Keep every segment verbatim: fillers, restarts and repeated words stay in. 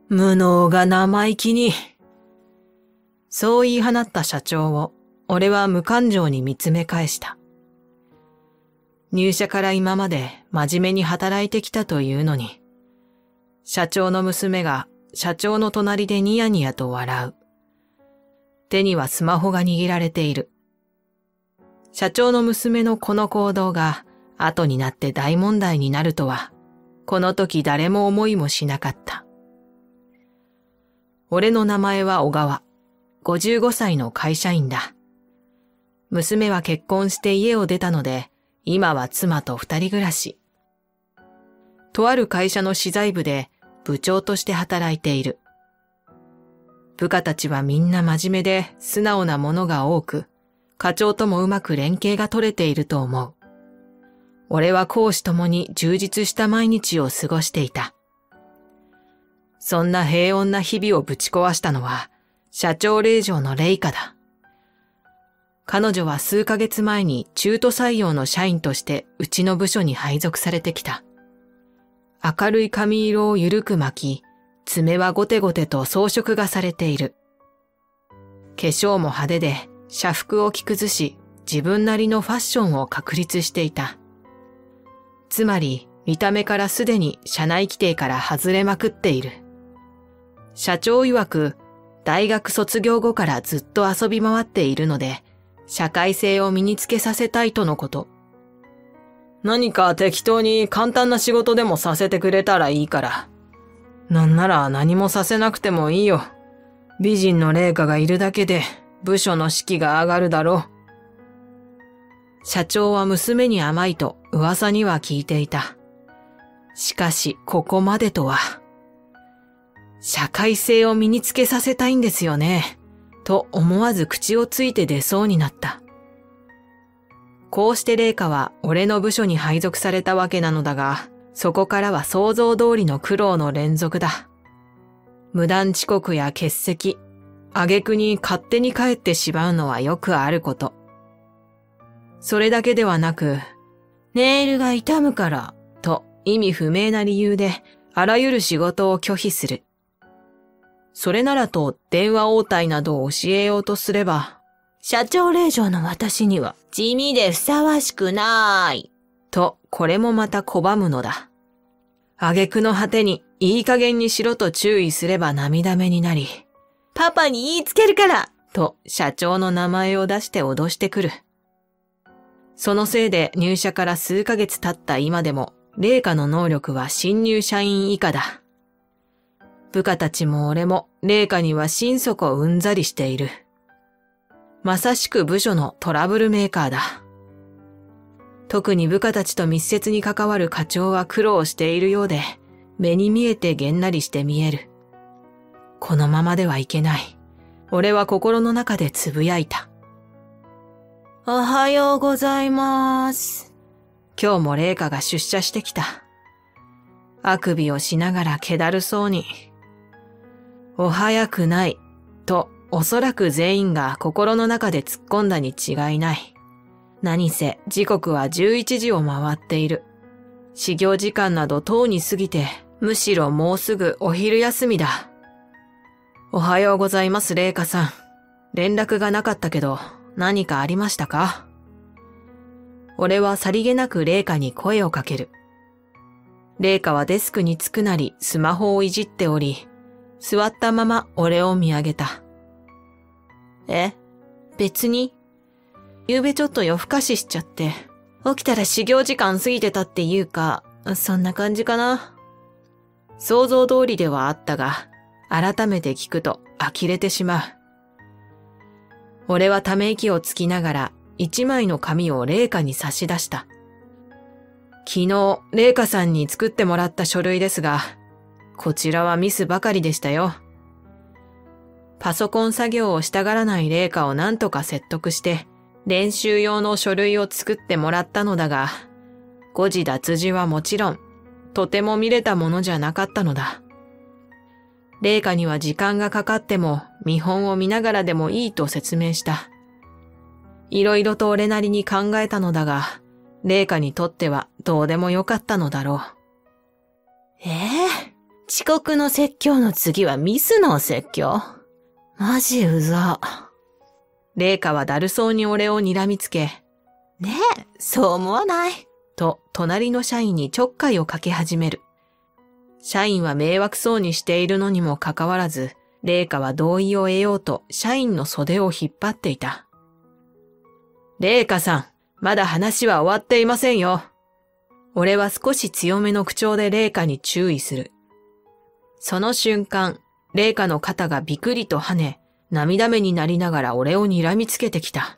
無能が生意気に。そう言い放った社長を、俺は無感情に見つめ返した。入社から今まで真面目に働いてきたというのに、社長の娘が社長の隣でニヤニヤと笑う。手にはスマホが握られている。社長の娘のこの行動が後になって大問題になるとは、この時誰も思いもしなかった。俺の名前は小川、ごじゅうごさいの会社員だ。娘は結婚して家を出たので、今は妻と二人暮らし。とある会社の資材部で部長として働いている。部下たちはみんな真面目で素直なものが多く、課長ともうまく連携が取れていると思う。俺は公私ともに充実した毎日を過ごしていた。そんな平穏な日々をぶち壊したのは、社長令嬢のレイカだ。彼女は数ヶ月前に中途採用の社員としてうちの部署に配属されてきた。明るい髪色をゆるく巻き、爪はゴテゴテと装飾がされている。化粧も派手で、社服を着崩し、自分なりのファッションを確立していた。つまり、見た目からすでに社内規定から外れまくっている。社長曰く、大学卒業後からずっと遊び回っているので、社会性を身につけさせたいとのこと。何か適当に簡単な仕事でもさせてくれたらいいから。なんなら何もさせなくてもいいよ。美人の麗華がいるだけで部署の士気が上がるだろう。社長は娘に甘いと噂には聞いていた。しかしここまでとは。社会性を身につけさせたいんですよね。と思わず口をついて出そうになった。こうして麗華は俺の部署に配属されたわけなのだが、そこからは想像通りの苦労の連続だ。無断遅刻や欠席、挙句に勝手に帰ってしまうのはよくあること。それだけではなく、ネイルが痛むから、と意味不明な理由であらゆる仕事を拒否する。それならと電話応対などを教えようとすれば、社長令嬢の私には地味でふさわしくない。と、これもまた拒むのだ。挙句の果てにいい加減にしろと注意すれば涙目になり、パパに言いつけるからと社長の名前を出して脅してくる。そのせいで入社から数ヶ月経った今でも、麗華の能力は新入社員以下だ。部下たちも俺も麗華には心底うんざりしている。まさしく部署のトラブルメーカーだ。特に部下たちと密接に関わる課長は苦労しているようで、目に見えてげんなりして見える。このままではいけない。俺は心の中でつぶやいた。おはようございます。今日も麗華が出社してきた。あくびをしながら気だるそうに。お早くない、とおそらく全員が心の中で突っ込んだに違いない。何せ時刻はじゅういちじを回っている。始業時間などとうに過ぎて、むしろもうすぐお昼休みだ。おはようございます麗華さん。連絡がなかったけど何かありましたか？俺はさりげなく麗華に声をかける。麗華はデスクに着くなりスマホをいじっており、座ったまま俺を見上げた。え？別に？昨べちょっと夜更かししちゃって、起きたら始業時間過ぎてたっていうか、そんな感じかな。想像通りではあったが、改めて聞くと呆れてしまう。俺はため息をつきながら一枚の紙を麗華に差し出した。昨日、麗華さんに作ってもらった書類ですが、こちらはミスばかりでしたよ。パソコン作業をしたがらない麗華を何とか説得して、練習用の書類を作ってもらったのだが、誤字脱字はもちろん、とても見れたものじゃなかったのだ。麗華には時間がかかっても見本を見ながらでもいいと説明した。いろいろと俺なりに考えたのだが、麗華にとってはどうでもよかったのだろう。ええ、 遅刻の説教の次はミスの説教？マジうざ。麗華はだるそうに俺を睨みつけ、ねえ、そう思わない？と、隣の社員にちょっかいをかけ始める。社員は迷惑そうにしているのにもかかわらず、麗華は同意を得ようと社員の袖を引っ張っていた。麗華さん、まだ話は終わっていませんよ。俺は少し強めの口調で麗華に注意する。その瞬間、麗華の肩がビクリと跳ね、涙目になりながら俺を睨みつけてきた。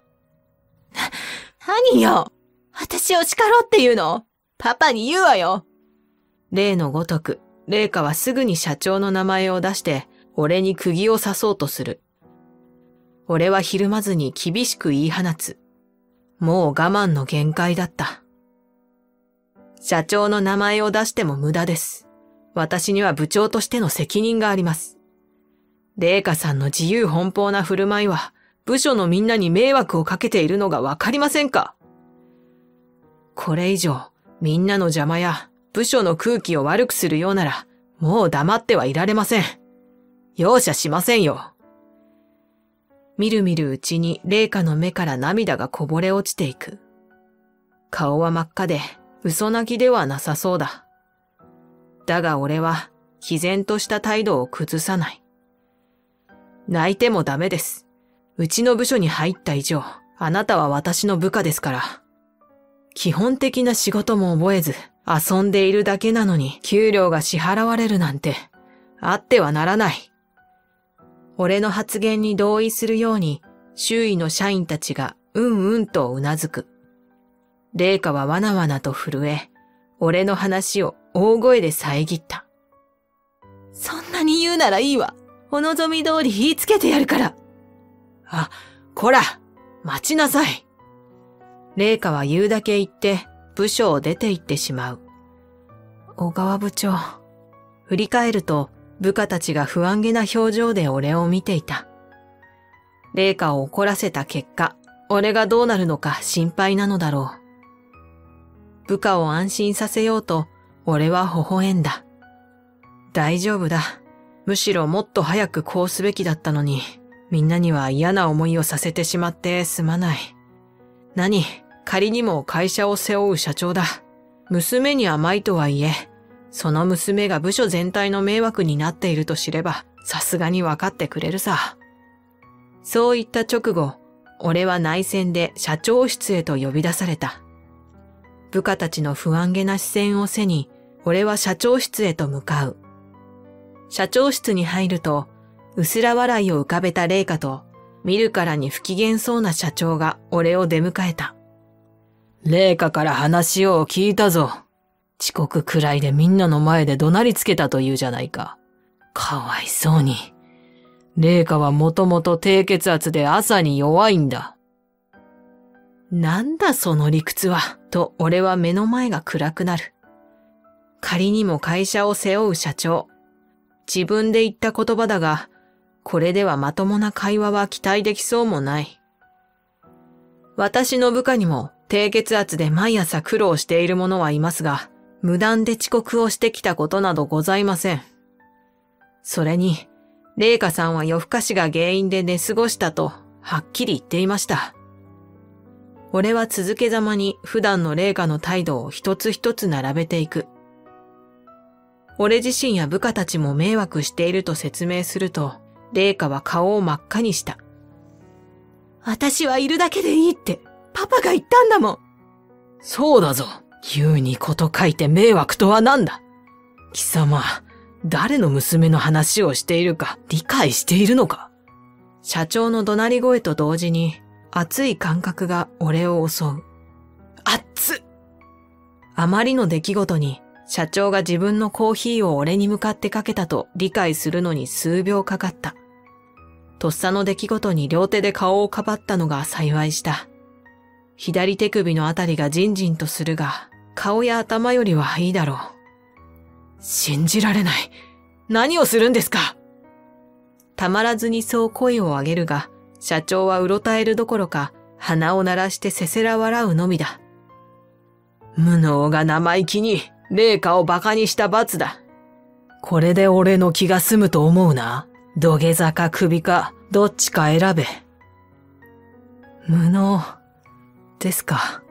何よ、私を叱ろうって言うの？パパに言うわよ。例のごとく、麗華はすぐに社長の名前を出して、俺に釘を刺そうとする。俺はひるまずに厳しく言い放つ。もう我慢の限界だった。社長の名前を出しても無駄です。私には部長としての責任があります。麗華さんの自由奔放な振る舞いは、部署のみんなに迷惑をかけているのがわかりませんか？これ以上、みんなの邪魔や部署の空気を悪くするようなら、もう黙ってはいられません。容赦しませんよ。みるみるうちに麗華の目から涙がこぼれ落ちていく。顔は真っ赤で、嘘泣きではなさそうだ。だが俺は、毅然とした態度を崩さない。泣いてもダメです。うちの部署に入った以上、あなたは私の部下ですから。基本的な仕事も覚えず、遊んでいるだけなのに給料が支払われるなんて、あってはならない。俺の発言に同意するように、周囲の社員たちがうんうんとうなずく。麗華はわなわなと震え、俺の話を大声で遮った。そんなに言うならいいわ。お望み通り言いつけてやるから。あ、こら、待ちなさい。麗華は言うだけ言って、部署を出て行ってしまう。小川部長。振り返ると、部下たちが不安げな表情で俺を見ていた。麗華を怒らせた結果、俺がどうなるのか心配なのだろう。部下を安心させようと、俺は微笑んだ。大丈夫だ。むしろもっと早くこうすべきだったのに、みんなには嫌な思いをさせてしまってすまない。何、仮にも会社を背負う社長だ。娘に甘いとはいえ、その娘が部署全体の迷惑になっていると知れば、さすがに分かってくれるさ。そう言った直後、俺は内線で社長室へと呼び出された。部下たちの不安げな視線を背に、俺は社長室へと向かう。社長室に入ると、薄ら笑いを浮かべた麗華と、見るからに不機嫌そうな社長が俺を出迎えた。麗華から話を聞いたぞ。遅刻くらいでみんなの前で怒鳴りつけたというじゃないか。かわいそうに。麗華はもともと低血圧で朝に弱いんだ。なんだその理屈は、と俺は目の前が暗くなる。仮にも会社を背負う社長。自分で言った言葉だが、これではまともな会話は期待できそうもない。私の部下にも低血圧で毎朝苦労している者はいますが、無断で遅刻をしてきたことなどございません。それに、麗華さんは夜更かしが原因で寝過ごしたと、はっきり言っていました。俺は続けざまに普段の麗華の態度を一つ一つ並べていく。俺自身や部下たちも迷惑していると説明すると、麗華は顔を真っ赤にした。私はいるだけでいいって、パパが言ったんだもん。そうだぞ。言うにこと書いて迷惑とは何だ。貴様、誰の娘の話をしているか理解しているのか。社長の怒鳴り声と同時に、熱い感覚が俺を襲う。熱っ！あまりの出来事に、社長が自分のコーヒーを俺に向かってかけたと理解するのに数秒かかった。とっさの出来事に両手で顔をかばったのが幸いした。左手首のあたりがジンジンとするが、顔や頭よりはいいだろう。信じられない。何をするんですか？たまらずにそう声を上げるが、社長はうろたえるどころか、鼻を鳴らしてせせら笑うのみだ。無能が生意気に、麗華を馬鹿にした罰だ。 これで俺の気が済むと思うな。土下座か首か、どっちか選べ。無能、ですか。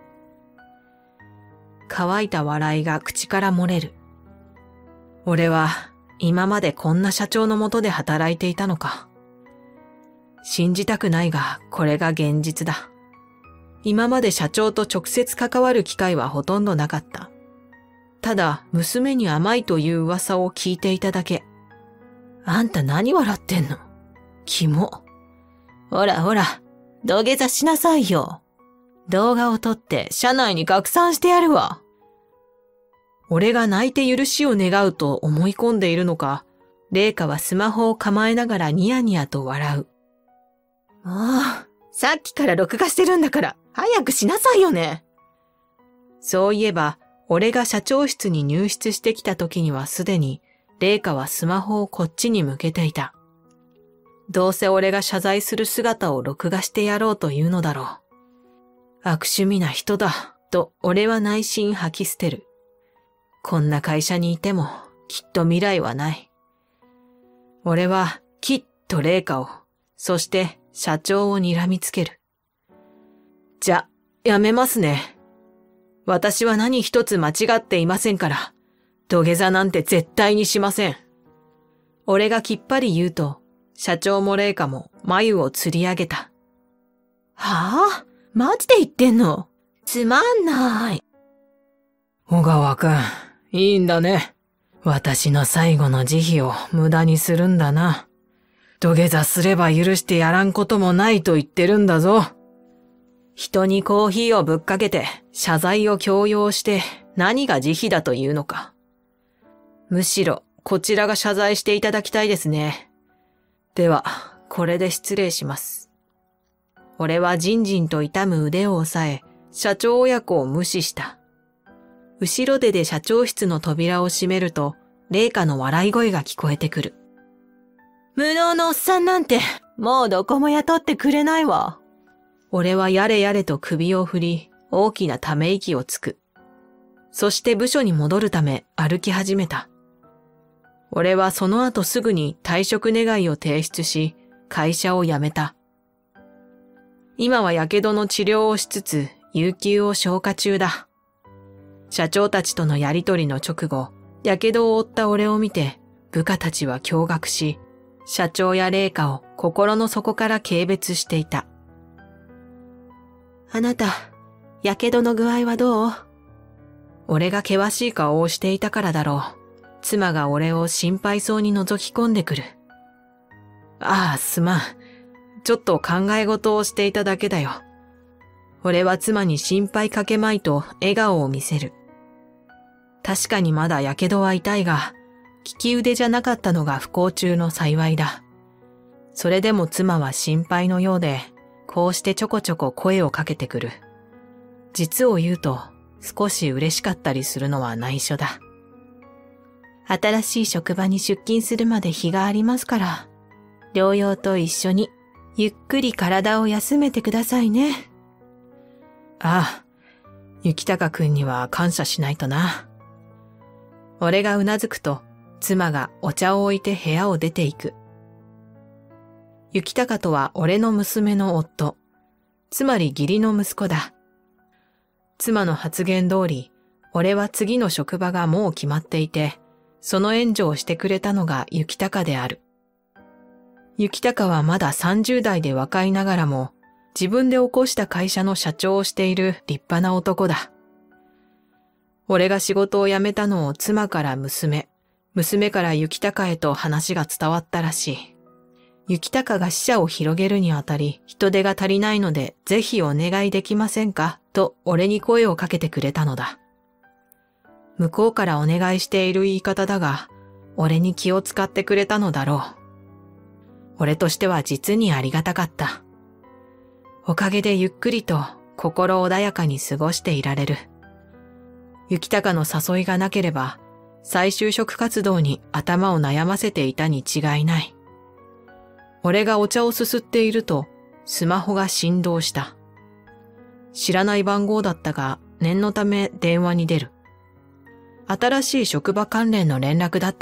乾いた笑いが口から漏れる。俺は今までこんな社長の下で働いていたのか。信じたくないが、これが現実だ。今まで社長と直接関わる機会はほとんどなかった。ただ、娘に甘いという噂を聞いていただけ。あんた何笑ってんの？キモ。ほらほら、土下座しなさいよ。動画を撮って社内に拡散してやるわ。俺が泣いて許しを願うと思い込んでいるのか、麗華はスマホを構えながらニヤニヤと笑う。もう、さっきから録画してるんだから、早くしなさいよね。そういえば、俺が社長室に入室してきた時にはすでに、麗華はスマホをこっちに向けていた。どうせ俺が謝罪する姿を録画してやろうというのだろう。悪趣味な人だ、と俺は内心吐き捨てる。こんな会社にいても、きっと未来はない。俺は、きっと麗華を、そして社長を睨みつける。じゃ、やめますね。私は何一つ間違っていませんから、土下座なんて絶対にしません。俺がきっぱり言うと、社長も麗華も眉をつり上げた。はぁ、マジで言ってんの？つまんない。小川くん、いいんだね。私の最後の慈悲を無駄にするんだな。土下座すれば許してやらんこともないと言ってるんだぞ。人にコーヒーをぶっかけて謝罪を強要して何が慈悲だというのか。むしろこちらが謝罪していただきたいですね。では、これで失礼します。俺はじんじんと痛む腕を押さえ、社長親子を無視した。後ろ手で社長室の扉を閉めると、麗華の笑い声が聞こえてくる。無能のおっさんなんて、もうどこも雇ってくれないわ。俺はやれやれと首を振り、大きなため息をつく。そして部署に戻るため歩き始めた。俺はその後すぐに退職願いを提出し、会社を辞めた。今は火傷の治療をしつつ、有給を消化中だ。社長たちとのやりとりの直後、火傷を負った俺を見て、部下たちは驚愕し、社長や麗華を心の底から軽蔑していた。あなた、火傷の具合はどう？俺が険しい顔をしていたからだろう。妻が俺を心配そうに覗き込んでくる。ああ、すまん。ちょっと考え事をしていただけだよ。俺は妻に心配かけまいと笑顔を見せる。確かにまだ火傷は痛いが、利き腕じゃなかったのが不幸中の幸いだ。それでも妻は心配のようで、こうしてちょこちょこ声をかけてくる。実を言うと、少し嬉しかったりするのは内緒だ。新しい職場に出勤するまで日がありますから、療養と一緒にゆっくり体を休めてくださいね。ああ、雪高くんには感謝しないとな。俺がうなずくと、妻がお茶を置いて部屋を出ていく。雪高とは俺の娘の夫、つまり義理の息子だ。妻の発言通り、俺は次の職場がもう決まっていて、その援助をしてくれたのが雪高である。雪高はまださんじゅう代で若いながらも、自分で起こした会社の社長をしている立派な男だ。俺が仕事を辞めたのを妻から娘、娘から雪高へと話が伝わったらしい。雪高が支社を広げるにあたり人手が足りないのでぜひお願いできませんかと俺に声をかけてくれたのだ。向こうからお願いしている言い方だが、俺に気を使ってくれたのだろう。俺としては実にありがたかった。おかげでゆっくりと心穏やかに過ごしていられる。雪高の誘いがなければ、再就職活動に頭を悩ませていたに違いない。俺がお茶をすすっていると、スマホが振動した。知らない番号だったが、念のため電話に出る。新しい職場関連の連絡だったら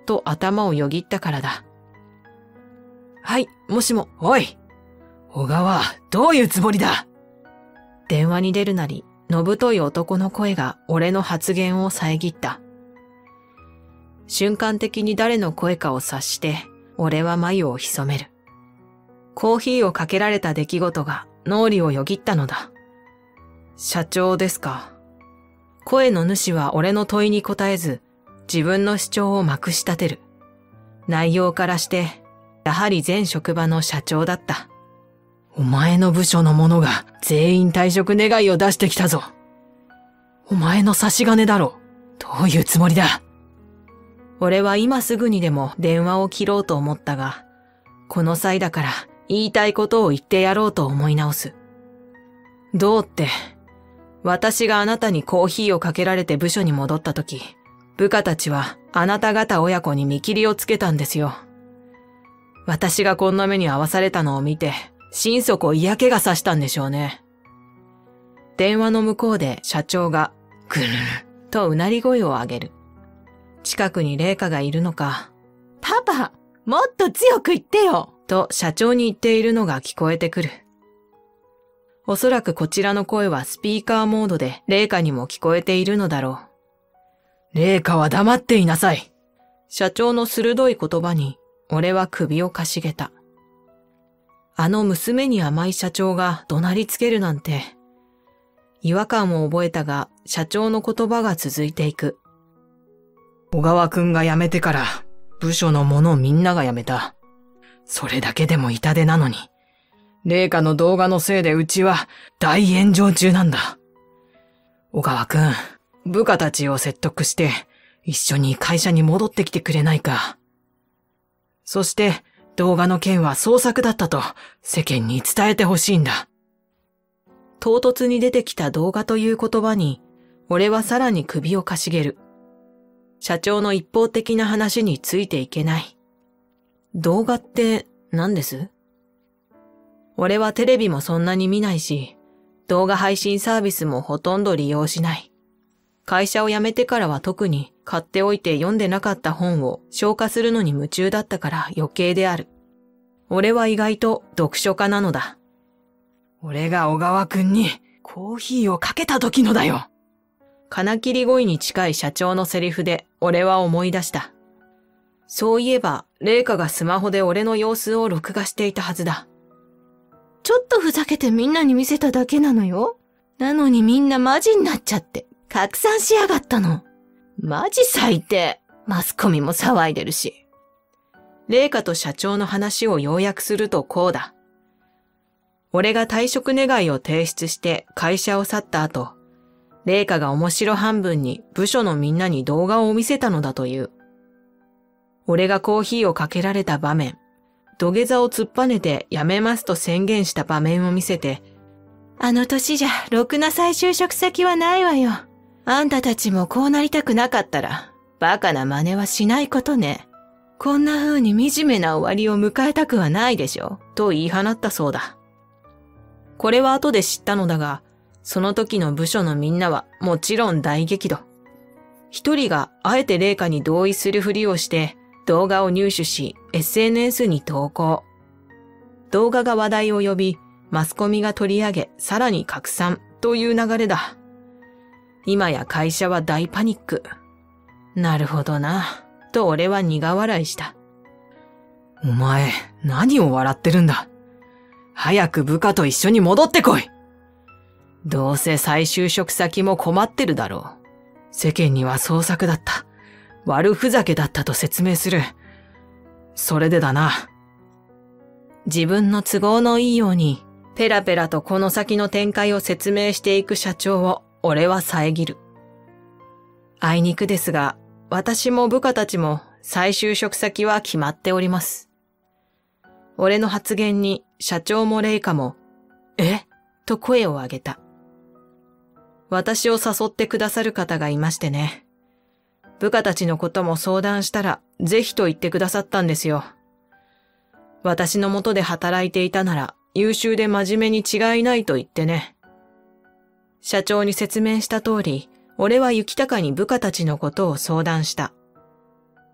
と頭をよぎったからだ。はい、もしも、おい小川、どういうつもりだ？電話に出るなり、のぶとい男の声が俺の発言を遮った。瞬間的に誰の声かを察して、俺は眉を潜める。コーヒーをかけられた出来事が脳裏をよぎったのだ。社長ですか。声の主は俺の問いに答えず、自分の主張をまくし立てる。内容からして、やはり前職場の社長だった。お前の部署の者が全員退職願いを出してきたぞ。お前の差し金だろ。どういうつもりだ。俺は今すぐにでも電話を切ろうと思ったが、この際だから言いたいことを言ってやろうと思い直す。どうって、私があなたにコーヒーをかけられて部署に戻った時、部下たちはあなた方親子に見切りをつけたんですよ。私がこんな目に遭わされたのを見て、心底嫌気がさしたんでしょうね。電話の向こうで社長が、ぐるるとうなり声を上げる。近くに麗華がいるのか。パパ、もっと強く言ってよと社長に言っているのが聞こえてくる。おそらくこちらの声はスピーカーモードで麗華にも聞こえているのだろう。麗華は黙っていなさい。社長の鋭い言葉に俺は首をかしげた。あの娘に甘い社長が怒鳴りつけるなんて。違和感を覚えたが、社長の言葉が続いていく。小川くんが辞めてから、部署の者みんなが辞めた。それだけでも痛手なのに。麗華の動画のせいでうちは大炎上中なんだ。小川くん、部下たちを説得して、一緒に会社に戻ってきてくれないか。そして、動画の件は創作だったと世間に伝えてほしいんだ。唐突に出てきた動画という言葉に、俺はさらに首をかしげる。社長の一方的な話についていけない。動画って何です？俺はテレビもそんなに見ないし、動画配信サービスもほとんど利用しない。会社を辞めてからは特に買っておいて読んでなかった本を消化するのに夢中だったから余計である。俺は意外と読書家なのだ。俺が小川くんにコーヒーをかけた時のだよ。金切り声に近い社長のセリフで俺は思い出した。そういえば、麗華がスマホで俺の様子を録画していたはずだ。ちょっとふざけてみんなに見せただけなのよ。なのにみんなマジになっちゃって。拡散しやがったの。マジ最低。マスコミも騒いでるし。麗華と社長の話を要約するとこうだ。俺が退職願いを提出して会社を去った後、麗華が面白半分に部署のみんなに動画を見せたのだという。俺がコーヒーをかけられた場面、土下座を突っぱねて辞めますと宣言した場面を見せて、あの年じゃろくな再就職先はないわよ。あんたたちもこうなりたくなかったら、バカな真似はしないことね。こんな風に惨めな終わりを迎えたくはないでしょ、と言い放ったそうだ。これは後で知ったのだが、その時の部署のみんなはもちろん大激怒。一人があえて麗華に同意するふりをして動画を入手し エスエヌエス に投稿。動画が話題を呼び、マスコミが取り上げさらに拡散という流れだ。今や会社は大パニック。なるほどな、と俺は苦笑いした。お前、何を笑ってるんだ。早く部下と一緒に戻ってこい。どうせ再就職先も困ってるだろう。世間には創作だった。悪ふざけだったと説明する。それでだな。自分の都合のいいように、ペラペラとこの先の展開を説明していく社長を俺は遮る。あいにくですが、私も部下たちも再就職先は決まっております。俺の発言に社長も麗華も、え？と声を上げた。私を誘ってくださる方がいましてね。部下たちのことも相談したら、ぜひと言ってくださったんですよ。私の下で働いていたなら、優秀で真面目に違いないと言ってね。社長に説明した通り、俺は雪高に部下たちのことを相談した。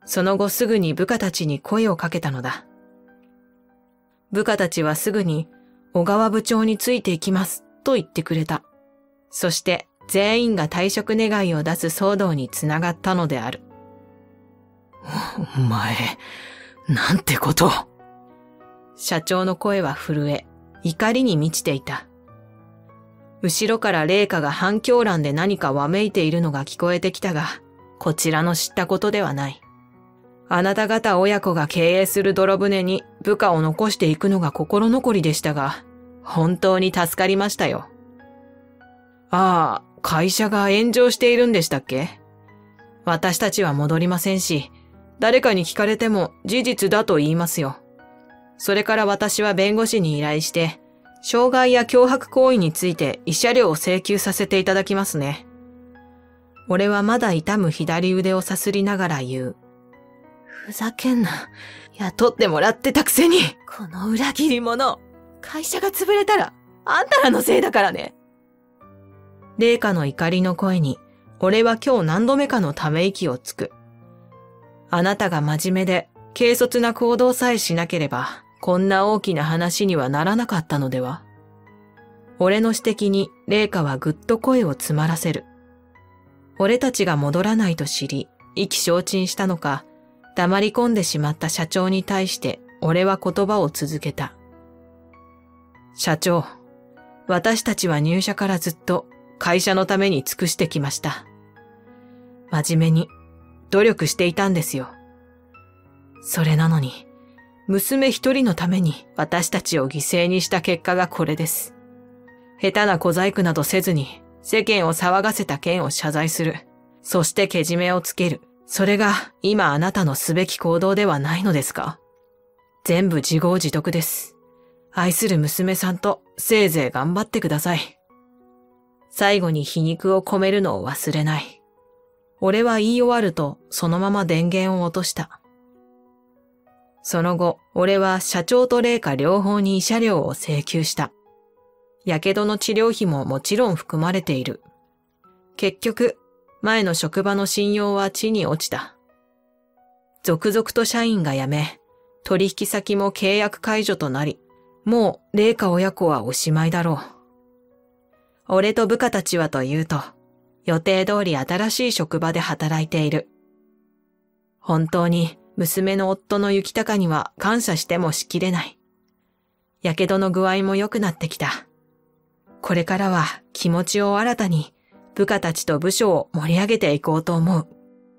その後すぐに部下たちに声をかけたのだ。部下たちはすぐに小川部長についていきますと言ってくれた。そして全員が退職願いを出す騒動につながったのである。 お前、なんてこと。 社長の声は震え、怒りに満ちていた。後ろから麗華が反響欄で何かわめいているのが聞こえてきたが、こちらの知ったことではない。あなた方親子が経営する泥船に部下を残していくのが心残りでしたが、本当に助かりましたよ。ああ、会社が炎上しているんでしたっけ？私たちは戻りませんし、誰かに聞かれても事実だと言いますよ。それから私は弁護士に依頼して、傷害や脅迫行為について慰謝料を請求させていただきますね。俺はまだ痛む左腕をさすりながら言う。 ふざけんな。 雇ってもらってたくせに、この裏切り者。会社が潰れたら、あんたらのせいだからね。麗華の怒りの声に、俺は今日何度目かのため息をつく。あなたが真面目で、軽率な行動さえしなければ、こんな大きな話にはならなかったのでは。俺の指摘に麗華はぐっと声を詰まらせる。俺たちが戻らないと知り、意気消沈したのか、黙り込んでしまった社長に対して俺は言葉を続けた。社長、私たちは入社からずっと会社のために尽くしてきました。真面目に努力していたんですよ。それなのに、娘一人のために私たちを犠牲にした結果がこれです。下手な小細工などせずに世間を騒がせた件を謝罪する。そしてけじめをつける。それが今あなたのすべき行動ではないのですか？全部自業自得です。愛する娘さんとせいぜい頑張ってください。最後に皮肉を込めるのを忘れない。俺は言い終わるとそのまま電源を落とした。その後、俺は社長と麗華両方に慰謝料を請求した。やけどの治療費ももちろん含まれている。結局、前の職場の信用は地に落ちた。続々と社員が辞め、取引先も契約解除となり、もう麗華親子はおしまいだろう。俺と部下たちはというと、予定通り新しい職場で働いている。本当に娘の夫の幸隆には感謝してもしきれない。やけどの具合も良くなってきた。これからは気持ちを新たに部下たちと部署を盛り上げていこうと思う。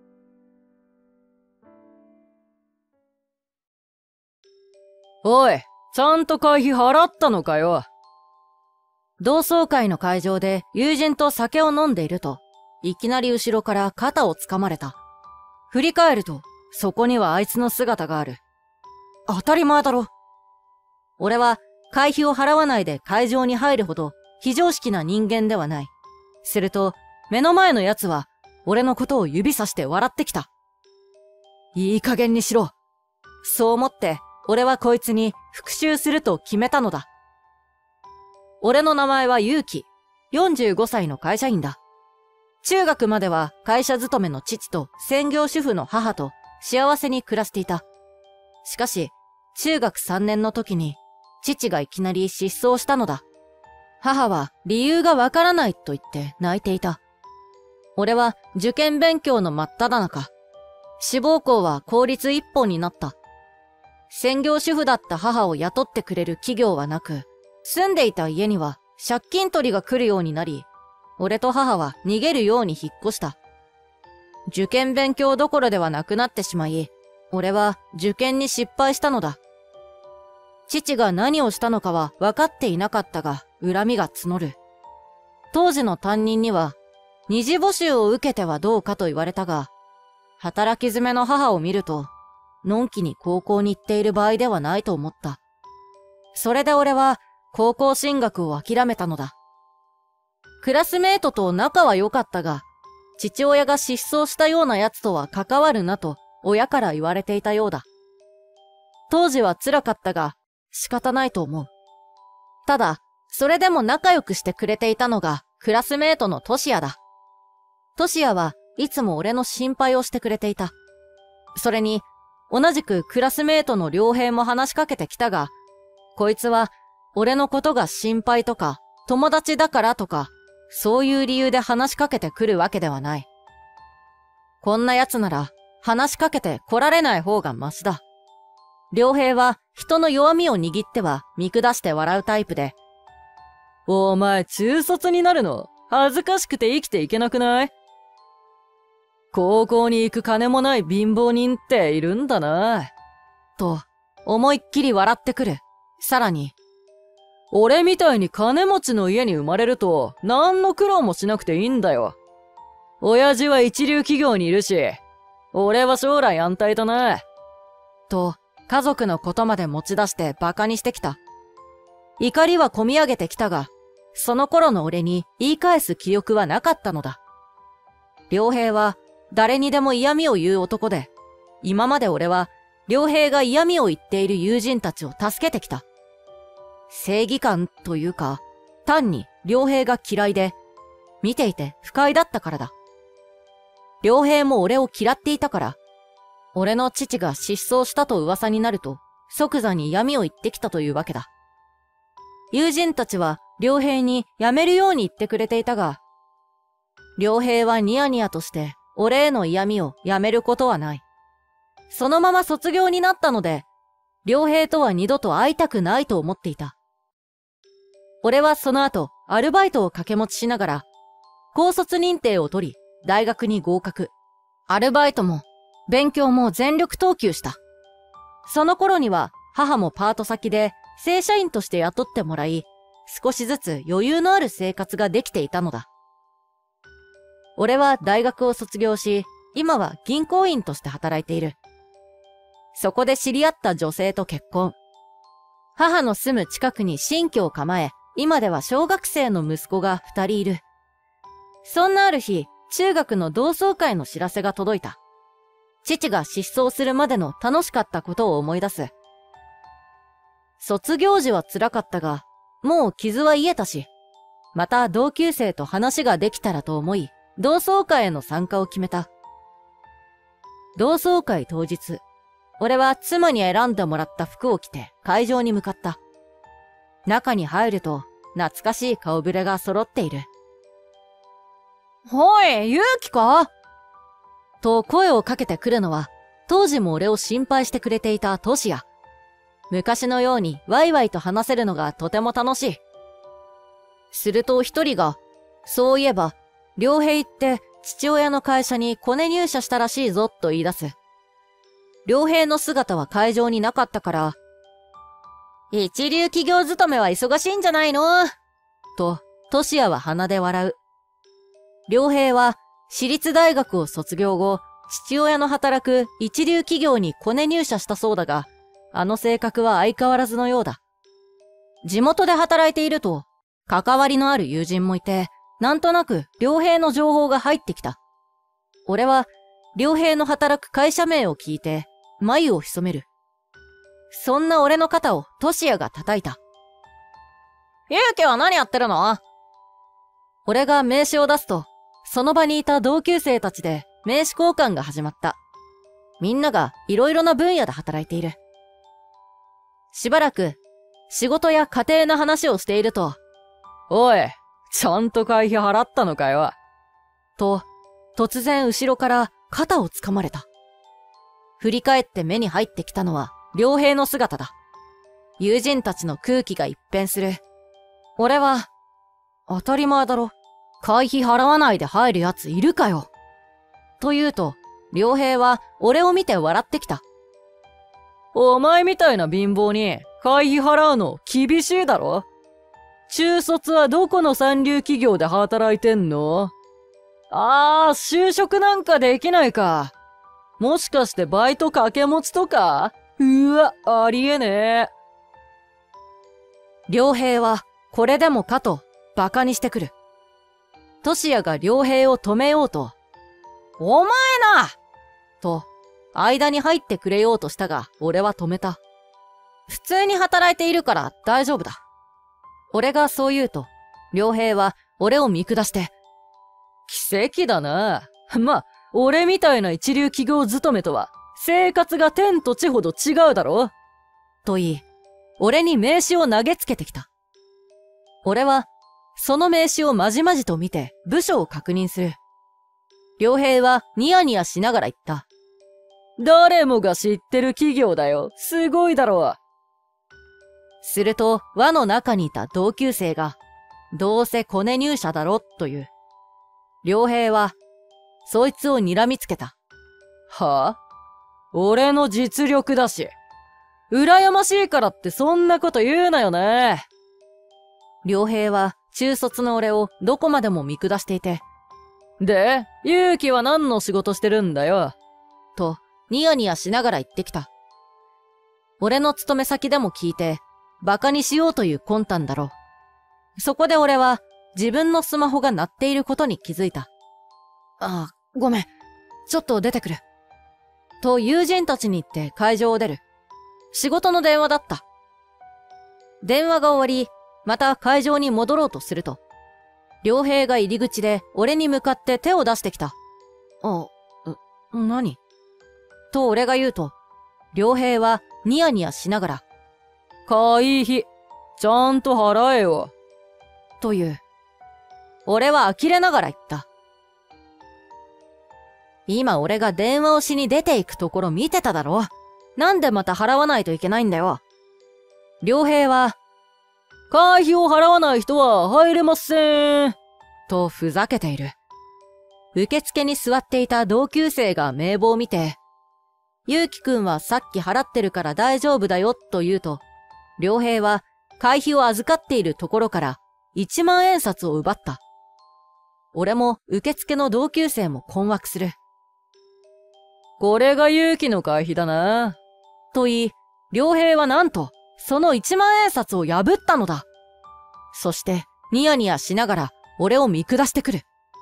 おい、ちゃんと会費払ったのかよ。同窓会の会場で友人と酒を飲んでいると、いきなり後ろから肩をつかまれた。振り返ると、そこにはあいつの姿がある。当たり前だろ。俺は会費を払わないで会場に入るほど非常識な人間ではない。すると、目の前の奴は、俺のことを指さして笑ってきた。いい加減にしろ。そう思って、俺はこいつに復讐すると決めたのだ。俺の名前はユウキ、よんじゅうごさいの会社員だ。中学までは会社勤めの父と専業主婦の母と幸せに暮らしていた。しかし、中学さんねんの時に、父がいきなり失踪したのだ。母は理由がわからないと言って泣いていた。俺は受験勉強の真っ只中。志望校は公立一本になった。専業主婦だった母を雇ってくれる企業はなく、住んでいた家には借金取りが来るようになり、俺と母は逃げるように引っ越した。受験勉強どころではなくなってしまい、俺は受験に失敗したのだ。父が何をしたのかは分かっていなかったが、恨みが募る。当時の担任には、二次募集を受けてはどうかと言われたが、働き詰めの母を見ると、のんきに高校に行っている場合ではないと思った。それで俺は高校進学を諦めたのだ。クラスメートと仲は良かったが、父親が失踪したような奴とは関わるなと親から言われていたようだ。当時は辛かったが仕方ないと思う。ただ、それでも仲良くしてくれていたのがクラスメートのトシヤだ。トシヤはいつも俺の心配をしてくれていた。 それに、同じくクラスメートの良平も話しかけてきたが、こいつは、俺のことが心配とか、友達だからとか、そういう理由で話しかけてくるわけではない。こんな奴なら、話しかけて来られない方がマシだ。良平は人の弱みを握っては見下して笑うタイプで、お前中卒になるの恥ずかしくて生きていけなくない？高校に行く金もない貧乏人っているんだな。と、思いっきり笑ってくる。さらに、俺みたいに金持ちの家に生まれると何の苦労もしなくていいんだよ。親父は一流企業にいるし、俺は将来安泰だな。と、家族のことまで持ち出して馬鹿にしてきた。怒りはこみ上げてきたが、その頃の俺に言い返す記憶はなかったのだ。良平は誰にでも嫌味を言う男で、今まで俺は良平が嫌味を言っている友人たちを助けてきた。正義感というか、単に良平が嫌いで、見ていて不快だったからだ。良平も俺を嫌っていたから、俺の父が失踪したと噂になると、即座に闇を言ってきたというわけだ。友人たちは良平にやめるように言ってくれていたが、良平はニヤニヤとして俺への嫌味をやめることはない。そのまま卒業になったので、良平とは二度と会いたくないと思っていた。俺はその後、アルバイトを掛け持ちしながら、高卒認定を取り、大学に合格。アルバイトも、勉強も全力投球した。その頃には、母もパート先で、正社員として雇ってもらい、少しずつ余裕のある生活ができていたのだ。俺は大学を卒業し、今は銀行員として働いている。そこで知り合った女性と結婚。母の住む近くに新居を構え、今では小学生の息子が二人いる。そんなある日、中学の同窓会の知らせが届いた。父が失踪するまでの楽しかったことを思い出す。卒業時は辛かったが、もう傷は癒えたし、また同級生と話ができたらと思い、同窓会への参加を決めた。同窓会当日、俺は妻に選んでもらった服を着て会場に向かった。中に入ると懐かしい顔ぶれが揃っている。おい、勇気か？と声をかけてくるのは、当時も俺を心配してくれていたトシヤ。昔のようにワイワイと話せるのがとても楽しい。すると一人が、そういえば、良平って父親の会社にコネ入社したらしいぞと言い出す。良平の姿は会場になかったから、一流企業勤めは忙しいんじゃないの？と、トシヤは鼻で笑う。良平は私立大学を卒業後、父親の働く一流企業にコネ入社したそうだが、あの性格は相変わらずのようだ。地元で働いていると、関わりのある友人もいて、なんとなく良平の情報が入ってきた。俺は、良平の働く会社名を聞いて、眉を潜める。そんな俺の肩をトシヤが叩いた。ゆうきは何やってるの？俺が名刺を出すと、その場にいた同級生たちで名刺交換が始まった。みんながいろいろな分野で働いている。しばらく、仕事や家庭の話をしていると、おい、ちゃんと会費払ったのかよ。と、突然後ろから肩をつかまれた。振り返って目に入ってきたのは、良平の姿だ。友人たちの空気が一変する。俺は、当たり前だろ。会費払わないで入るやついるかよ。と言うと、良平は俺を見て笑ってきた。お前みたいな貧乏に会費払うの厳しいだろ？中卒はどこの三流企業で働いてんの？あー、就職なんかできないか。もしかしてバイト掛け持ちとか？うわ、ありえねえ。良平はこれでもかと馬鹿にしてくる。トシヤが良平を止めようと、お前な！と、間に入ってくれようとしたが、俺は止めた。普通に働いているから大丈夫だ。俺がそう言うと、良平は俺を見下して、奇跡だな。まあ、俺みたいな一流企業勤めとは、 生活が天と地ほど違うだろと言い、俺に名刺を投げつけてきた。俺は、その名刺をまじまじと見て部署を確認する。良平はニヤニヤしながら言った。誰もが知ってる企業だよ。すごいだろう。すると、輪の中にいた同級生が、どうせコネ入社だろ、という。良平は、そいつを睨みつけた。はぁ、俺の実力だし。羨ましいからってそんなこと言うなよね。良平は、中卒の俺をどこまでも見下していて。で、勇気は何の仕事してるんだよ。と、ニヤニヤしながら言ってきた。俺の勤め先でも聞いて、馬鹿にしようという魂胆だろう。そこで俺は、自分のスマホが鳴っていることに気づいた。ああ、ごめん。ちょっと出てくる。と友人たちに言って会場を出る。仕事の電話だった。電話が終わり、また会場に戻ろうとすると、良平が入り口で俺に向かって手を出してきた。あ、う、何？と俺が言うと、良平はニヤニヤしながら、会費、ちゃんと払えよ。という。俺は呆れながら言った。今俺が電話をしに出ていくところ見てただろ。なんでまた払わないといけないんだよ。良平は、会費を払わない人は入れません。とふざけている。受付に座っていた同級生が名簿を見て、ゆうきくんはさっき払ってるから大丈夫だよと言うと、良平は会費を預かっているところから一万円札を奪った。俺も受付の同級生も困惑する。これが勇気の会費だな。と言い、良平はなんと、その一万円札を破ったのだ。そして、ニヤニヤしながら、俺を見下してくる。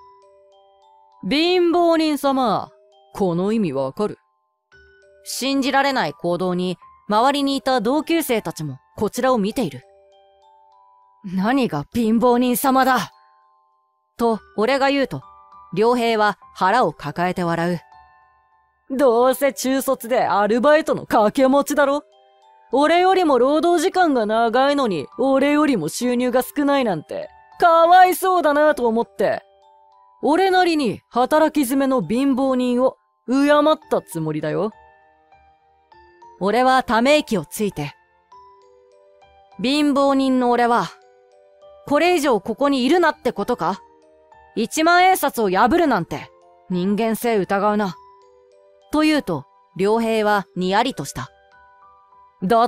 貧乏人様、この意味わかる？信じられない行動に、周りにいた同級生たちもこちらを見ている。何が貧乏人様だ！と、俺が言うと、良平は腹を抱えて笑う。どうせ中卒でアルバイトの掛け持ちだろ？俺よりも労働時間が長いのに、俺よりも収入が少ないなんて、かわいそうだなと思って、俺なりに働き詰めの貧乏人を敬ったつもりだよ。俺はため息をついて、貧乏人の俺は、これ以上ここにいるなってことか？一万円札を破るなんて、人間性疑うな。と言うと、良平はにやりとした。だって、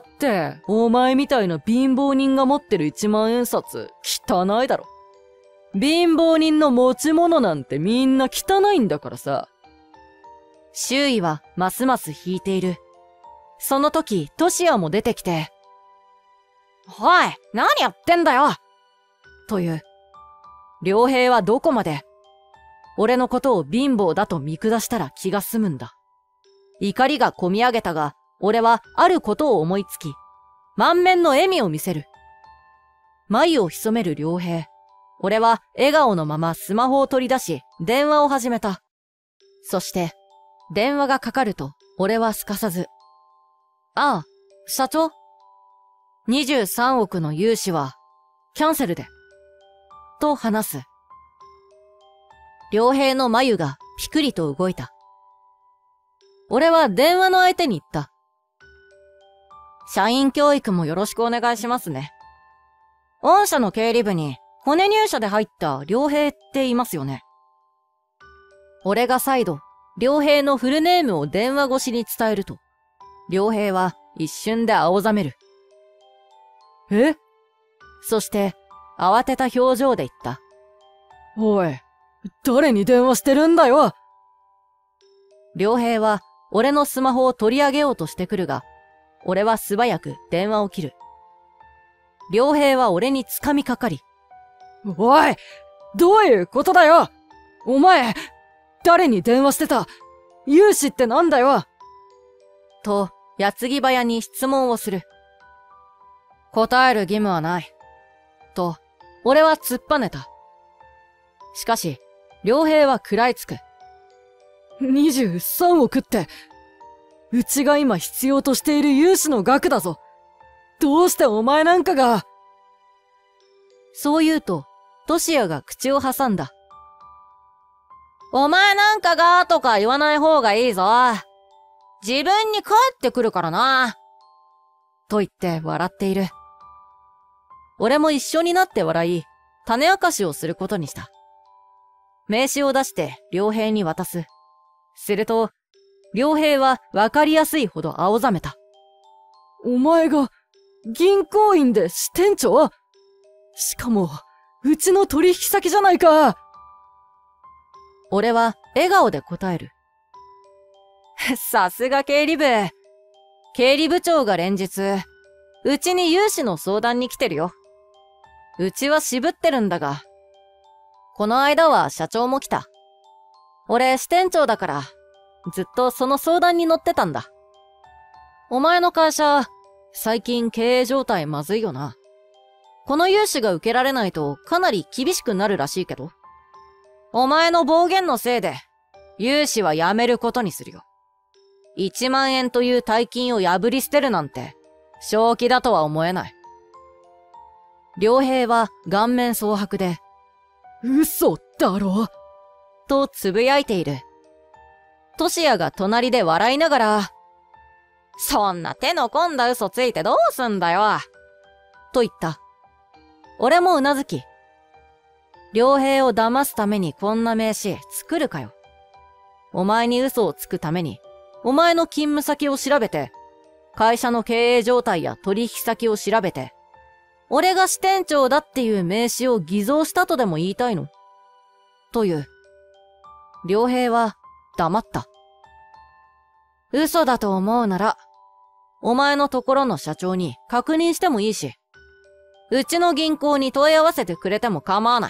お前みたいな貧乏人が持ってる一万円札、汚いだろ。貧乏人の持ち物なんてみんな汚いんだからさ。周囲はますます引いている。その時、トシヤも出てきて、おい、何やってんだよという。良平はどこまで、俺のことを貧乏だと見下したら気が済むんだ。怒りがこみ上げたが、俺はあることを思いつき、満面の笑みを見せる。眉を潜める良平。俺は笑顔のままスマホを取り出し、電話を始めた。そして、電話がかかると、俺はすかさず。ああ、社長？にじゅうさんおくの融資は、キャンセルで。と話す。良平の眉がピクリと動いた。俺は電話の相手に言った。社員教育もよろしくお願いしますね。御社の経理部に骨入社で入った良平って言いますよね。俺が再度、良平のフルネームを電話越しに伝えると、良平は一瞬で青ざめる。え？そして、慌てた表情で言った。おい、誰に電話してるんだよ！良平は、俺のスマホを取り上げようとしてくるが、俺は素早く電話を切る。良平は俺に掴みかかり、おい！どういうことだよ！お前、誰に電話してた？融資ってなんだよ！と、矢継ぎ早に質問をする。答える義務はない。と、俺は突っぱねた。しかし、良平は食らいつく。にじゅうさんおくって、 うちが今必要としている融資の額だぞ。どうしてお前なんかが。そう言うと、トシヤが口を挟んだ。お前なんかがとか言わない方がいいぞ。自分に返ってくるからな。と言って笑っている。俺も一緒になって笑い、種明かしをすることにした。名刺を出して良平に渡す。すると、良平はわかりやすいほど青ざめた。お前が銀行員で支店長？しかも、うちの取引先じゃないか。俺は笑顔で答える。さすが経理部。経理部長が連日、うちに融資の相談に来てるよ。うちは渋ってるんだが、この間は社長も来た。俺支店長だから、ずっとその相談に乗ってたんだ。お前の会社、最近経営状態まずいよな。この融資が受けられないとかなり厳しくなるらしいけど。お前の暴言のせいで、融資はやめることにするよ。いちまんえんという大金を破り捨てるなんて、正気だとは思えない。良平は顔面蒼白で、嘘だろと呟いている。トシヤが隣で笑いながら、そんな手の込んだ嘘ついてどうすんだよ。と言った。俺もうなずき。良平を騙すためにこんな名刺作るかよ。お前に嘘をつくために、お前の勤務先を調べて、会社の経営状態や取引先を調べて、俺が支店長だっていう名刺を偽造したとでも言いたいの？という。良平は黙った。嘘だと思うなら、お前のところの社長に確認してもいいし、うちの銀行に問い合わせてくれても構わない。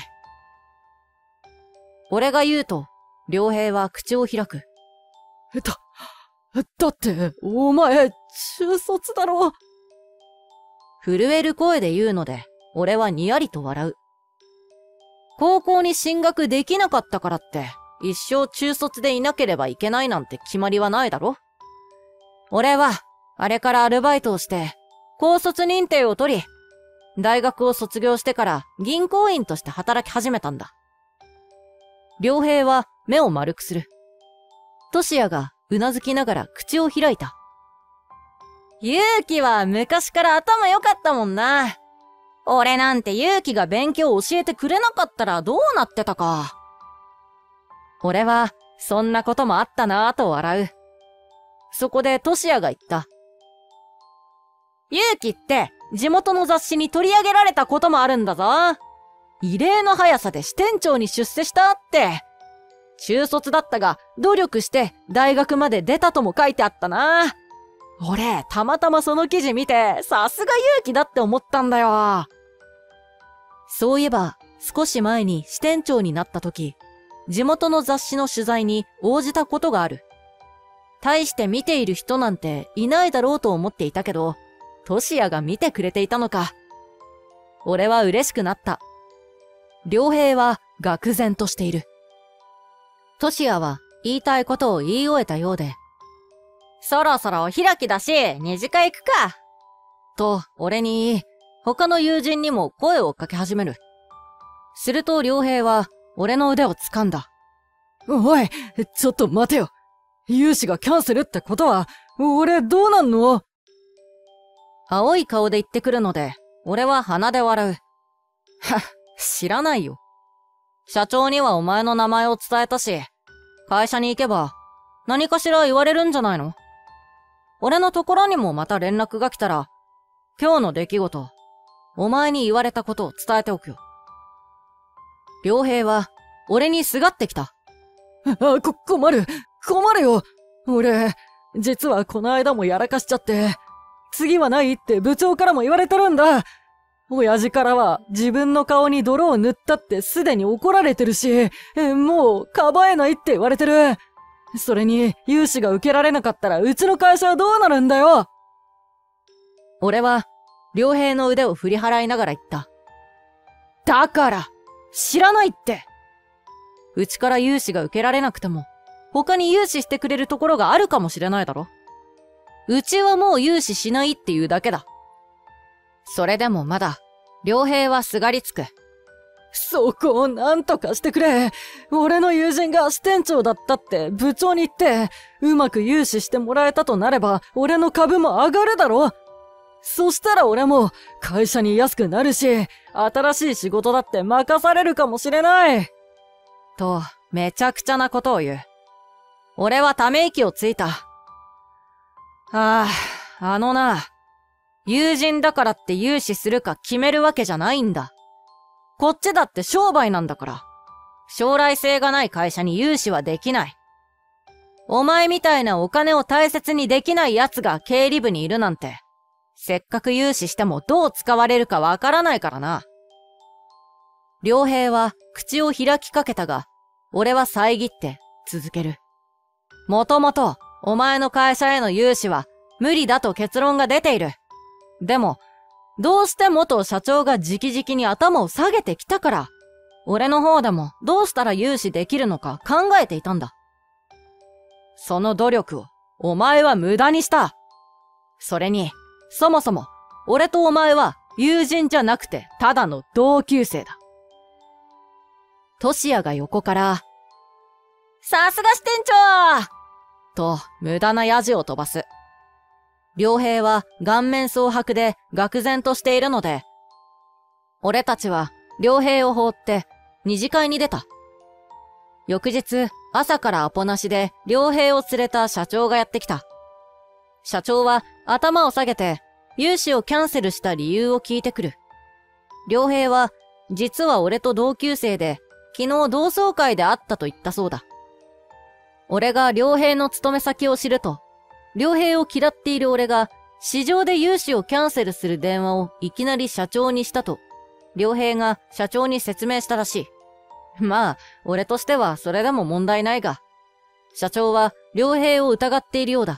俺が言うと、良平は口を開く。だ、だって、お前、中卒だろ。震える声で言うので、俺はにやりと笑う。高校に進学できなかったからって、一生中卒でいなければいけないなんて決まりはないだろ。俺は、あれからアルバイトをして、高卒認定を取り、大学を卒業してから銀行員として働き始めたんだ。良平は目を丸くする。トシヤがうなずきながら口を開いた。勇気は昔から頭良かったもんな。俺なんて勇気が勉強を教えてくれなかったらどうなってたか。俺はそんなこともあったなぁと笑う。そこでトシヤが言った。勇気って地元の雑誌に取り上げられたこともあるんだぞ。異例の速さで支店長に出世したって。中卒だったが努力して大学まで出たとも書いてあったな。俺、たまたまその記事見て、さすが勇気だって思ったんだよ。そういえば、少し前に支店長になった時、地元の雑誌の取材に応じたことがある。大して見ている人なんていないだろうと思っていたけど、トシヤが見てくれていたのか。俺は嬉しくなった。良平は愕然としている。トシヤは言いたいことを言い終えたようで、そろそろお開きだし、二次会行くか。と、俺に言い、他の友人にも声をかけ始める。すると良平は、俺の腕を掴んだ。おい、ちょっと待てよ。融資がキャンセルってことは、俺どうなんの？青い顔で言ってくるので、俺は鼻で笑う。はっ、知らないよ。社長にはお前の名前を伝えたし、会社に行けば、何かしら言われるんじゃないの？俺のところにもまた連絡が来たら、今日の出来事、お前に言われたことを伝えておくよ。良平は、俺にすがってきた。あ、こ、困る、困るよ。俺、実はこの間もやらかしちゃって、次はないって部長からも言われてるんだ。親父からは自分の顔に泥を塗ったってすでに怒られてるし、もうかばえないって言われてる。それに、融資が受けられなかったら、うちの会社はどうなるんだよ。俺は、良平の腕を振り払いながら言った。だから、知らないって。うちから融資が受けられなくても、他に融資してくれるところがあるかもしれないだろ。 うちはもう融資しないっていうだけだ。それでもまだ、良平はすがりつく。そこをなんとかしてくれ。俺の友人が支店長だったって部長に言って、うまく融資してもらえたとなれば、俺の株も上がるだろ。そしたら俺も会社に安くなるし、新しい仕事だって任されるかもしれない。と、めちゃくちゃなことを言う。俺はため息をついた。ああ、あのな、友人だからって融資するか決めるわけじゃないんだ。こっちだって商売なんだから。将来性がない会社に融資はできない。お前みたいなお金を大切にできない奴が経理部にいるなんて、せっかく融資してもどう使われるかわからないからな。良平は口を開きかけたが、俺は遮って続ける。もともと、お前の会社への融資は無理だと結論が出ている。でも、どうして元社長が直々に頭を下げてきたから、俺の方でもどうしたら融資できるのか考えていたんだ。その努力をお前は無駄にした。それに、そもそも俺とお前は友人じゃなくてただの同級生だ。トシヤが横から、さすが支店長と無駄なヤジを飛ばす。良平は顔面蒼白で愕然としているので、俺たちは良平を放って二次会に出た。翌日、朝からアポなしで良平を連れた社長がやってきた。社長は頭を下げて融資をキャンセルした理由を聞いてくる。良平は実は俺と同級生で昨日同窓会で会ったと言ったそうだ。俺が良平の勤め先を知ると、良平を嫌っている俺が市場で融資をキャンセルする電話をいきなり社長にしたと、良平が社長に説明したらしい。まあ、俺としてはそれでも問題ないが、社長は良平を疑っているようだ。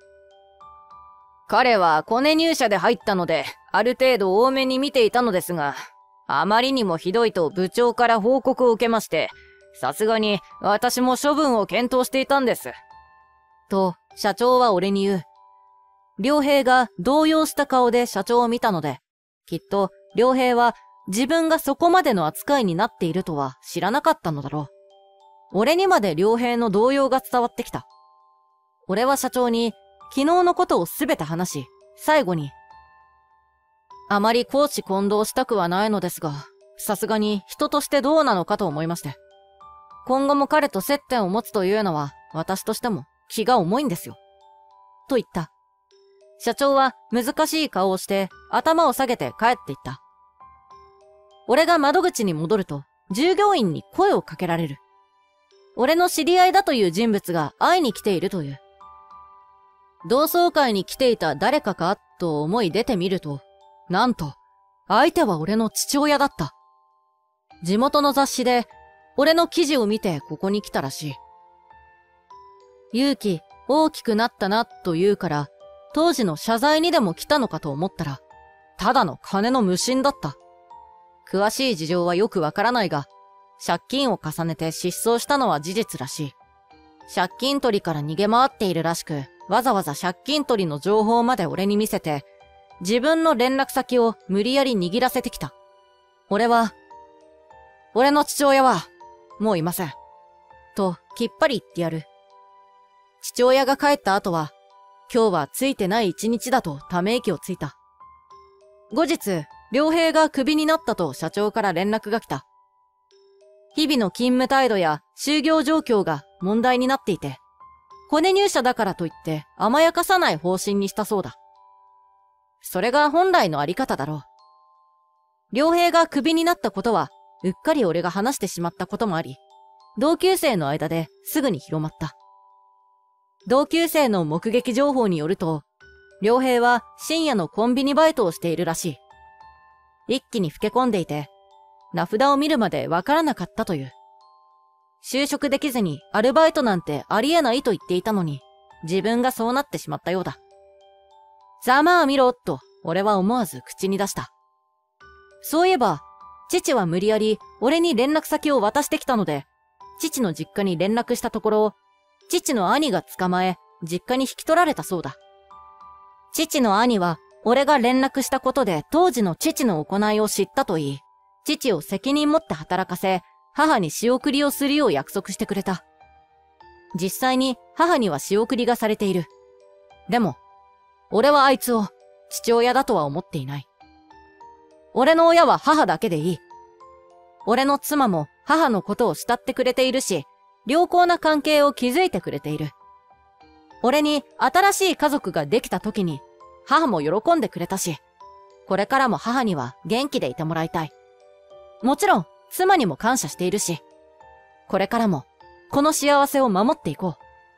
彼はコネ入社で入ったので、ある程度多めに見ていたのですが、あまりにもひどいと部長から報告を受けまして、さすがに私も処分を検討していたんです。と、社長は俺に言う。良平が動揺した顔で社長を見たので、きっと良平は自分がそこまでの扱いになっているとは知らなかったのだろう。俺にまで良平の動揺が伝わってきた。俺は社長に昨日のことをすべて話し、最後に、あまり公私混同したくはないのですが、さすがに人としてどうなのかと思いまして。今後も彼と接点を持つというのは私としても気が重いんですよ。と言った。社長は難しい顔をして頭を下げて帰っていった。俺が窓口に戻ると従業員に声をかけられる。俺の知り合いだという人物が会いに来ているという。同窓会に来ていた誰かかと思い出てみると、なんと相手は俺の父親だった。地元の雑誌で俺の記事を見てここに来たらしい。勇気、大きくなったなと言うから、当時の謝罪にでも来たのかと思ったら、ただの金の無心だった。詳しい事情はよくわからないが、借金を重ねて失踪したのは事実らしい。借金取りから逃げ回っているらしく、わざわざ借金取りの情報まで俺に見せて、自分の連絡先を無理やり握らせてきた。俺は、俺の父親は、もういません。と、きっぱり言ってやる。父親が帰った後は、今日はついてない一日だとため息をついた。後日、良平がクビになったと社長から連絡が来た。日々の勤務態度や就業状況が問題になっていて、コネ入社だからといって甘やかさない方針にしたそうだ。それが本来のあり方だろう。良平がクビになったことは、うっかり俺が話してしまったこともあり、同級生の間ですぐに広まった。同級生の目撃情報によると、良平は深夜のコンビニバイトをしているらしい。一気に老け込んでいて、名札を見るまでわからなかったという。就職できずにアルバイトなんてありえないと言っていたのに、自分がそうなってしまったようだ。ざまあ見ろ、と俺は思わず口に出した。そういえば、父は無理やり俺に連絡先を渡してきたので、父の実家に連絡したところ、父の兄が捕まえ、実家に引き取られたそうだ。 父の兄は、俺が連絡したことで当時の父の行いを知ったと言い、父を責任持って働かせ、母に仕送りをするよう約束してくれた。実際に母には仕送りがされている。でも、俺はあいつを父親だとは思っていない。俺の親は母だけでいい。俺の妻も母のことを慕ってくれているし、良好な関係を築いてくれている。俺に新しい家族ができた時に、母も喜んでくれたし、これからも母には元気でいてもらいたい。もちろん、妻にも感謝しているし、これからも、この幸せを守っていこ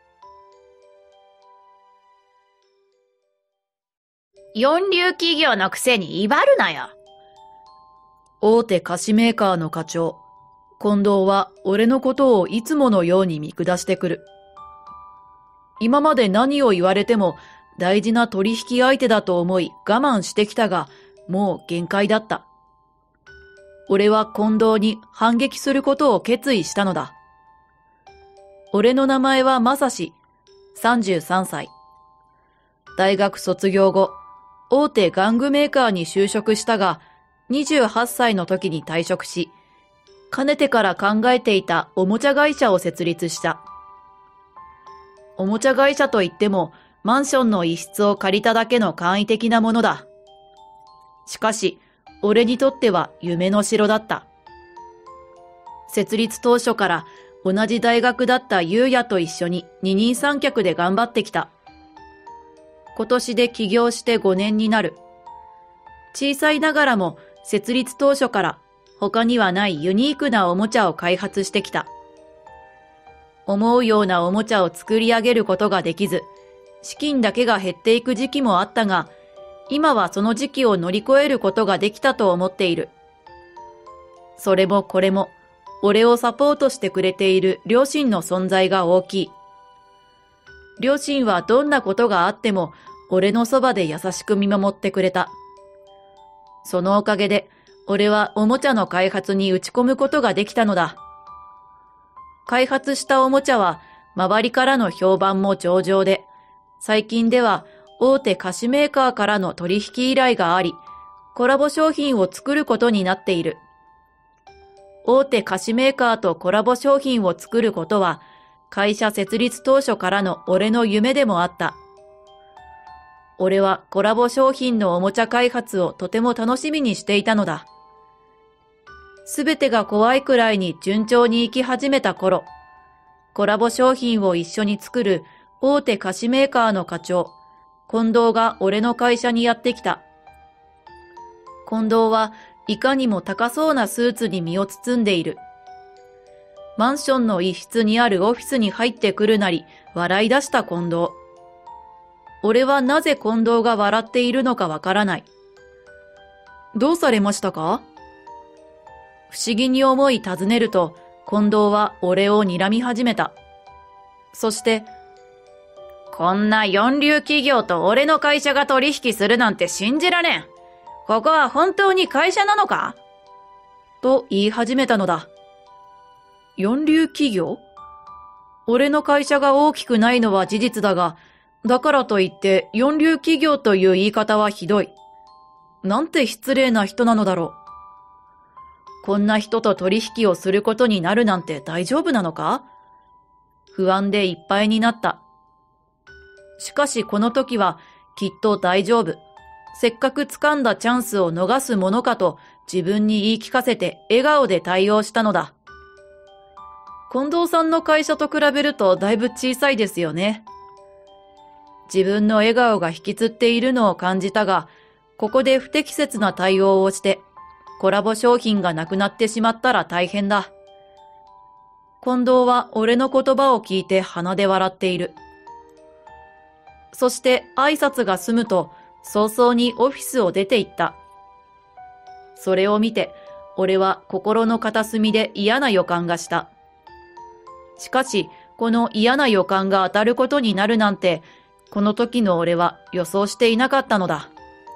う。四流企業のくせに威張るなよ。 大手菓子メーカーの課長、近藤は俺のことをいつものように見下してくる。今まで何を言われても大事な取引相手だと思い我慢してきたが、もう限界だった。俺は近藤に反撃することを決意したのだ。俺の名前は正志、さんじゅうさんさい。大学卒業後、大手玩具メーカーに就職したが、にじゅうはっさいの時に退職し、かねてから考えていたおもちゃ会社を設立した。おもちゃ会社といっても、マンションの一室を借りただけの簡易的なものだ。しかし、俺にとっては夢の城だった。設立当初から同じ大学だった優也と一緒に二人三脚で頑張ってきた。今年で起業してごねんになる。小さいながらも設立当初から他にはないユニークなおもちゃを開発してきた。思うようなおもちゃを作り上げることができず、資金だけが減っていく時期もあったが、今はその時期を乗り越えることができたと思っている。それもこれも、俺をサポートしてくれている両親の存在が大きい。両親はどんなことがあっても、俺のそばで優しく見守ってくれた。そのおかげで、俺はおもちゃの開発に打ち込むことができたのだ。開発したおもちゃは、周りからの評判も上々で、最近では大手菓子メーカーからの取引依頼があり、コラボ商品を作ることになっている。大手菓子メーカーとコラボ商品を作ることは、会社設立当初からの俺の夢でもあった。俺はコラボ商品のおもちゃ開発をとても楽しみにしていたのだ。すべてが怖いくらいに順調に行き始めた頃、コラボ商品を一緒に作る大手菓子メーカーの課長、近藤が俺の会社にやってきた。近藤はいかにも高そうなスーツに身を包んでいる。マンションの一室にあるオフィスに入ってくるなり笑い出した近藤。俺はなぜ近藤が笑っているのかわからない。どうされましたか？不思議に思い尋ねると、近藤は俺を睨み始めた。そして、 こんな四流企業と俺の会社が取引するなんて信じられん。ここは本当に会社なのか？ と言い始めたのだ。四流企業？俺の会社が大きくないのは事実だが、だからといって四流企業という言い方はひどい。なんて失礼な人なのだろう。こんな人と取引をすることになるなんて大丈夫なのか？不安でいっぱいになった。しかしこの時はきっと大丈夫。せっかく掴んだチャンスを逃すものかと自分に言い聞かせて笑顔で対応したのだ。近藤さんの会社と比べるとだいぶ小さいですよね。自分の笑顔が引きつっているのを感じたが、ここで不適切な対応をして、コラボ商品がなくなってしまったら大変だ。近藤は俺の言葉を聞いて鼻で笑っている。そして挨拶が済むと早々にオフィスを出て行った。それを見て俺は心の片隅で嫌な予感がした。しかしこの嫌な予感が当たることになるなんてこの時の俺は予想していなかったのだ。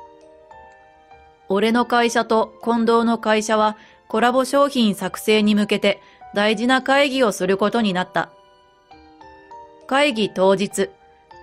俺の会社と近藤の会社はコラボ商品作成に向けて大事な会議をすることになった。会議当日、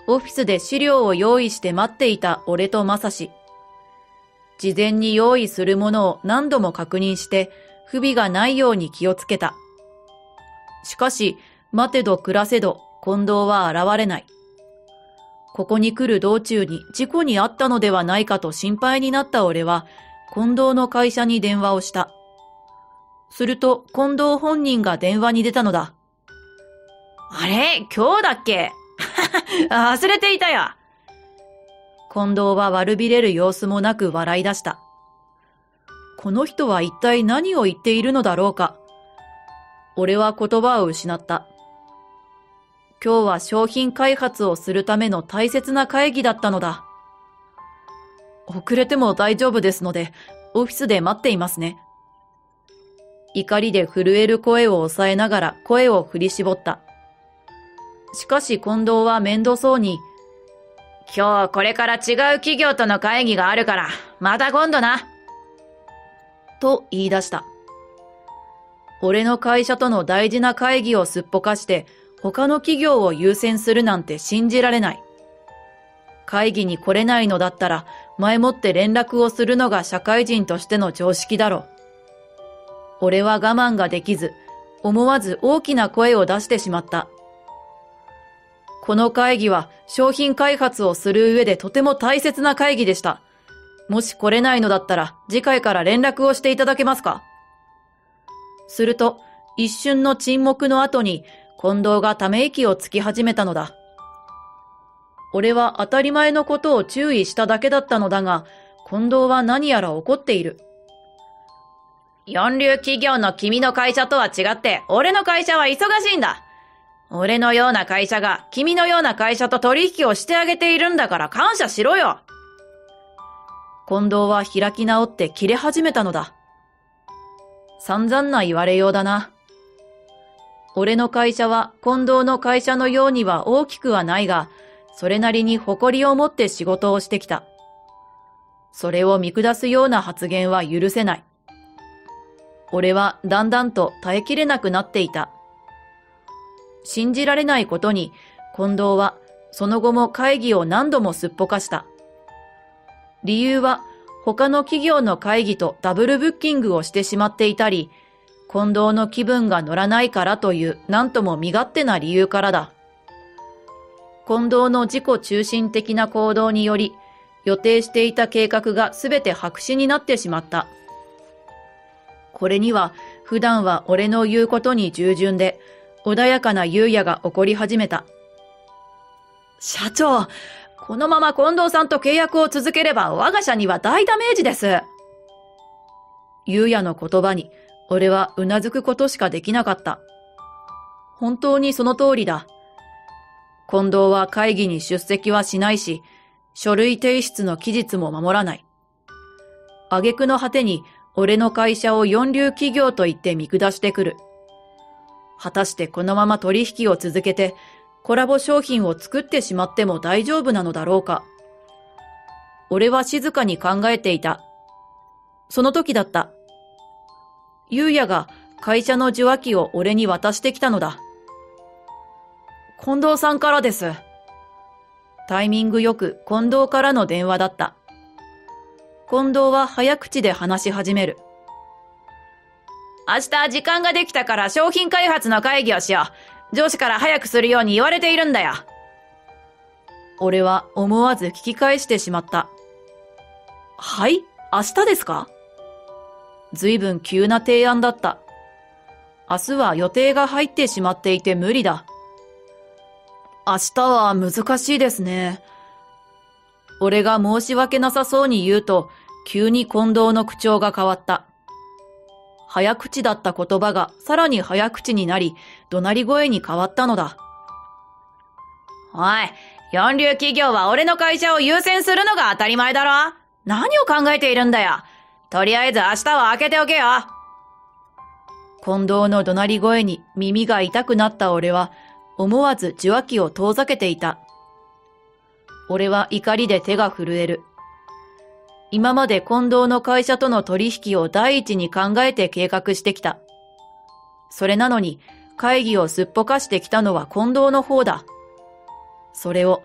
オフィスで資料を用意して待っていた俺とまさし。事前に用意するものを何度も確認して不備がないように気をつけた。しかし、待てど暮らせど近藤は現れない。ここに来る道中に事故にあったのではないかと心配になった俺は、近藤の会社に電話をした。すると、近藤本人が電話に出たのだ。 あれ、今日だっけ忘れていたよ。 近藤は悪びれる様子もなく笑い出した。この人は一体何を言っているのだろうか。俺は言葉を失った。今日は商品開発をするための大切な会議だったのだ。遅れても大丈夫ですので、オフィスで待っていますね。怒りで震える声を抑えながら声を振り絞った。しかし近藤は面倒そうに、 今日これから違う企業との会議があるから、また今度な。 と言い出した。俺の会社との大事な会議をすっぽかして他の企業を優先するなんて信じられない。会議に来れないのだったら前もって連絡をするのが社会人としての常識だろう。俺は我慢ができず、思わず大きな声を出してしまった。この会議は商品開発をする上でとても大切な会議でした。もし来れないのだったら次回から連絡をしていただけますか？すると一瞬の沈黙の後に近藤がため息をつき始めたのだ。俺は当たり前のことを注意しただけだったのだが、近藤は何やら怒っている。 四流企業の君の会社とは違って俺の会社は忙しいんだ。俺のような会社が君のような会社と取引をしてあげているんだから感謝しろよ。 近藤は開き直って切れ始めたのだ。散々な言われようだな。俺の会社は近藤の会社のようには大きくはないが、それなりに誇りを持って仕事をしてきた。それを見下すような発言は許せない。俺はだんだんと耐えきれなくなっていた。信じられないことに、近藤はその後も会議を何度もすっぽかした。理由は他の企業の会議とダブルブッキングをしてしまっていたり、近藤の気分が乗らないからという何とも身勝手な理由からだ。近藤の自己中心的な行動により、予定していた計画がすべて白紙になってしまった。これには普段は俺の言うことに従順で、穏やかな優也が怒り始めた。 社長、このまま近藤さんと契約を続ければ我が社には大ダメージです。 優也の言葉に俺はうなずくことしかできなかった。本当にその通りだ。近藤は会議に出席はしないし、書類提出の期日も守らない。挙句の果てに俺の会社を四流企業と言って見下してくる。果たしてこのまま取引を続けてコラボ商品を作ってしまっても大丈夫なのだろうか。俺は静かに考えていた。その時だった。優也が会社の受話器を俺に渡してきたのだ。近藤さんからです。タイミングよく近藤からの電話だった。近藤は早口で話し始める。 明日時間ができたから商品開発の会議をしよう。上司から早くするように言われているんだよ。 俺は思わず聞き返してしまった。はい？明日ですか？ずいぶん急な提案だった。明日は予定が入ってしまっていて無理だ。明日は難しいですね。俺が申し訳なさそうに言うと、急に近藤の口調が変わった。早口だった言葉がさらに早口になり、怒鳴り声に変わったのだ。 おい、四流企業は俺の会社を優先するのが当たり前だろ。何を考えているんだよ。とりあえず明日は開けておけよ。 近藤の怒鳴り声に耳が痛くなった俺は、思わず受話器を遠ざけていた。俺は怒りで手が震える。今まで近藤の会社との取引を第一に考えて計画してきた。それなのに会議をすっぽかしてきたのは近藤の方だ。それを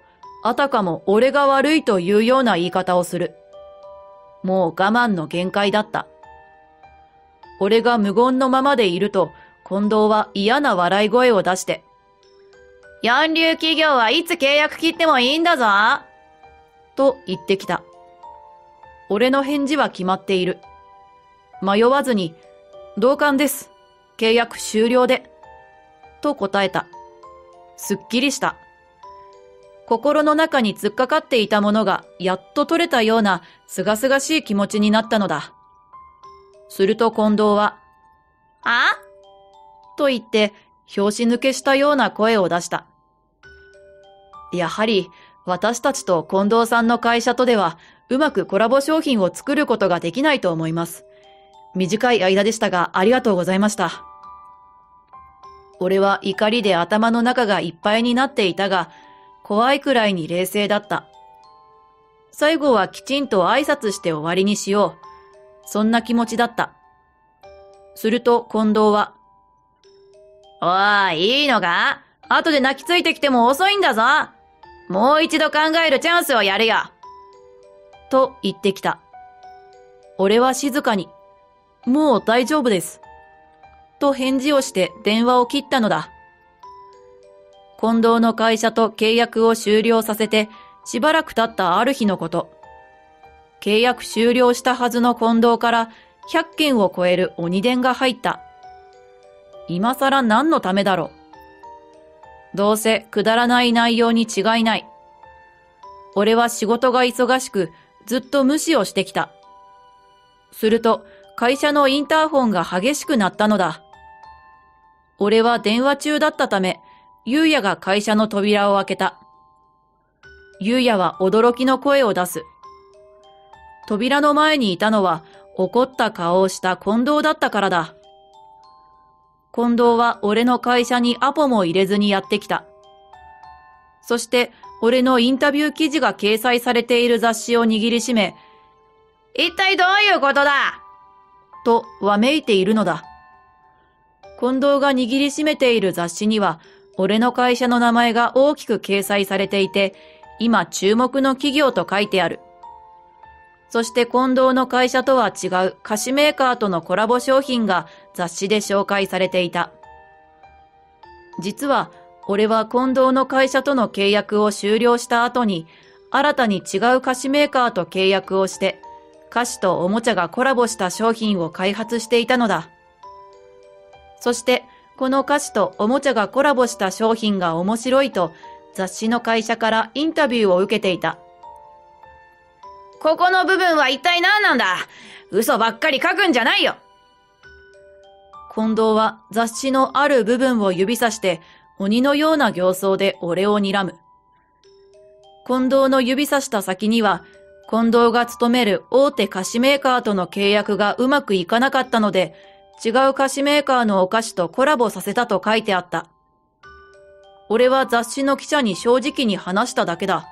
あたかも俺が悪いというような言い方をする。もう我慢の限界だった。俺が無言のままでいると、近藤は嫌な笑い声を出して、 四流企業はいつ契約切ってもいいんだぞと言ってきた。俺の返事は決まっている。迷わずに、同感です。契約終了で。と答えた。すっきりした。心の中に突っかかっていたものがやっと取れたようなすがすがしい気持ちになったのだ。すると近藤は、 あと言って拍子抜けしたような声を出した。やはり私たちと近藤さんの会社とではうまくコラボ商品を作ることができないと思います。短い間でしたがありがとうございました。俺は怒りで頭の中がいっぱいになっていたが、怖いくらいに冷静だった。最後はきちんと挨拶して終わりにしよう。そんな気持ちだった。すると近藤は、 おーい、いいのか？後で泣きついてきても遅いんだぞ。もう一度考えるチャンスをやるよ。 と言ってきた。俺は静かに、もう大丈夫です。と返事をして電話を切ったのだ。近藤の会社と契約を終了させてしばらく経ったある日のこと。契約終了したはずの近藤からひゃっけんを超える鬼電が入った。今さら何のためだろう。どうせくだらない内容に違いない。俺は仕事が忙しくずっと無視をしてきた。すると会社のインターホンが激しく鳴ったのだ。俺は電話中だったため、ゆうやが会社の扉を開けた。ゆうやは驚きの声を出す。扉の前にいたのは怒った顔をした近藤だったからだ。近藤は俺の会社にアポも入れずにやってきた。そして俺のインタビュー記事が掲載されている雑誌を握りしめ、 一体どういうことだとわめいているのだ。近藤が握りしめている雑誌には、俺の会社の名前が大きく掲載されていて、今注目の企業と書いてある。そして近藤の会社とは違う菓子メーカーとのコラボ商品が雑誌で紹介されていた。実は、俺は近藤の会社との契約を終了した後に、新たに違う菓子メーカーと契約をして、菓子とおもちゃがコラボした商品を開発していたのだ。そして、この菓子とおもちゃがコラボした商品が面白いと、雑誌の会社からインタビューを受けていた。 ここの部分は一体何なんだ？嘘ばっかり書くんじゃないよ。 近藤は雑誌のある部分を指さして鬼のような形相で俺を睨む。近藤の指さした先には、近藤が勤める大手菓子メーカーとの契約がうまくいかなかったので、違う菓子メーカーのお菓子とコラボさせたと書いてあった。俺は雑誌の記者に正直に話しただけだ。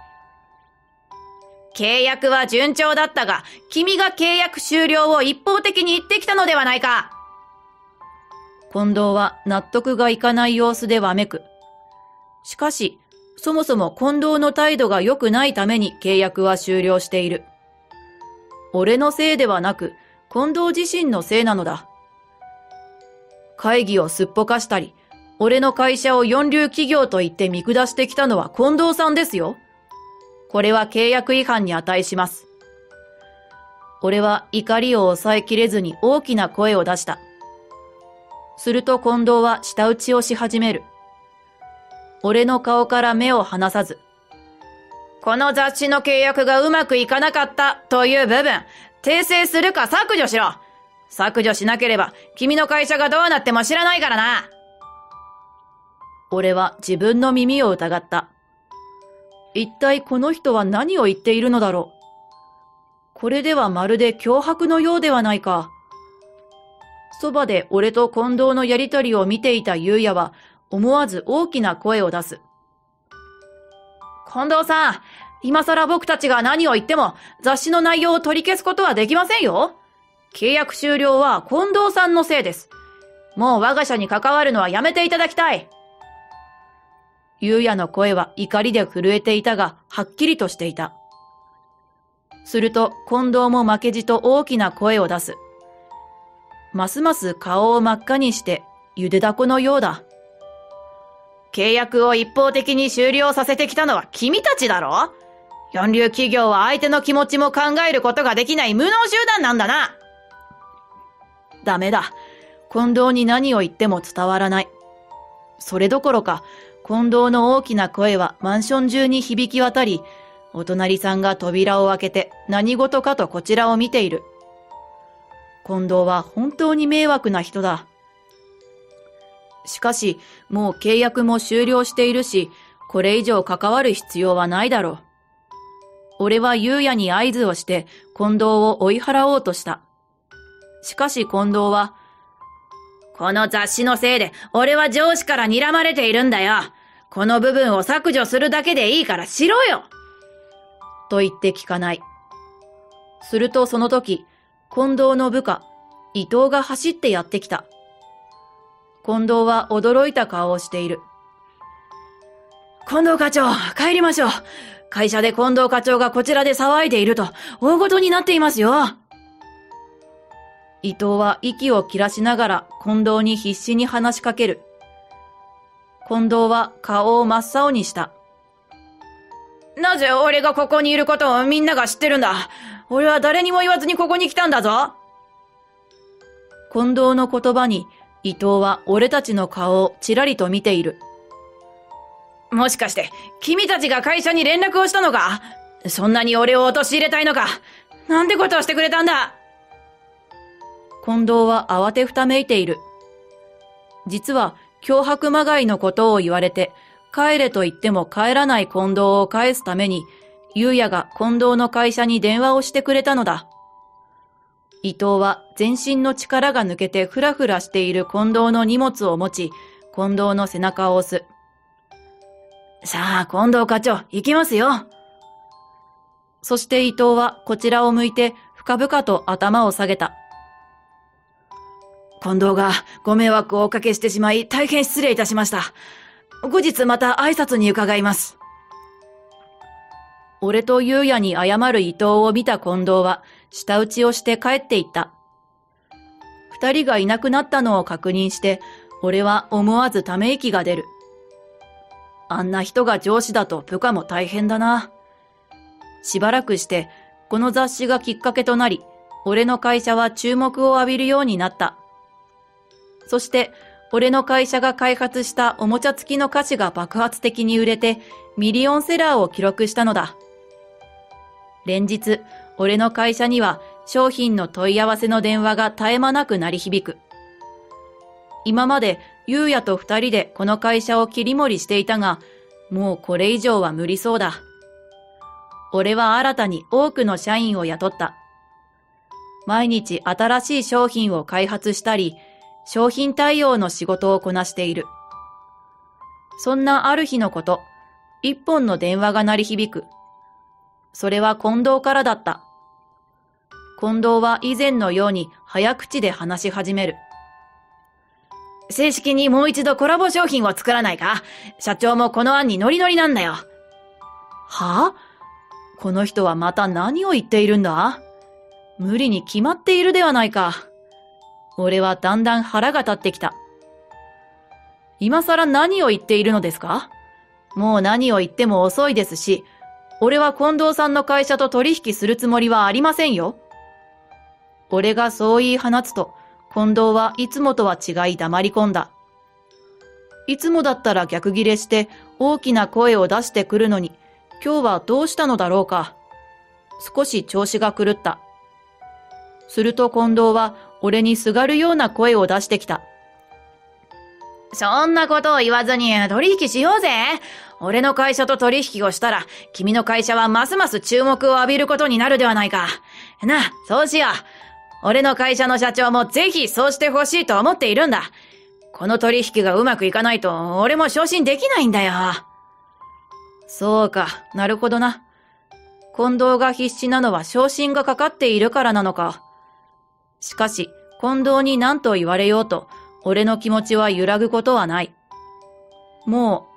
契約は順調だったが、君が契約終了を一方的に言ってきたのではないか。 近藤は納得がいかない様子でわめく。しかし、そもそも近藤の態度が良くないために契約は終了している。俺のせいではなく、近藤自身のせいなのだ。会議をすっぽかしたり、俺の会社を四流企業と言って見下してきたのは近藤さんですよ。これは契約違反に値します。俺は怒りを抑えきれずに大きな声を出した。すると近藤は舌打ちをし始める。俺の顔から目を離さず、 この雑誌の契約がうまくいかなかったという部分、訂正するか削除しろ。削除しなければ君の会社がどうなっても知らないからな。 俺は自分の耳を疑った。一体この人は何を言っているのだろう。これではまるで脅迫のようではないか。そばで俺と近藤のやりとりを見ていた優也は思わず大きな声を出す。 近藤さん、今更僕たちが何を言っても雑誌の内容を取り消すことはできませんよ。契約終了は近藤さんのせいです。もう我が社に関わるのはやめていただきたい。 ゆうやの声は怒りで震えていたが、はっきりとしていた。すると、近藤も負けじと大きな声を出す。ますます顔を真っ赤にして、ゆでだこのようだ。 契約を一方的に終了させてきたのは君たちだろ？四流企業は相手の気持ちも考えることができない無能集団なんだな。 ダメだ。近藤に何を言っても伝わらない。それどころか、近藤の大きな声はマンション中に響き渡り、お隣さんが扉を開けて何事かとこちらを見ている。近藤は本当に迷惑な人だ。しかし、もう契約も終了しているし、これ以上関わる必要はないだろう。俺は優也に合図をして、近藤を追い払おうとした。しかし近藤は、 この雑誌のせいで、俺は上司から睨まれているんだよ。この部分を削除するだけでいいからしろよ。 と言って聞かない。するとその時、近藤の部下、伊藤が走ってやってきた。近藤は驚いた顔をしている。 近藤課長、帰りましょう。会社で近藤課長がこちらで騒いでいると、大事になっていますよ。 伊藤は息を切らしながら近藤に必死に話しかける。近藤は顔を真っ青にした。 なぜ俺がここにいることをみんなが知ってるんだ。俺は誰にも言わずにここに来たんだぞ。 近藤の言葉に伊藤は俺たちの顔をちらりと見ている。 もしかして、君たちが会社に連絡をしたのか？そんなに俺を陥れたいのか？なんてことをしてくれたんだ！ 近藤は慌てふためいている。実は、脅迫まがいのことを言われて、帰れと言っても帰らない近藤を返すために、優也が近藤の会社に電話をしてくれたのだ。伊藤は全身の力が抜けてふらふらしている近藤の荷物を持ち、近藤の背中を押す。 さあ、近藤課長、行きますよ。 そして伊藤はこちらを向いて深々と頭を下げた。 近藤がご迷惑をおかけしてしまい大変失礼いたしました。後日また挨拶に伺います。 俺と優也に謝る伊藤を見た近藤は舌打ちをして帰っていった。二人がいなくなったのを確認して、俺は思わずため息が出る。あんな人が上司だと部下も大変だな。しばらくして、この雑誌がきっかけとなり、俺の会社は注目を浴びるようになった。そして、俺の会社が開発したおもちゃ付きの菓子が爆発的に売れて、ミリオンセラーを記録したのだ。連日、俺の会社には商品の問い合わせの電話が絶え間なく鳴り響く。今まで、優也と二人でこの会社を切り盛りしていたが、もうこれ以上は無理そうだ。俺は新たに多くの社員を雇った。毎日新しい商品を開発したり、商品対応の仕事をこなしている。そんなある日のこと、一本の電話が鳴り響く。それは近藤からだった。近藤は以前のように早口で話し始める。 正式にもう一度コラボ商品を作らないか？社長もこの案にノリノリなんだよ。 はぁ？この人はまた何を言っているんだ？無理に決まっているではないか。俺はだんだん腹が立ってきた。今更何を言っているのですか？もう何を言っても遅いですし、俺は近藤さんの会社と取引するつもりはありませんよ。俺がそう言い放つと、近藤はいつもとは違い黙り込んだ。いつもだったら逆ギレして大きな声を出してくるのに、今日はどうしたのだろうか。少し調子が狂った。すると近藤は俺にすがるような声を出してきた。 そんなことを言わずに取引しようぜ。俺の会社と取引をしたら、君の会社はますます注目を浴びることになるではないか。なあ、そうしよう。俺の会社の社長もぜひそうしてほしいと思っているんだ。この取引がうまくいかないと、俺も昇進できないんだよ。 そうか、なるほどな。近藤が必死なのは昇進がかかっているからなのか。しかし、近藤に何と言われようと、俺の気持ちは揺らぐことはない。もう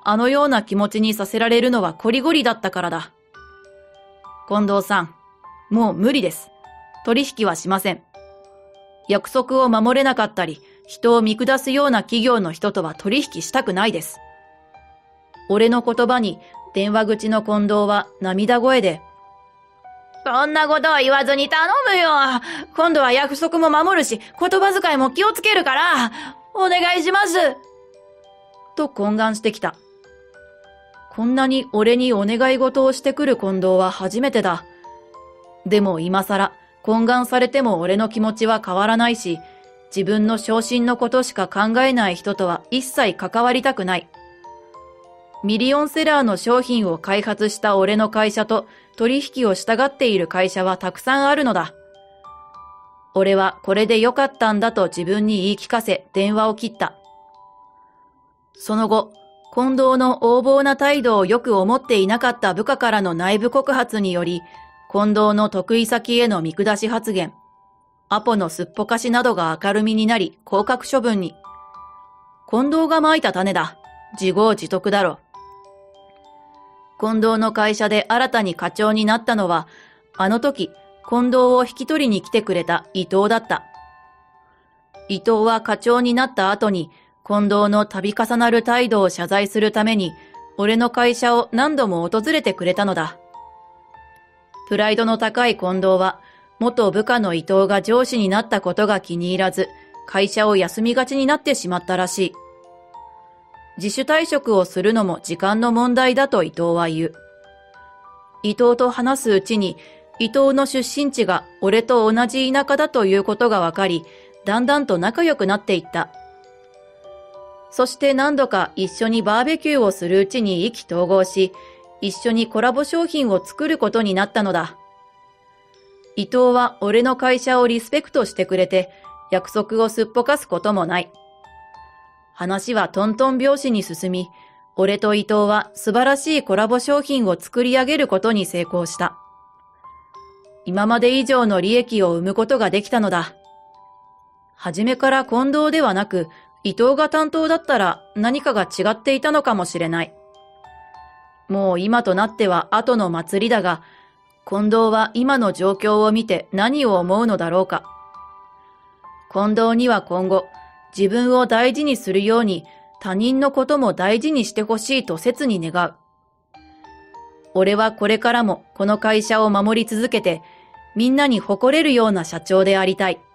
あのような気持ちにさせられるのはこりごりだったからだ。近藤さん、もう無理です。取引はしません。約束を守れなかったり、人を見下すような企業の人とは取引したくないです。俺の言葉に電話口の近藤は涙声で、そんなことは言わずに頼むよ。今度は約束も守るし、言葉遣いも気をつけるから、お願いします。と懇願してきた。こんなに俺にお願い事をしてくる近藤は初めてだ。でも今更、懇願されても俺の気持ちは変わらないし、自分の昇進のことしか考えない人とは一切関わりたくない。ミリオンセラーの商品を開発した俺の会社と取引を従っている会社はたくさんあるのだ。俺はこれで良かったんだと自分に言い聞かせ電話を切った。その後、近藤の横暴な態度をよく思っていなかった部下からの内部告発により、近藤の得意先への見下し発言、アポのすっぽかしなどが明るみになり降格処分に。近藤が蒔いた種だ。自業自得だろ。近藤の会社で新たに課長になったのは、あの時、近藤を引き取りに来てくれた伊藤だった。伊藤は課長になった後に、近藤の度重なる態度を謝罪するために、俺の会社を何度も訪れてくれたのだ。プライドの高い近藤は、元部下の伊藤が上司になったことが気に入らず、会社を休みがちになってしまったらしい。自主退職をするのも時間の問題だと伊藤は言う。伊藤と話すうちに、伊藤の出身地が俺と同じ田舎だということが分かり、だんだんと仲良くなっていった。そして何度か一緒にバーベキューをするうちに意気投合し、一緒にコラボ商品を作ることになったのだ。伊藤は俺の会社をリスペクトしてくれて、約束をすっぽかすこともない。話はトントン拍子に進み、俺と伊藤は素晴らしいコラボ商品を作り上げることに成功した。今まで以上の利益を生むことができたのだ。はじめから近藤ではなく、伊藤が担当だったら何かが違っていたのかもしれない。もう今となっては後の祭りだが、近藤は今の状況を見て何を思うのだろうか。近藤には今後、自分を大事にするように他人のことも大事にしてほしいと切に願う。俺はこれからもこの会社を守り続けて、みんなに誇れるような社長でありたい。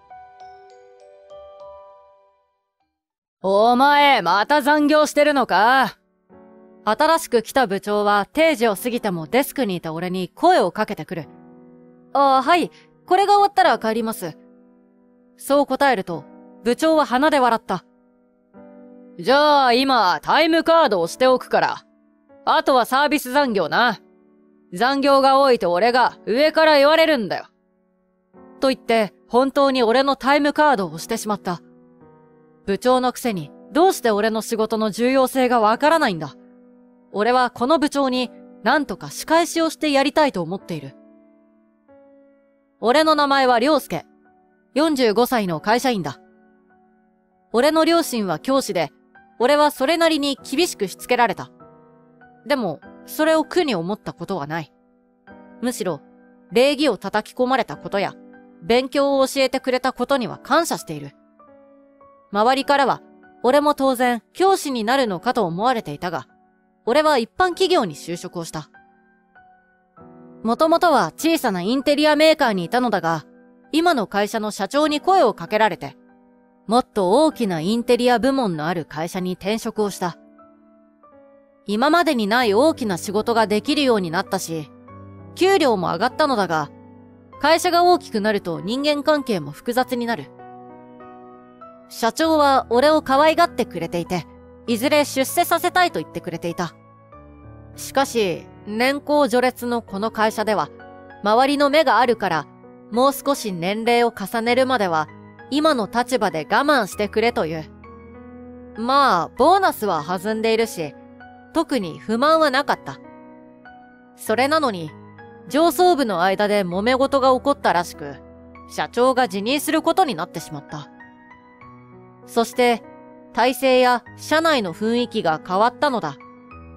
お前、また残業してるのか？新しく来た部長は定時を過ぎてもデスクにいた俺に声をかけてくる。ああ、はい。これが終わったら帰ります。そう答えると、部長は鼻で笑った。じゃあ今、タイムカードをしておくから。あとはサービス残業な。残業が多いと俺が上から言われるんだよ。と言って、本当に俺のタイムカードを押してしまった。部長のくせに、どうして俺の仕事の重要性がわからないんだ。俺はこの部長に、なんとか仕返しをしてやりたいと思っている。俺の名前は良介。よんじゅうごさいの会社員だ。俺の両親は教師で、俺はそれなりに厳しくしつけられた。でも、それを苦に思ったことはない。むしろ、礼儀を叩き込まれたことや、勉強を教えてくれたことには感謝している。周りからは、俺も当然教師になるのかと思われていたが、俺は一般企業に就職をした。もともとは小さなインテリアメーカーにいたのだが、今の会社の社長に声をかけられて、もっと大きなインテリア部門のある会社に転職をした。今までにない大きな仕事ができるようになったし、給料も上がったのだが、会社が大きくなると人間関係も複雑になる。社長は俺を可愛がってくれていて、いずれ出世させたいと言ってくれていた。しかし、年功序列のこの会社では、周りの目があるから、もう少し年齢を重ねるまでは、今の立場で我慢してくれという。まあ、ボーナスは弾んでいるし、特に不満はなかった。それなのに、上層部の間で揉め事が起こったらしく、社長が辞任することになってしまった。そして、体制や社内の雰囲気が変わったのだ。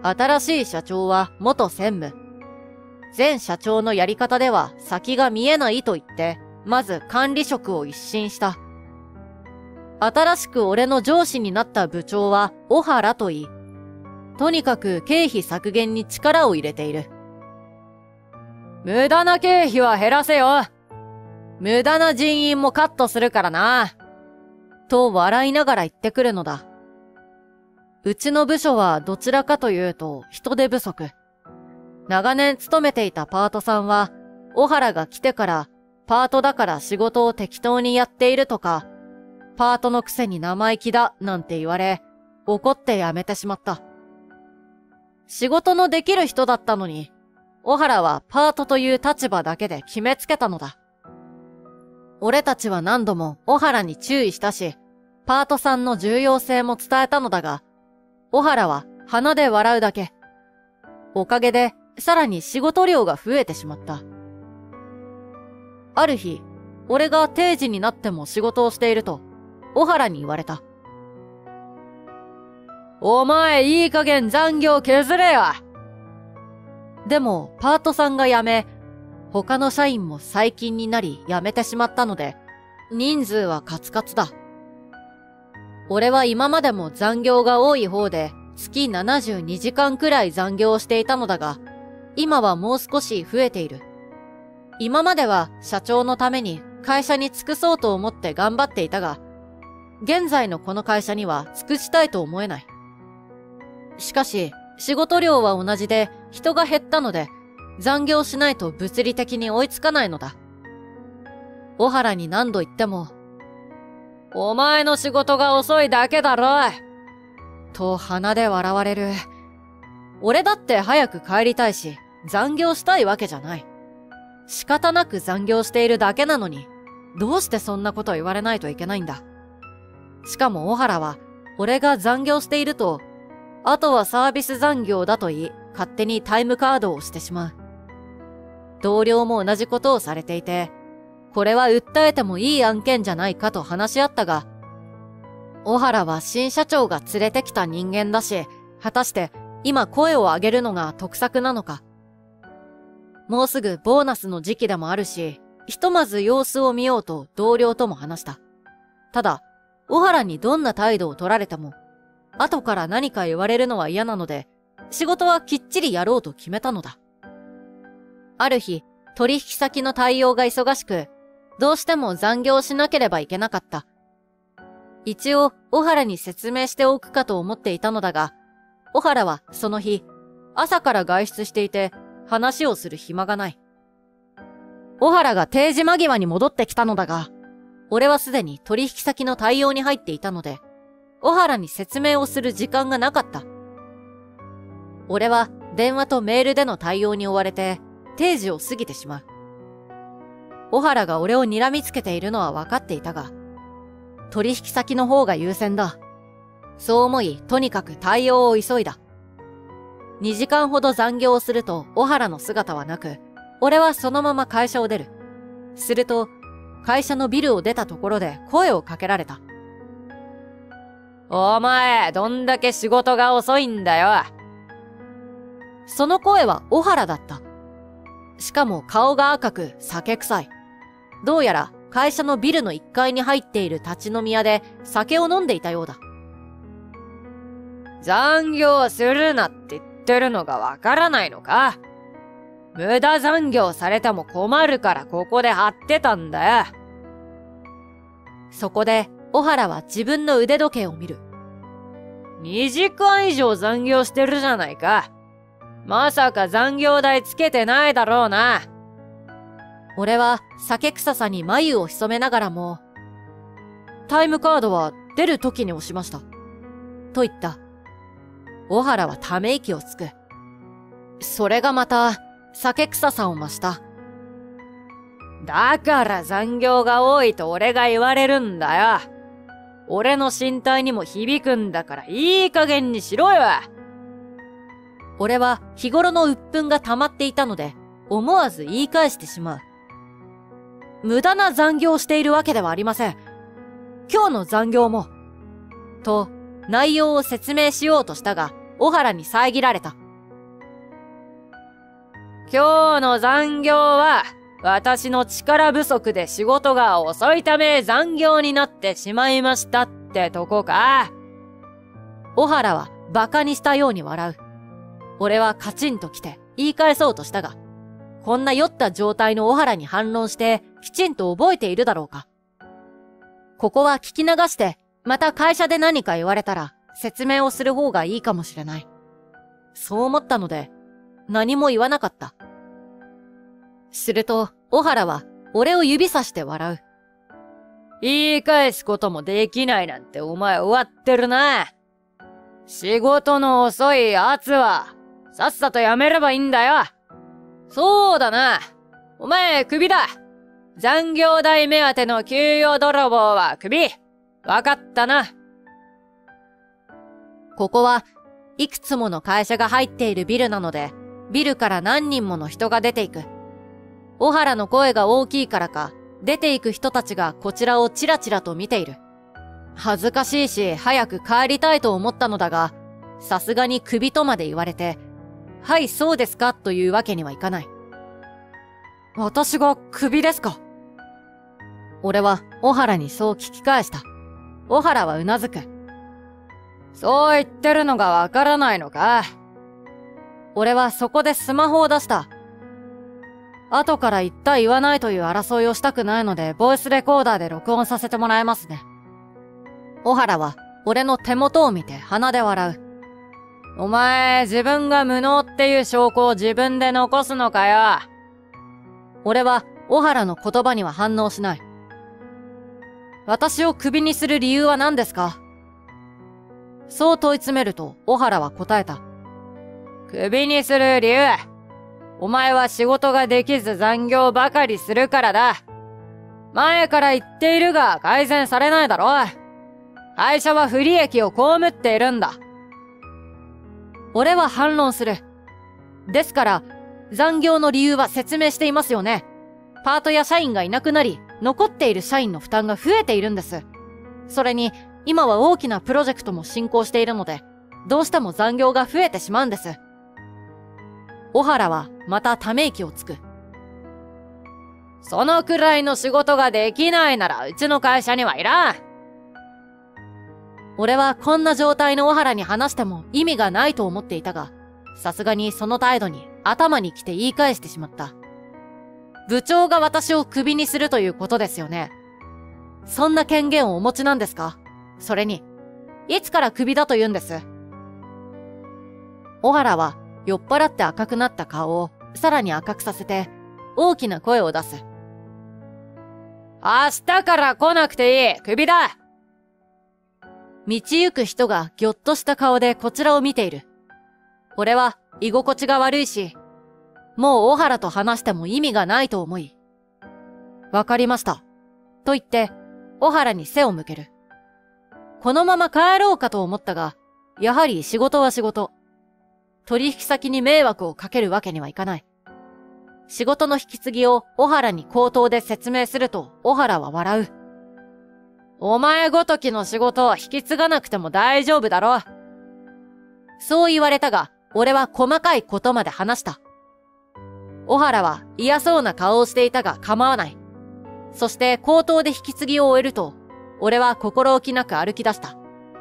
新しい社長は元専務。前社長のやり方では先が見えないと言って、まず管理職を一新した。新しく俺の上司になった部長は小原といい、とにかく経費削減に力を入れている。無駄な経費は減らせよ。無駄な人員もカットするからな。と笑いながら言ってくるのだ。うちの部署はどちらかというと人手不足。長年勤めていたパートさんは、小原が来てからパートだから仕事を適当にやっているとか、パートのくせに生意気だなんて言われ、怒って辞めてしまった。仕事のできる人だったのに、小原はパートという立場だけで決めつけたのだ。俺たちは何度も小原に注意したし、パートさんの重要性も伝えたのだが、小原は鼻で笑うだけ。おかげでさらに仕事量が増えてしまった。ある日、俺が定時になっても仕事をしていると、小原に言われた。お前いい加減残業削れよ。でもパートさんが辞め、他の社員も最近になり辞めてしまったので、人数はカツカツだ。俺は今までも残業が多い方で月ななじゅうにじかんくらい残業をしていたのだが、今はもう少し増えている。今までは社長のために会社に尽くそうと思って頑張っていたが、現在のこの会社には尽くしたいと思えない。しかし、仕事量は同じで人が減ったので、残業しないと物理的に追いつかないのだ。小原に何度言っても、お前の仕事が遅いだけだろと鼻で笑われる。俺だって早く帰りたいし、残業したいわけじゃない。仕方なく残業しているだけなのに、どうしてそんなこと言われないといけないんだ。しかも小原は、俺が残業していると、あとはサービス残業だと言い、勝手にタイムカードを押してしまう。同僚も同じことをされていて、これは訴えてもいい案件じゃないかと話し合ったが、小原は新社長が連れてきた人間だし、果たして今声を上げるのが得策なのか。もうすぐボーナスの時期でもあるし、ひとまず様子を見ようと同僚とも話した。ただ、小原にどんな態度を取られても、後から何か言われるのは嫌なので、仕事はきっちりやろうと決めたのだ。ある日、取引先の対応が忙しく、どうしても残業しなければいけなかった。一応、小原に説明しておくかと思っていたのだが、小原はその日、朝から外出していて、話をする暇がない。小原が定時間際に戻ってきたのだが、俺はすでに取引先の対応に入っていたので、小原に説明をする時間がなかった。俺は電話とメールでの対応に追われて、定時を過ぎてしまう。小原が俺を睨みつけているのは分かっていたが、取引先の方が優先だ。そう思い、とにかく対応を急いだ。にじかんほど残業をすると小原の姿はなく、俺はそのまま会社を出る。すると、会社のビルを出たところで声をかけられた。お前、どんだけ仕事が遅いんだよ。その声は小原だった。しかも顔が赤く酒臭い。どうやら会社のビルのいっかいに入っている立ち飲み屋で酒を飲んでいたようだ。残業するなって言ってるのがわからないのか？無駄残業されても困るからここで張ってたんだよ。そこで小原は自分の腕時計を見る。にじかん以上残業してるじゃないか。まさか残業代つけてないだろうな。俺は酒臭さに眉を潜めながらも、タイムカードは出る時に押しました。と言った。小原はため息をつく。それがまた酒臭さを増した。だから残業が多いと俺が言われるんだよ。俺の身体にも響くんだからいい加減にしろよ。俺は日頃の鬱憤が溜まっていたので、思わず言い返してしまう。無駄な残業をしているわけではありません。今日の残業も。と、内容を説明しようとしたが、 小原に遮られた。今日の残業は、私の力不足で仕事が遅いため残業になってしまいましたってとこか。小原は馬鹿にしたように笑う。俺はカチンと来て言い返そうとしたが、こんな酔った状態の小原に反論してきちんと覚えているだろうか。ここは聞き流して、また会社で何か言われたら説明をする方がいいかもしれない。そう思ったので、何も言わなかった。すると、小原は俺を指さして笑う。言い返すこともできないなんてお前終わってるな。仕事の遅い奴は、さっさとやめればいいんだよ。そうだな。お前、クビだ。残業代目当ての給与泥棒はクビ。わかったな。ここはいくつもの会社が入っているビルなので、ビルから何人もの人が出ていく。小原の声が大きいからか、出ていく人たちがこちらをチラチラと見ている。恥ずかしいし、早く帰りたいと思ったのだが、さすがにクビとまで言われて、はい、そうですかというわけにはいかない。私がクビですか？俺は小原にそう聞き返した。小原はうなずく。そう言ってるのがわからないのか。俺はそこでスマホを出した。後から言った言わないという争いをしたくないので、ボイスレコーダーで録音させてもらえますね。小原は俺の手元を見て鼻で笑う。お前、自分が無能っていう証拠を自分で残すのかよ。俺は小原の言葉には反応しない。私をクビにする理由は何ですか？そう問い詰めると小原は答えた。クビにする理由。お前は仕事ができず残業ばかりするからだ。前から言っているが改善されないだろ。会社は不利益を被っているんだ。俺は反論する。ですから、残業の理由は説明していますよね。パートや社員がいなくなり、残っている社員の負担が増えているんです。それに、今は大きなプロジェクトも進行しているので、どうしても残業が増えてしまうんです。小原はまたため息をつく。そのくらいの仕事ができないならうちの会社にはいらん。俺はこんな状態の小原に話しても意味がないと思っていたが、さすがにその態度に頭にきて言い返してしまった。部長が私をクビにするということですよね。そんな権限をお持ちなんですか？それに、いつからクビだと言うんです？小原は酔っ払って赤くなった顔をさらに赤くさせて大きな声を出す。明日から来なくていい！クビだ！道行く人がぎょっとした顔でこちらを見ている。俺は居心地が悪いし、もう小原と話しても意味がないと思い、わかりました。と言って、小原に背を向ける。このまま帰ろうかと思ったが、やはり仕事は仕事。取引先に迷惑をかけるわけにはいかない。仕事の引き継ぎを小原に口頭で説明すると、小原は笑う。お前ごときの仕事を引き継がなくても大丈夫だろ。そう言われたが、俺は細かいことまで話した。小原は嫌そうな顔をしていたが構わない。そして口頭で引き継ぎを終えると、俺は心置きなく歩き出した。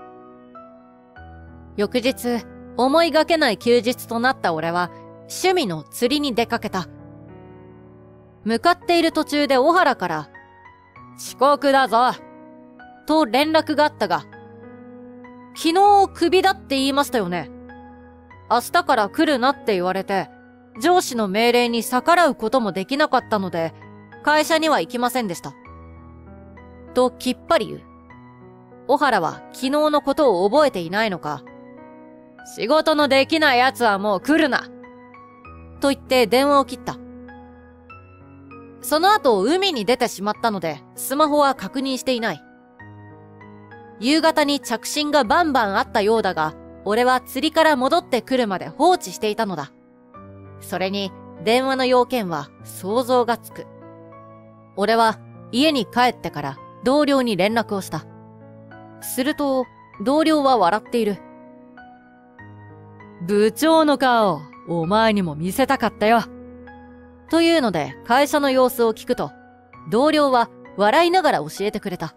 翌日、思いがけない休日となった俺は、趣味の釣りに出かけた。向かっている途中で小原から、遅刻だぞと連絡があったが、昨日クビだって言いましたよね。明日から来るなって言われて、上司の命令に逆らうこともできなかったので、会社には行きませんでした。ときっぱり言う。小原は昨日のことを覚えていないのか、仕事のできない奴はもう来るなと言って電話を切った。その後海に出てしまったので、スマホは確認していない。夕方に着信がバンバンあったようだが、俺は釣りから戻ってくるまで放置していたのだ。それに、電話の要件は想像がつく。俺は家に帰ってから同僚に連絡をした。すると、同僚は笑っている。 部長の顔、お前にも見せたかったよ。というので、会社の様子を聞くと、同僚は笑いながら教えてくれた。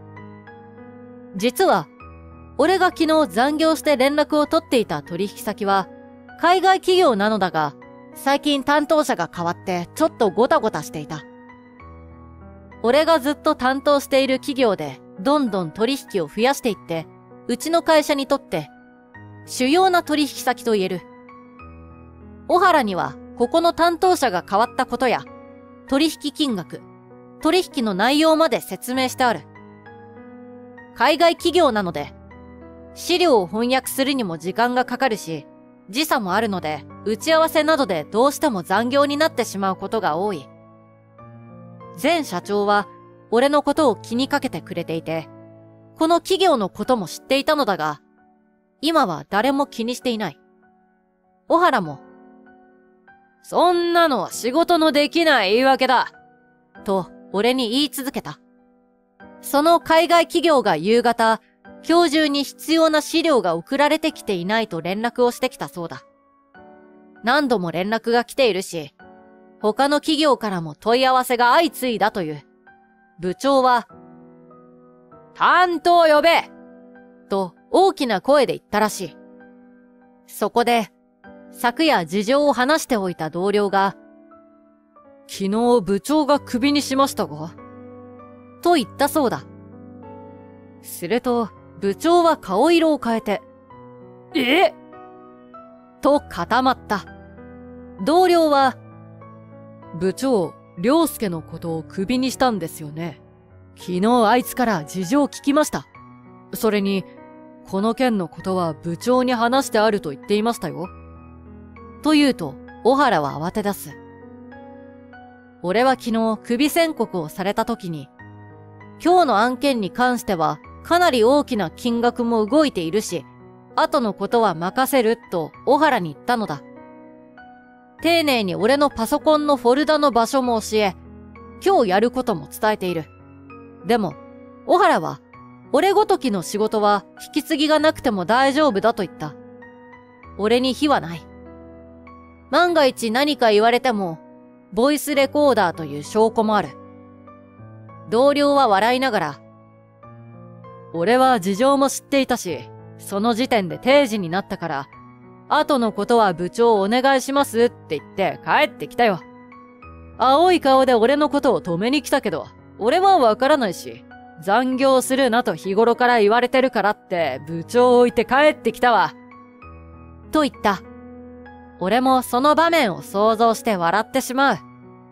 実は、俺が昨日残業して連絡を取っていた取引先は、海外企業なのだが、最近担当者が変わってちょっとゴタゴタしていた。俺がずっと担当している企業で、どんどん取引を増やしていって、うちの会社にとって、主要な取引先と言える。小原には、ここの担当者が変わったことや、取引金額、取引の内容まで説明してある。海外企業なので、資料を翻訳するにも時間がかかるし、時差もあるので、打ち合わせなどでどうしても残業になってしまうことが多い。前社長は、俺のことを気にかけてくれていて、この企業のことも知っていたのだが、今は誰も気にしていない。小原も、そんなのは仕事のできない言い訳だ。と、俺に言い続けた。その海外企業が夕方、今日中に必要な資料が送られてきていないと連絡をしてきたそうだ。何度も連絡が来ているし、他の企業からも問い合わせが相次いだという。部長は、担当呼べと大きな声で言ったらしい。そこで、昨夜事情を話しておいた同僚が、昨日部長がクビにしましたがと言ったそうだ。すると、部長は顔色を変えて、えと固まった。同僚は、部長、良介のことをクビにしたんですよね。昨日あいつから事情聞きました。それに、この件のことは部長に話してあると言っていましたよ。と言うと、小原は慌て出す。俺は昨日クビ宣告をされた時に、今日の案件に関してはかなり大きな金額も動いているし、後のことは任せると小原に言ったのだ。丁寧に俺のパソコンのフォルダの場所も教え、今日やることも伝えている。でも、小原は、俺ごときの仕事は引き継ぎがなくても大丈夫だと言った。俺に非はない。万が一何か言われても、ボイスレコーダーという証拠もある。同僚は笑いながら、俺は事情も知っていたし、その時点で定時になったから、後のことは部長お願いしますって言って帰ってきたよ。青い顔で俺のことを止めに来たけど、俺はわからないし、残業するなと日頃から言われてるからって部長を置いて帰ってきたわ。と言った。俺もその場面を想像して笑ってしまう。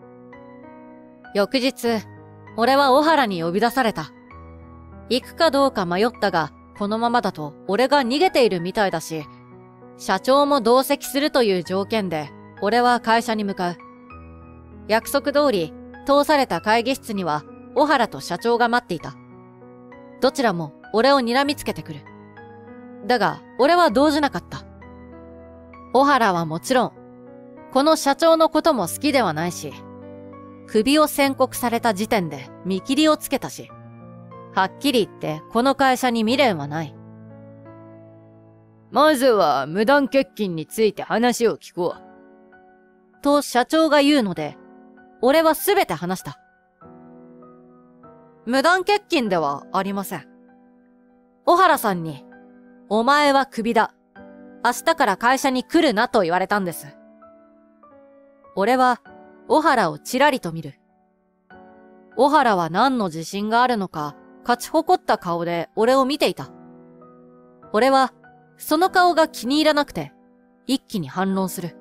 翌日、俺は小原に呼び出された。行くかどうか迷ったが、このままだと俺が逃げているみたいだし、社長も同席するという条件で、俺は会社に向かう。約束通り、通された会議室には、小原と社長が待っていた。どちらも俺を睨みつけてくる。だが、俺は動じなかった。小原はもちろん、この社長のことも好きではないし、首を宣告された時点で見切りをつけたし、はっきり言ってこの会社に未練はない。まずは無断欠勤について話を聞こう。と社長が言うので、俺はすべて話した。無断欠勤ではありません。小原さんに、お前はクビだ。明日から会社に来るなと言われたんです。俺は、小原をちらりと見る。小原は何の自信があるのか、勝ち誇った顔で俺を見ていた。俺は、その顔が気に入らなくて、一気に反論する。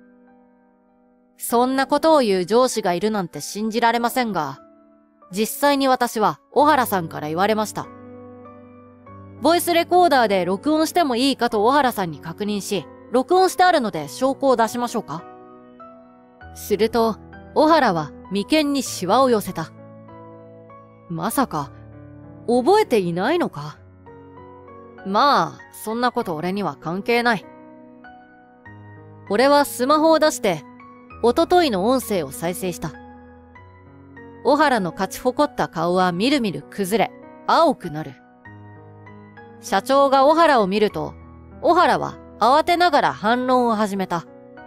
そんなことを言う上司がいるなんて信じられませんが、実際に私は小原さんから言われました。ボイスレコーダーで録音してもいいかと小原さんに確認し、録音してあるので証拠を出しましょうか。すると、小原は眉間にシワを寄せた。まさか、覚えていないのか？まあ、そんなこと俺には関係ない。俺はスマホを出して、おとといの音声を再生した。小原の勝ち誇った顔はみるみる崩れ、青くなる。社長が小原を見ると、小原は慌てながら反論を始めた。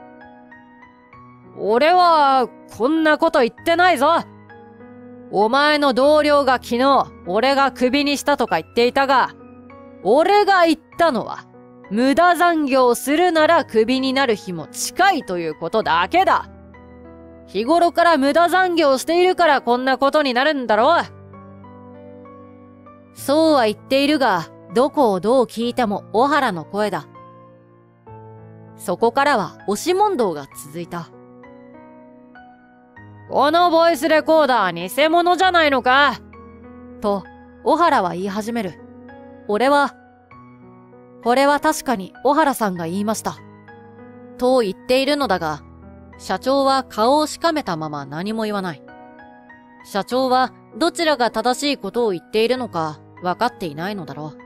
俺は、こんなこと言ってないぞ。お前の同僚が昨日、俺がクビにしたとか言っていたが、俺が言ったのは、無駄残業をするならクビになる日も近いということだけだ。日頃から無駄残業をしているからこんなことになるんだろう。そうは言っているが、どこをどう聞いても小原の声だ。そこからは押し問答が続いた。このボイスレコーダー偽物じゃないのかと、小原は言い始める。俺は、これは確かに小原さんが言いました。と言っているのだが、社長は顔をしかめたまま何も言わない。社長はどちらが正しいことを言っているのか分かっていないのだろ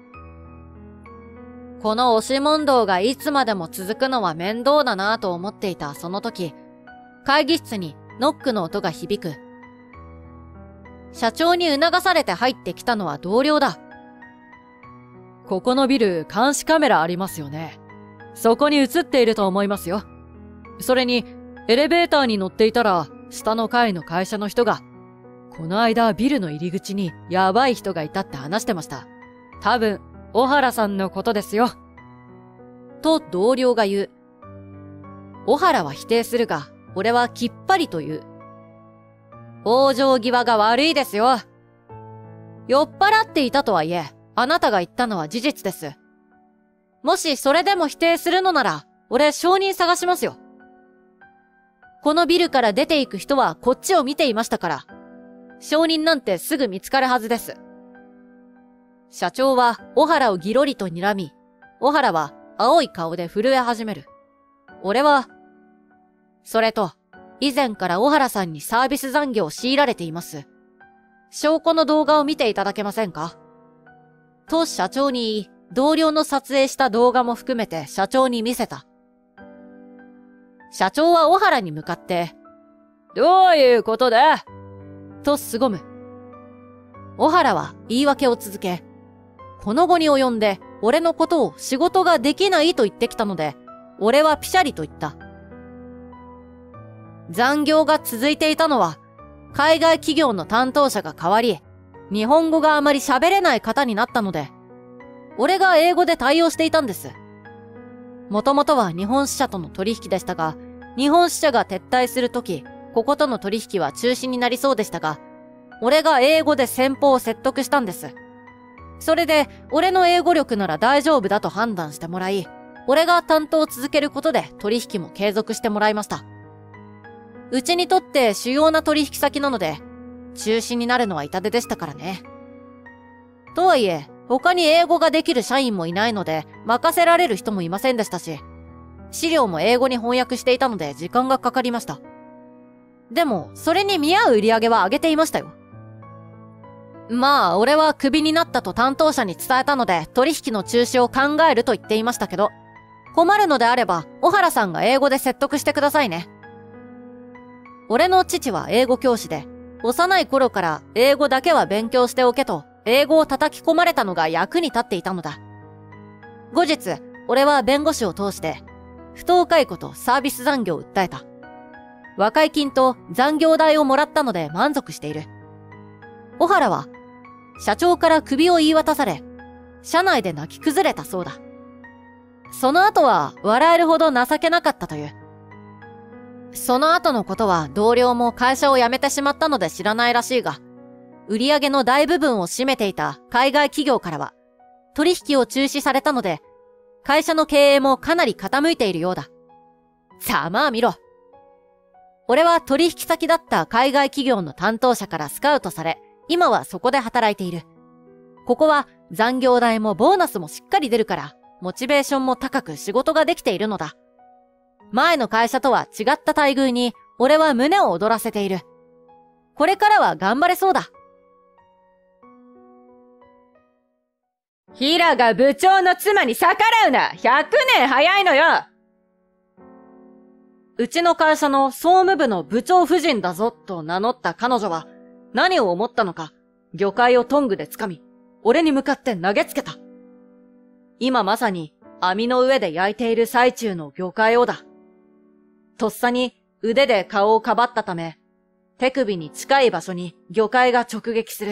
う。この押し問答がいつまでも続くのは面倒だなぁと思っていたその時、会議室にノックの音が響く。社長に促されて入ってきたのは同僚だ。ここのビル監視カメラありますよね。そこに映っていると思いますよ。それに、エレベーターに乗っていたら、下の階の会社の人が、この間ビルの入り口にやばい人がいたって話してました。多分、小原さんのことですよ。と同僚が言う。小原は否定するが、俺はきっぱりと言う。往生際が悪いですよ。酔っ払っていたとはいえ、あなたが言ったのは事実です。もしそれでも否定するのなら、俺証人探しますよ。このビルから出ていく人はこっちを見ていましたから、証人なんてすぐ見つかるはずです。社長は小原をギロリと睨み、小原は青い顔で震え始める。俺は、それと、以前から小原さんにサービス残業を強いられています。証拠の動画を見ていただけませんかと社長に言い、同僚の撮影した動画も含めて社長に見せた。社長は小原に向かって、どういうことだと凄む。小原は言い訳を続け、この後に及んで俺のことを仕事ができないと言ってきたので、俺はピシャリと言った。残業が続いていたのは、海外企業の担当者が変わり、日本語があまり喋れない方になったので、俺が英語で対応していたんです。もともとは日本支社との取引でしたが、日本支社が撤退するとき、こことの取引は中止になりそうでしたが、俺が英語で先方を説得したんです。それで、俺の英語力なら大丈夫だと判断してもらい、俺が担当を続けることで取引も継続してもらいました。うちにとって主要な取引先なので、中止になるのは痛手でしたからね。とはいえ、他に英語ができる社員もいないので、任せられる人もいませんでしたし、資料も英語に翻訳していたので時間がかかりました。でも、それに見合う売り上げは上げていましたよ。まあ、俺はクビになったと担当者に伝えたので、取引の中止を考えると言っていましたけど、困るのであれば、小原さんが英語で説得してくださいね。俺の父は英語教師で、幼い頃から英語だけは勉強しておけと、英語を叩き込まれたのが役に立っていたのだ。後日、俺は弁護士を通して、不当解雇とサービス残業を訴えた。和解金と残業代をもらったので満足している。小原は、社長から首を言い渡され、社内で泣き崩れたそうだ。その後は笑えるほど情けなかったという。その後のことは同僚も会社を辞めてしまったので知らないらしいが、売上の大部分を占めていた海外企業からは、取引を中止されたので、会社の経営もかなり傾いているようだ。さあまあ見ろ。俺は取引先だった海外企業の担当者からスカウトされ、今はそこで働いている。ここは残業代もボーナスもしっかり出るから、モチベーションも高く仕事ができているのだ。前の会社とは違った待遇に、俺は胸を躍らせている。これからは頑張れそうだ。 平賀部長の妻に逆らうな !ひゃくねん早いのよ。 うちの会社の総務部の部長夫人だぞと名乗った彼女は何を思ったのか、魚介をトングで掴み、俺に向かって投げつけた。今まさに網の上で焼いている最中の魚介をだ。とっさに腕で顔をかばったため、手首に近い場所に魚介が直撃する。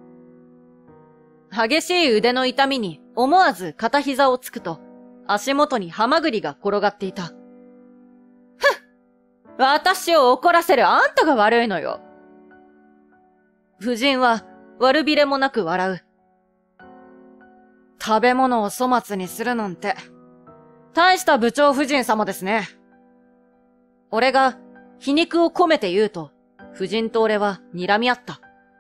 激しい腕の痛みに思わず片膝をつくと、足元にハマグリが転がっていた。ふっ！私を怒らせるあんたが悪いのよ。夫人は悪びれもなく笑う。食べ物を粗末にするなんて、大した部長夫人様ですね。俺が皮肉を込めて言うと、夫人と俺は睨み合った。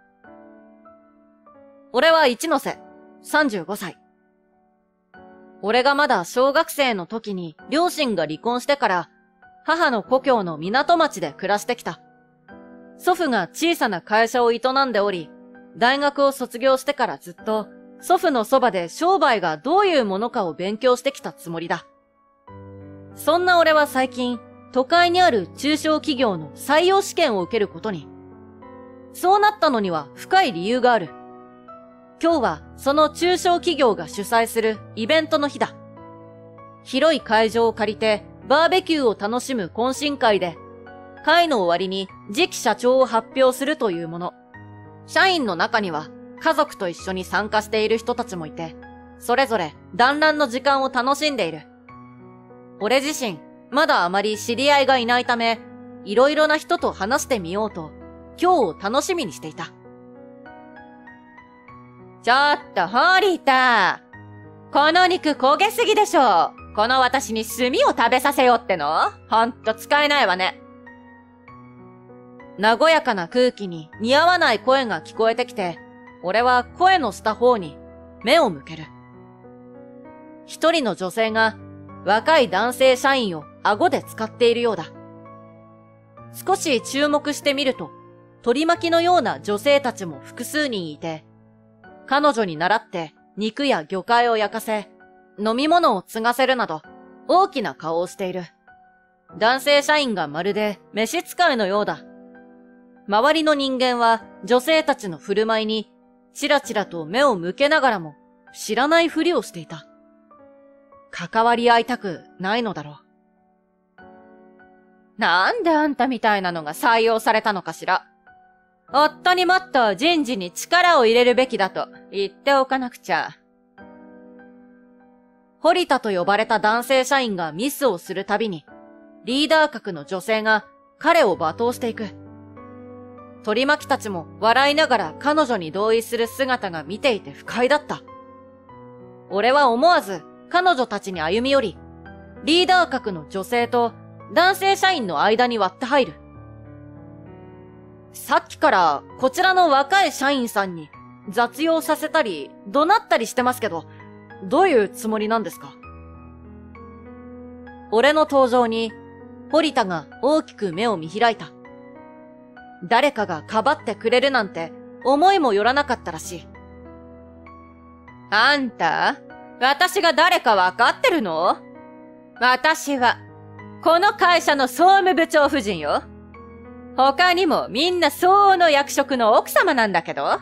俺は一ノ瀬、さんじゅうごさい。俺がまだ小学生の時に両親が離婚してから、母の故郷の港町で暮らしてきた。祖父が小さな会社を営んでおり、大学を卒業してからずっと祖父のそばで商売がどういうものかを勉強してきたつもりだ。そんな俺は最近、都会にある中小企業の採用試験を受けることに。そうなったのには深い理由がある。今日はその中小企業が主催するイベントの日だ。広い会場を借りてバーベキューを楽しむ懇親会で、会の終わりに次期社長を発表するというもの。社員の中には家族と一緒に参加している人たちもいて、それぞれ団らんの時間を楽しんでいる。俺自身、まだあまり知り合いがいないため、いろいろな人と話してみようと、今日を楽しみにしていた。ちょっと、ホリータ。この肉焦げすぎでしょ。この私に炭を食べさせようっての？ほんと使えないわね。和やかな空気に似合わない声が聞こえてきて、俺は声のした方に目を向ける。一人の女性が若い男性社員を顎で使っているようだ。少し注目してみると、取り巻きのような女性たちも複数人いて、彼女に倣って肉や魚介を焼かせ、飲み物を継がせるなど、大きな顔をしている。男性社員がまるで召使いのようだ。周りの人間は女性たちの振る舞いに、ちらちらと目を向けながらも、知らないふりをしていた。関わり合いたくないのだろう。なんであんたみたいなのが採用されたのかしら。夫にもっと人事に力を入れるべきだと言っておかなくちゃ。堀田と呼ばれた男性社員がミスをするたびに、リーダー格の女性が彼を罵倒していく。取り巻きたちも笑いながら彼女に同意する姿が見ていて不快だった。俺は思わず彼女たちに歩み寄り、リーダー格の女性と男性社員の間に割って入る。さっきからこちらの若い社員さんに雑用させたり怒鳴ったりしてますけど、どういうつもりなんですか？俺の登場に堀田が大きく目を見開いた。誰かがかばってくれるなんて思いもよらなかったらしい。あんた、私が誰かわかってるの？私は、この会社の総務部長夫人よ。他にもみんな相応の役職の奥様なんだけど。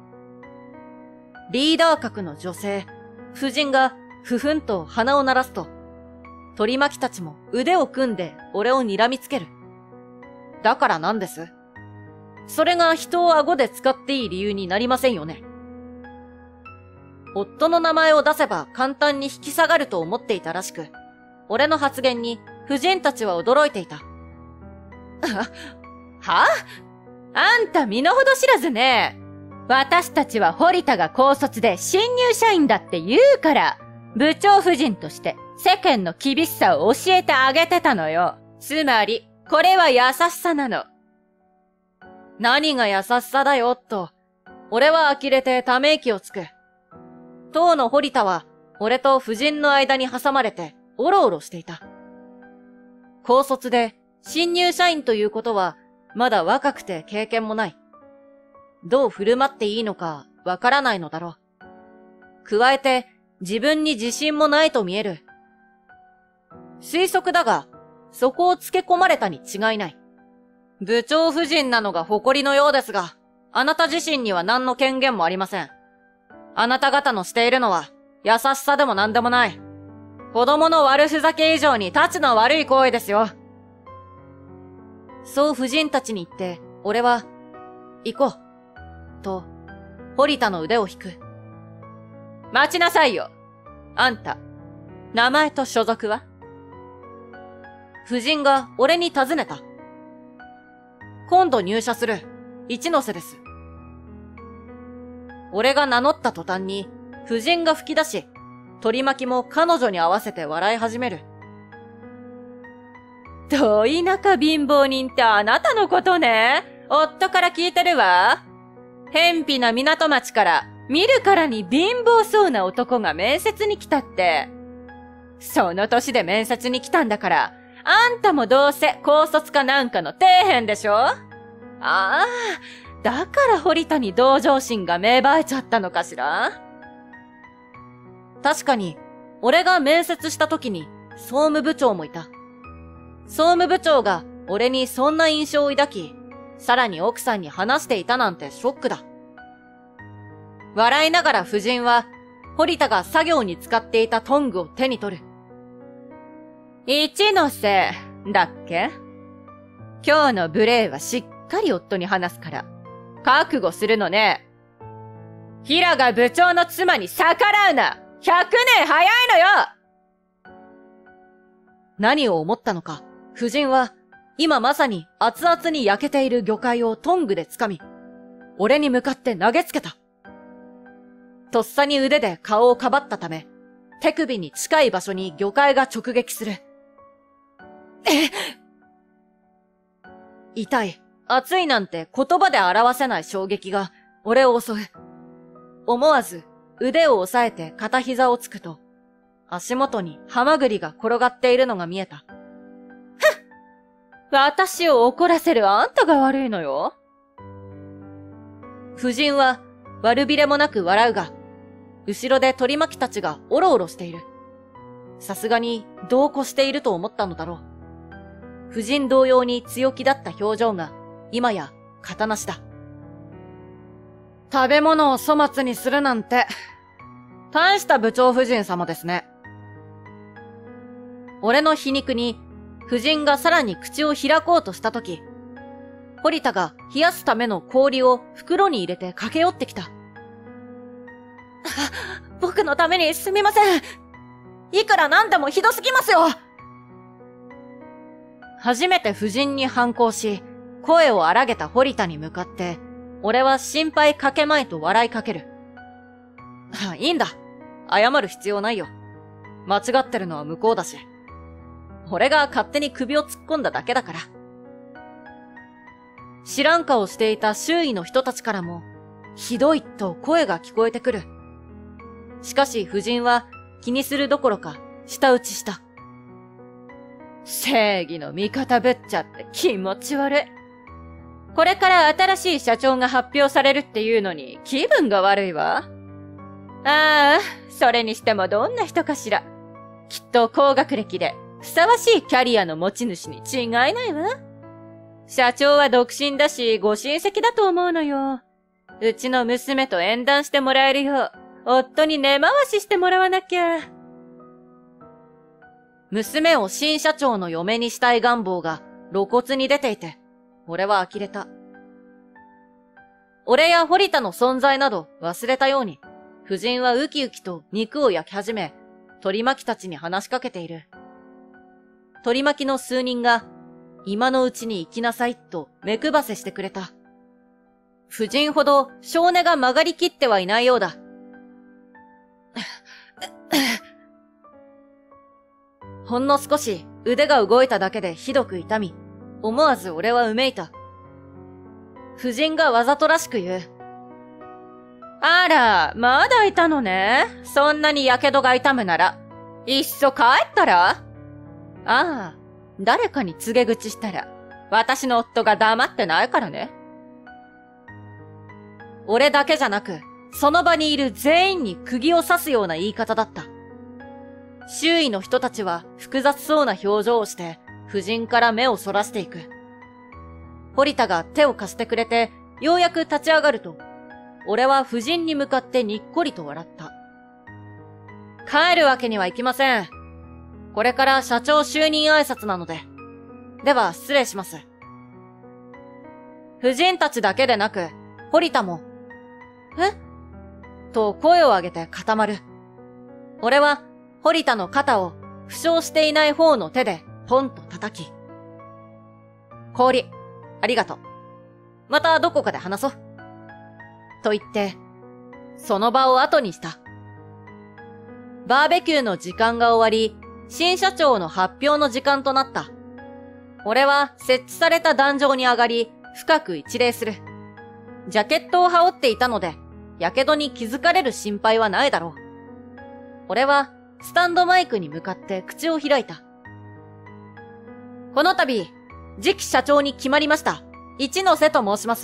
リーダー格の女性、夫人がふふんと鼻を鳴らすと、取り巻きたちも腕を組んで俺を睨みつける。だからなんです？それが人を顎で使っていい理由になりませんよね。夫の名前を出せば簡単に引き下がると思っていたらしく、俺の発言に夫人たちは驚いていた。は？あんた身の程知らずね。私たちは堀田が高卒で新入社員だって言うから、部長夫人として世間の厳しさを教えてあげてたのよ。つまり、これは優しさなの。何が優しさだよ、と。俺は呆れてため息をつく。当の堀田は、俺と夫人の間に挟まれて、おろおろしていた。高卒で、新入社員ということは、まだ若くて経験もない。どう振る舞っていいのか、わからないのだろう。加えて、自分に自信もないと見える。推測だが、そこをつけ込まれたに違いない。部長夫人なのが誇りのようですが、あなた自身には何の権限もありません。あなた方のしているのは、優しさでも何でもない。 子供の悪ふざけ以上に立ちの悪い行為ですよ。そう夫人たちに言って、俺は、行こう。と、堀田の腕を引く。待ちなさいよ。あんた、名前と所属は？夫人が俺に尋ねた。今度入社する、一ノ瀬です。俺が名乗った途端に、夫人が吹き出し、取り巻きも彼女に合わせて笑い始める。ど田舎貧乏人ってあなたのことね。夫から聞いてるわ。偏僻な港町から見るからに貧乏そうな男が面接に来たって。その年で面接に来たんだから、あんたもどうせ高卒かなんかの底辺でしょ？ああ、だから堀田に同情心が芽生えちゃったのかしら？確かに、俺が面接した時に総務部長もいた。総務部長が俺にそんな印象を抱き、さらに奥さんに話していたなんてショックだ。笑いながら夫人は、堀田が作業に使っていたトングを手に取る。一ノ瀬、だっけ？今日の無礼はしっかり夫に話すから、覚悟するのね。平賀部長の妻に逆らうな！百年早いのよ！何を思ったのか、夫人は、今まさに熱々に焼けている魚介をトングで掴み、俺に向かって投げつけた。とっさに腕で顔をかばったため、手首に近い場所に魚介が直撃する。えっ！痛い、熱いなんて言葉で表せない衝撃が俺を襲う。思わず腕を押さえて片膝をつくと、足元にハマグリが転がっているのが見えた。私を怒らせるあんたが悪いのよ。夫人は悪びれもなく笑うが、後ろで取り巻きたちがおろおろしている。さすがに度を越していると思ったのだろう。夫人同様に強気だった表情が、今や形なしだ。食べ物を粗末にするなんて、大した部長夫人様ですね。俺の皮肉に、夫人がさらに口を開こうとしたとき、堀田が冷やすための氷を袋に入れて駆け寄ってきた。僕のためにすみません。いくらなんでもひどすぎますよ。初めて夫人に反抗し、声を荒げた堀田に向かって、俺は心配かけまいと笑いかける。いいんだ。謝る必要ないよ。間違ってるのは向こうだし。俺が勝手に首を突っ込んだだけだから。知らん顔していた周囲の人たちからも、ひどいと声が聞こえてくる。しかし夫人は気にするどころか舌打ちした。正義の味方ぶっちゃって気持ち悪い。これから新しい社長が発表されるっていうのに気分が悪いわ。ああ、それにしてもどんな人かしら。きっと高学歴でふさわしいキャリアの持ち主に違いないわ。社長は独身だしご親戚だと思うのよ。うちの娘と縁談してもらえるよう、夫に根回ししてもらわなきゃ。娘を新社長の嫁にしたい願望が露骨に出ていて、俺は呆れた。俺や堀田の存在など忘れたように、夫人はウキウキと肉を焼き始め、取り巻きたちに話しかけている。取り巻きの数人が、今のうちに行きなさいと目配せしてくれた。夫人ほど性根が曲がりきってはいないようだ。ほんの少し腕が動いただけでひどく痛み、思わず俺はうめいた。夫人がわざとらしく言う。あら、まだいたのね。そんなに火傷が痛むなら、いっそ帰ったら？ああ、誰かに告げ口したら、私の夫が黙ってないからね。俺だけじゃなく、その場にいる全員に釘を刺すような言い方だった。周囲の人たちは複雑そうな表情をして、夫人から目をそらしていく。堀田が手を貸してくれて、ようやく立ち上がると、俺は夫人に向かってにっこりと笑った。帰るわけにはいきません。 これから社長就任挨拶なので。では、失礼します。夫人たちだけでなく、堀田も、えと声を上げて固まる。俺は、堀田の肩を負傷していない方の手でポンと叩き。氷、ありがとう。またどこかで話そう。と言って、その場を後にした。バーベキューの時間が終わり、新社長の発表の時間となった。俺は設置された壇上に上がり、深く一礼する。ジャケットを羽織っていたので、火傷に気づかれる心配はないだろう。俺はスタンドマイクに向かって口を開いた。この度、次期社長に決まりました。一ノ瀬と申します。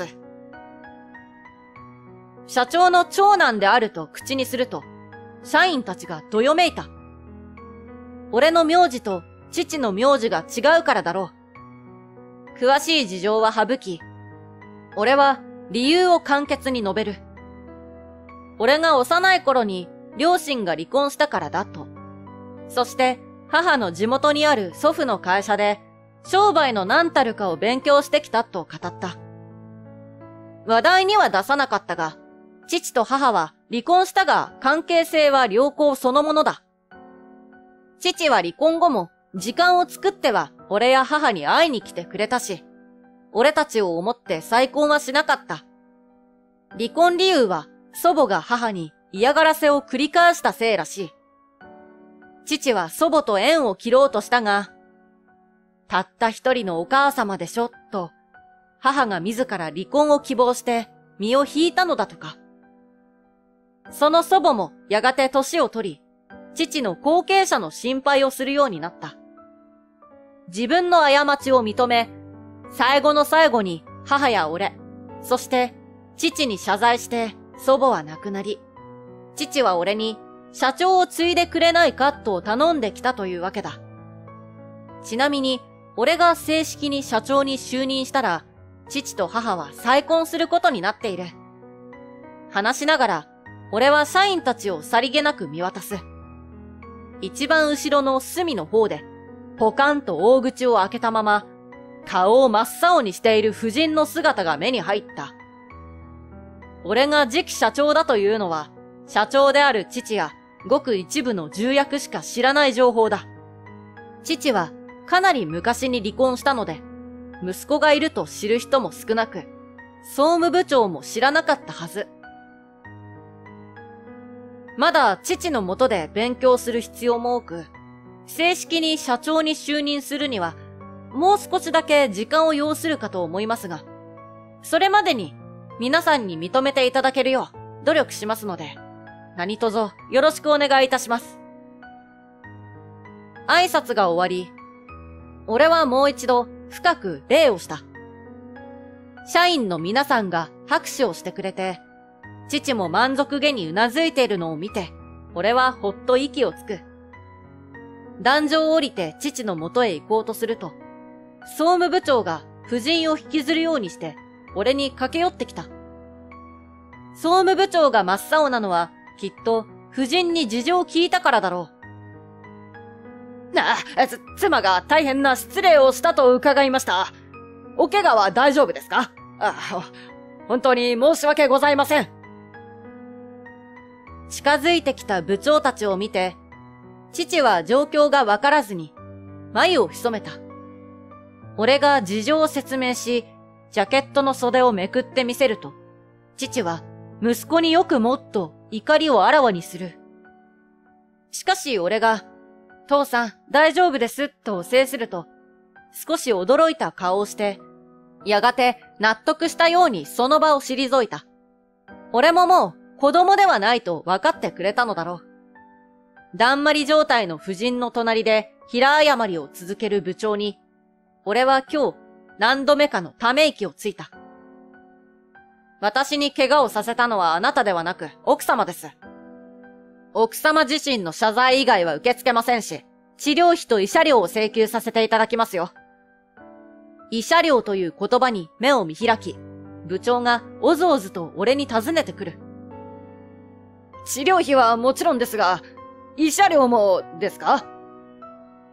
社長の長男であると口にすると、社員たちがどよめいた。俺の名字と父の名字が違うからだろう。詳しい事情は省き、俺は理由を簡潔に述べる。俺が幼い頃に両親が離婚したからだと。そして母の地元にある祖父の会社で商売の何たるかを勉強してきたと語った。話題には出さなかったが、父と母は離婚したが関係性は良好そのものだ。父は離婚後も時間を作っては俺や母に会いに来てくれたし、俺たちを思って再婚はしなかった。離婚理由は祖母が母に嫌がらせを繰り返したせいらしい。父は祖母と縁を切ろうとしたが、たった一人のお母様でしょ、と、母が自ら離婚を希望して身を引いたのだとか。その祖母もやがて年を取り、父の後継者の心配をするようになった。自分の過ちを認め、最後の最後に母や俺、そして父に謝罪して祖母は亡くなり、父は俺に社長を継いでくれないかと頼んできたというわけだ。ちなみに、俺が正式に社長に就任したら、父と母は再婚することになっている。話しながら、俺は社員たちをさりげなく見渡す。一番後ろの隅の方で、ポカンと大口を開けたまま、顔を真っ青にしている夫人の姿が目に入った。俺が次期社長だというのは、社長である父やごく一部の重役しか知らない情報だ。父はかなり昔に離婚したので、息子がいると知る人も少なく、総務部長も知らなかったはず。まだ父の下で勉強する必要も多く、正式に社長に就任するには、もう少しだけ時間を要するかと思いますが、それまでに皆さんに認めていただけるよう努力しますので、何卒よろしくお願いいたします。挨拶が終わり、俺はもう一度深く礼をした。社員の皆さんが拍手をしてくれて、父も満足げにうなずいているのを見て、俺はほっと息をつく。壇上を降りて父の元へ行こうとすると、総務部長が夫人を引きずるようにして、俺に駆け寄ってきた。総務部長が真っ青なのは、きっと夫人に事情を聞いたからだろう。あ、つ、妻が大変な失礼をしたと伺いました。お怪我は大丈夫ですか？あ、本当に申し訳ございません。近づいてきた部長たちを見て、父は状況がわからずに、眉を潜めた。俺が事情を説明し、ジャケットの袖をめくってみせると、父は息子によくもっと怒りをあらわにする。しかし俺が、父さん大丈夫ですと制すると、少し驚いた顔をして、やがて納得したようにその場を退いた。俺ももう子供ではないと分かってくれたのだろう。だんまり状態の夫人の隣で平謝りを続ける部長に、俺は今日何度目かのため息をついた。私に怪我をさせたのはあなたではなく奥様です。奥様自身の謝罪以外は受け付けませんし、治療費と慰謝料を請求させていただきますよ。慰謝料という言葉に目を見開き、部長がおずおずと俺に尋ねてくる。治療費はもちろんですが、慰謝料もですか？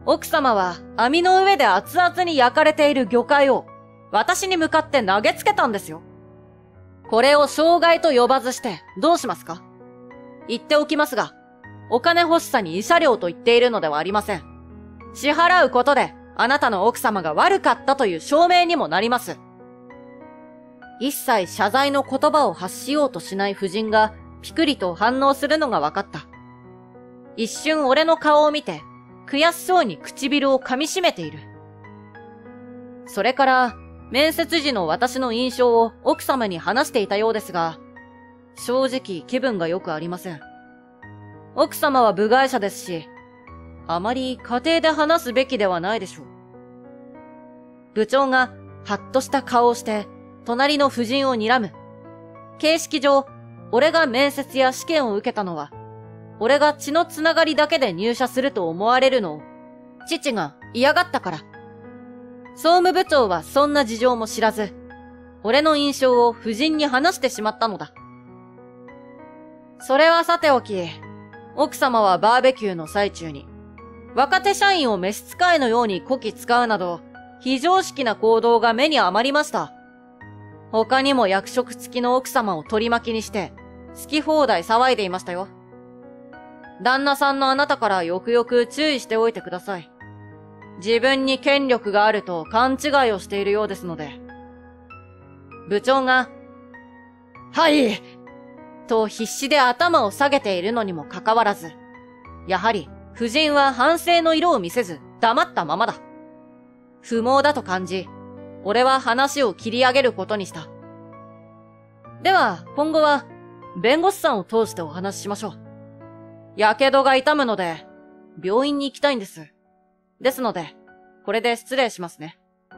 奥様は網の上で熱々に焼かれている魚介を私に向かって投げつけたんですよ。これを傷害と呼ばずしてどうしますか？言っておきますが、お金欲しさに慰謝料と言っているのではありません。支払うことであなたの奥様が悪かったという証明にもなります。一切謝罪の言葉を発しようとしない夫人がピクリと反応するのが分かった。一瞬俺の顔を見て悔しそうに唇を噛み締めている。それから面接時の私の印象を奥様に話していたようですが、正直気分が良くありません。奥様は部外者ですし、あまり家庭で話すべきではないでしょう。部長がハッとした顔をして隣の夫人を睨む。形式上、俺が面接や試験を受けたのは、俺が血のつながりだけで入社すると思われるのを、父が嫌がったから。総務部長はそんな事情も知らず、俺の印象を夫人に話してしまったのだ。それはさておき、奥様はバーベキューの最中に、若手社員を召使いのようにこき使うなど、非常識な行動が目に余りました。他にも役職付きの奥様を取り巻きにして、好き放題騒いでいましたよ。旦那さんのあなたからよくよく注意しておいてください。自分に権力があると勘違いをしているようですので。部長が、はいと必死で頭を下げているのにもかかわらず、やはり夫人は反省の色を見せず黙ったままだ。不毛だと感じ、俺は話を切り上げることにした。では、今後は、弁護士さんを通してお話ししましょう。やけどが痛むので、病院に行きたいんです。ですので、これで失礼しますね。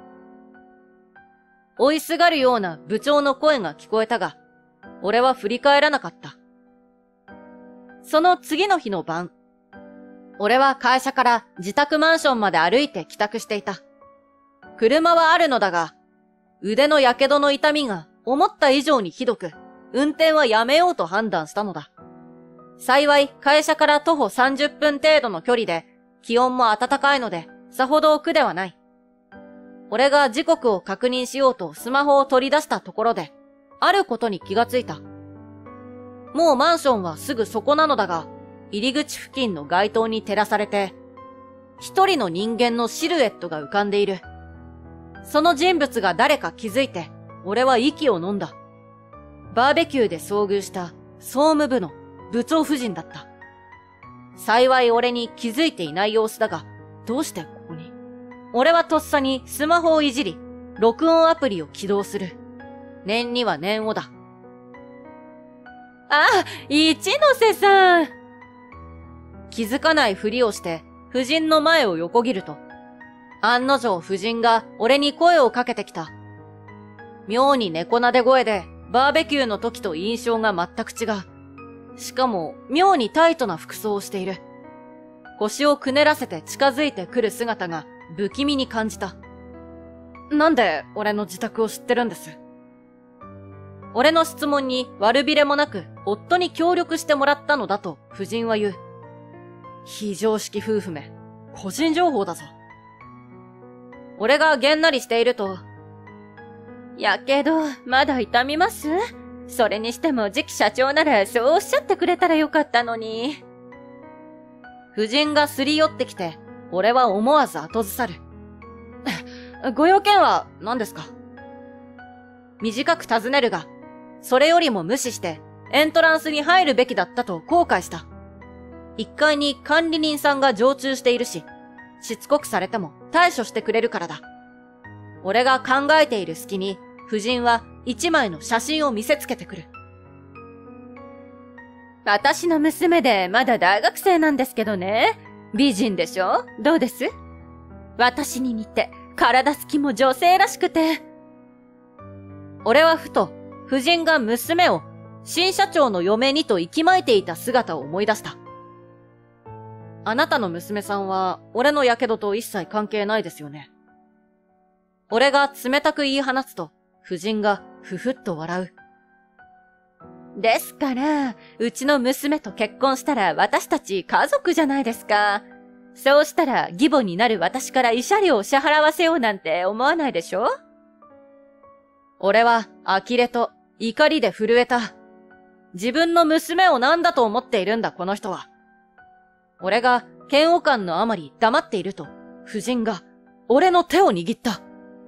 追いすがるような部長の声が聞こえたが、俺は振り返らなかった。その次の日の晩、俺は会社から自宅マンションまで歩いて帰宅していた。車はあるのだが、腕のやけどの痛みが思った以上にひどく、運転はやめようと判断したのだ。幸い会社から徒歩さんじゅっぷん程度の距離で、気温も暖かいので、さほど苦ではない。俺が時刻を確認しようとスマホを取り出したところで、あることに気がついた。もうマンションはすぐそこなのだが、入り口付近の街灯に照らされて、一人の人間のシルエットが浮かんでいる。その人物が誰か気づいて、俺は息を飲んだ。バーベキューで遭遇した総務部の部長夫人だった。幸い俺に気づいていない様子だが、どうしてここに？俺はとっさにスマホをいじり、録音アプリを起動する。念には念をだ。あ、一ノ瀬さん。気づかないふりをして、夫人の前を横切ると、案の定夫人が俺に声をかけてきた。妙に猫なで声で、バーベキューの時と印象が全く違う。しかも、妙にタイトな服装をしている。腰をくねらせて近づいてくる姿が不気味に感じた。なんで俺の自宅を知ってるんです？俺の質問に悪びれもなく夫に協力してもらったのだと夫人は言う。非常識夫婦め、個人情報だぞ。俺がげんなりしていると、やけど、まだ痛みます？それにしても次期社長ならそうおっしゃってくれたらよかったのに。夫人がすり寄ってきて、俺は思わず後ずさる。ご用件は何ですか？短く尋ねるが、それよりも無視してエントランスに入るべきだったと後悔した。一階に管理人さんが常駐しているし、しつこくされても対処してくれるからだ。俺が考えている隙に、夫人は一枚の写真を見せつけてくる。私の娘でまだ大学生なんですけどね。美人でしょ？どうです？私に似て、体つきも女性らしくて。俺はふと、夫人が娘を新社長の嫁にと息巻いていた姿を思い出した。あなたの娘さんは、俺の火傷と一切関係ないですよね。俺が冷たく言い放つと、夫人がふふっと笑う。ですから、うちの娘と結婚したら私たち家族じゃないですか。 そうしたら義母になる私から慰謝料を支払わせようなんて思わないでしょ？俺は呆れと怒りで震えた。自分の娘を何だと思っているんだこの人は。俺が嫌悪感のあまり黙っていると、夫人が俺の手を握った。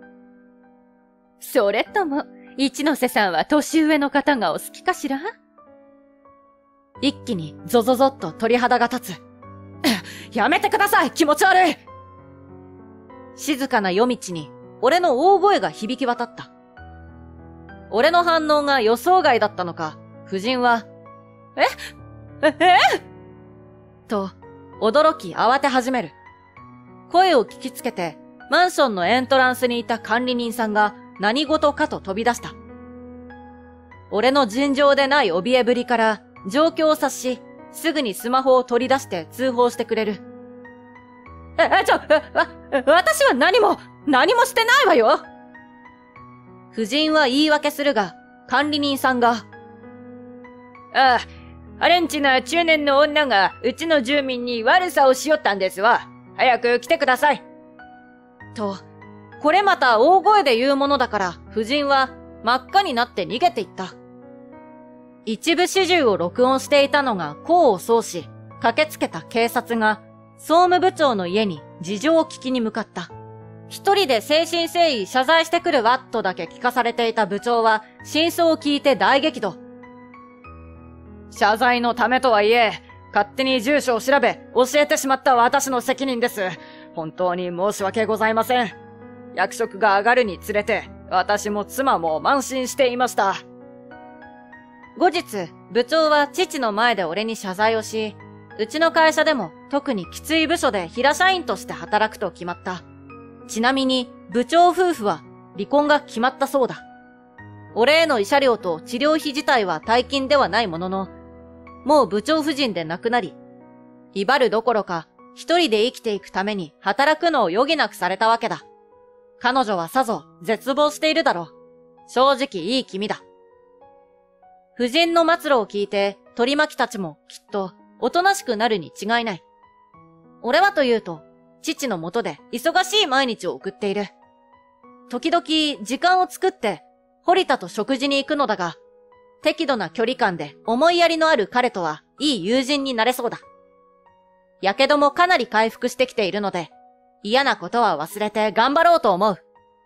それとも、一ノ瀬さんは年上の方がお好きかしら？ 一気にゾゾゾッと鳥肌が立つ。やめてください、気持ち悪い！静かな夜道に俺の大声が響き渡った。俺の反応が予想外だったのか、夫人は、えええと、驚き慌て始める。声を聞きつけて、マンションのエントランスにいた管理人さんが何事かと飛び出した。俺の尋常でない怯えぶりから状況を察し、すぐにスマホを取り出して通報してくれる。え、え、ちょ、わ、私は何も、何もしてないわよ！夫人は言い訳するが、管理人さんが、 ああ、アレンチな中年の女がうちの住民に悪さをしよったんですわ。早く来てください。 と、これまた大声で言うものだから、夫人は真っ赤になって逃げていった。一部始終を録音していたのが功を奏し、駆けつけた警察が総務部長の家に事情を聞きに向かった。一人で誠心誠意謝罪してくるわとだけ聞かされていた部長は真相を聞いて大激怒。 謝罪のためとはいえ、勝手に住所を調べ、教えてしまった私の責任です。本当に申し訳ございません。役職が上がるにつれて、私も妻も慢心していました。 後日、部長は父の前で俺に謝罪をし、うちの会社でも特にきつい部署で平社員として働くと決まった。ちなみに、部長夫婦は離婚が決まったそうだ。俺への慰謝料と治療費自体は大金ではないものの、もう部長夫人で亡くなり、威張るどころか一人で生きていくために働くのを余儀なくされたわけだ。彼女はさぞ絶望しているだろう。正直いい気味だ。夫人の末路を聞いて取り巻きたちもきっとおとなしくなるに違いない。俺はというと、父の下で忙しい毎日を送っている。時々時間を作って堀田と食事に行くのだが、適度な距離感で思いやりのある彼とはいい友人になれそうだ。やけどもかなり回復してきているので、嫌なことは忘れて頑張ろうと思う。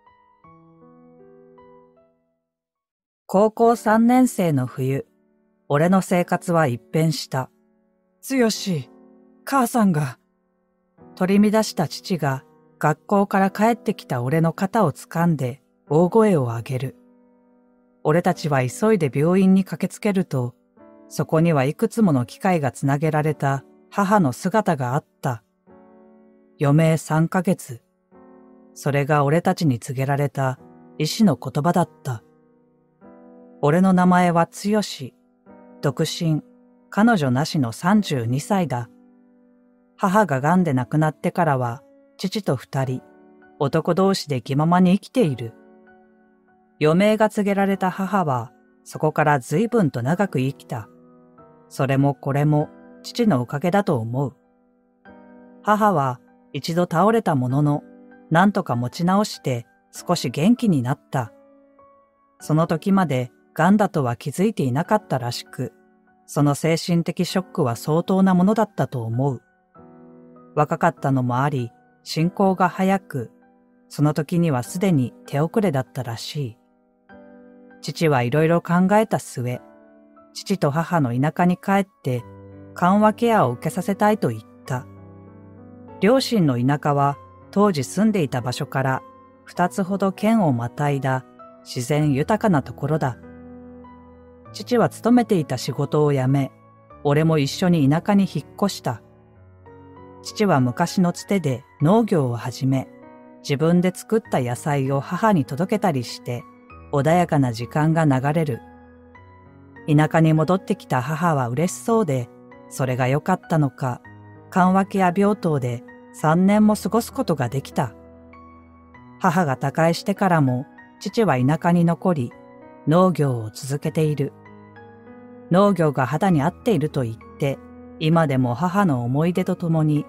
高校さんねん生の冬、俺の生活は一変した。 つよし、母さんが。 取り乱した父が学校から帰ってきた俺の肩を掴んで大声を上げる。俺たちは急いで病院に駆けつけると、そこにはいくつもの機械がつなげられた母の姿があった。余命さんかげつ。それが俺たちに告げられた医師の言葉だった。俺の名前はつよし。独身、彼女なしのさんじゅうにさいだ。母が癌で亡くなってからは、父と二人、男同士で気ままに生きている。余命が告げられた母は、そこから随分と長く生きた。それもこれも父のおかげだと思う。母は一度倒れたものの、なんとか持ち直して少し元気になった。その時まで癌だとは気づいていなかったらしく、その精神的ショックは相当なものだったと思う。若かったのもあり、進行が早く、その時にはすでに手遅れだったらしい。父はいろいろ考えた末、父と母の田舎に帰って緩和ケアを受けさせたいと言った。両親の田舎は当時住んでいた場所から二つほど県をまたいだ自然豊かなところだ。父は勤めていた仕事を辞め、俺も一緒に田舎に引っ越した。父は昔のつてで農業を始め、自分で作った野菜を母に届けたりして、穏やかな時間が流れる。田舎に戻ってきた母は嬉しそうで、それが良かったのか、緩和ケア病棟で三年も過ごすことができた。母が他界してからも、父は田舎に残り、農業を続けている。農業が肌に合っていると言って、今でも母の思い出とともに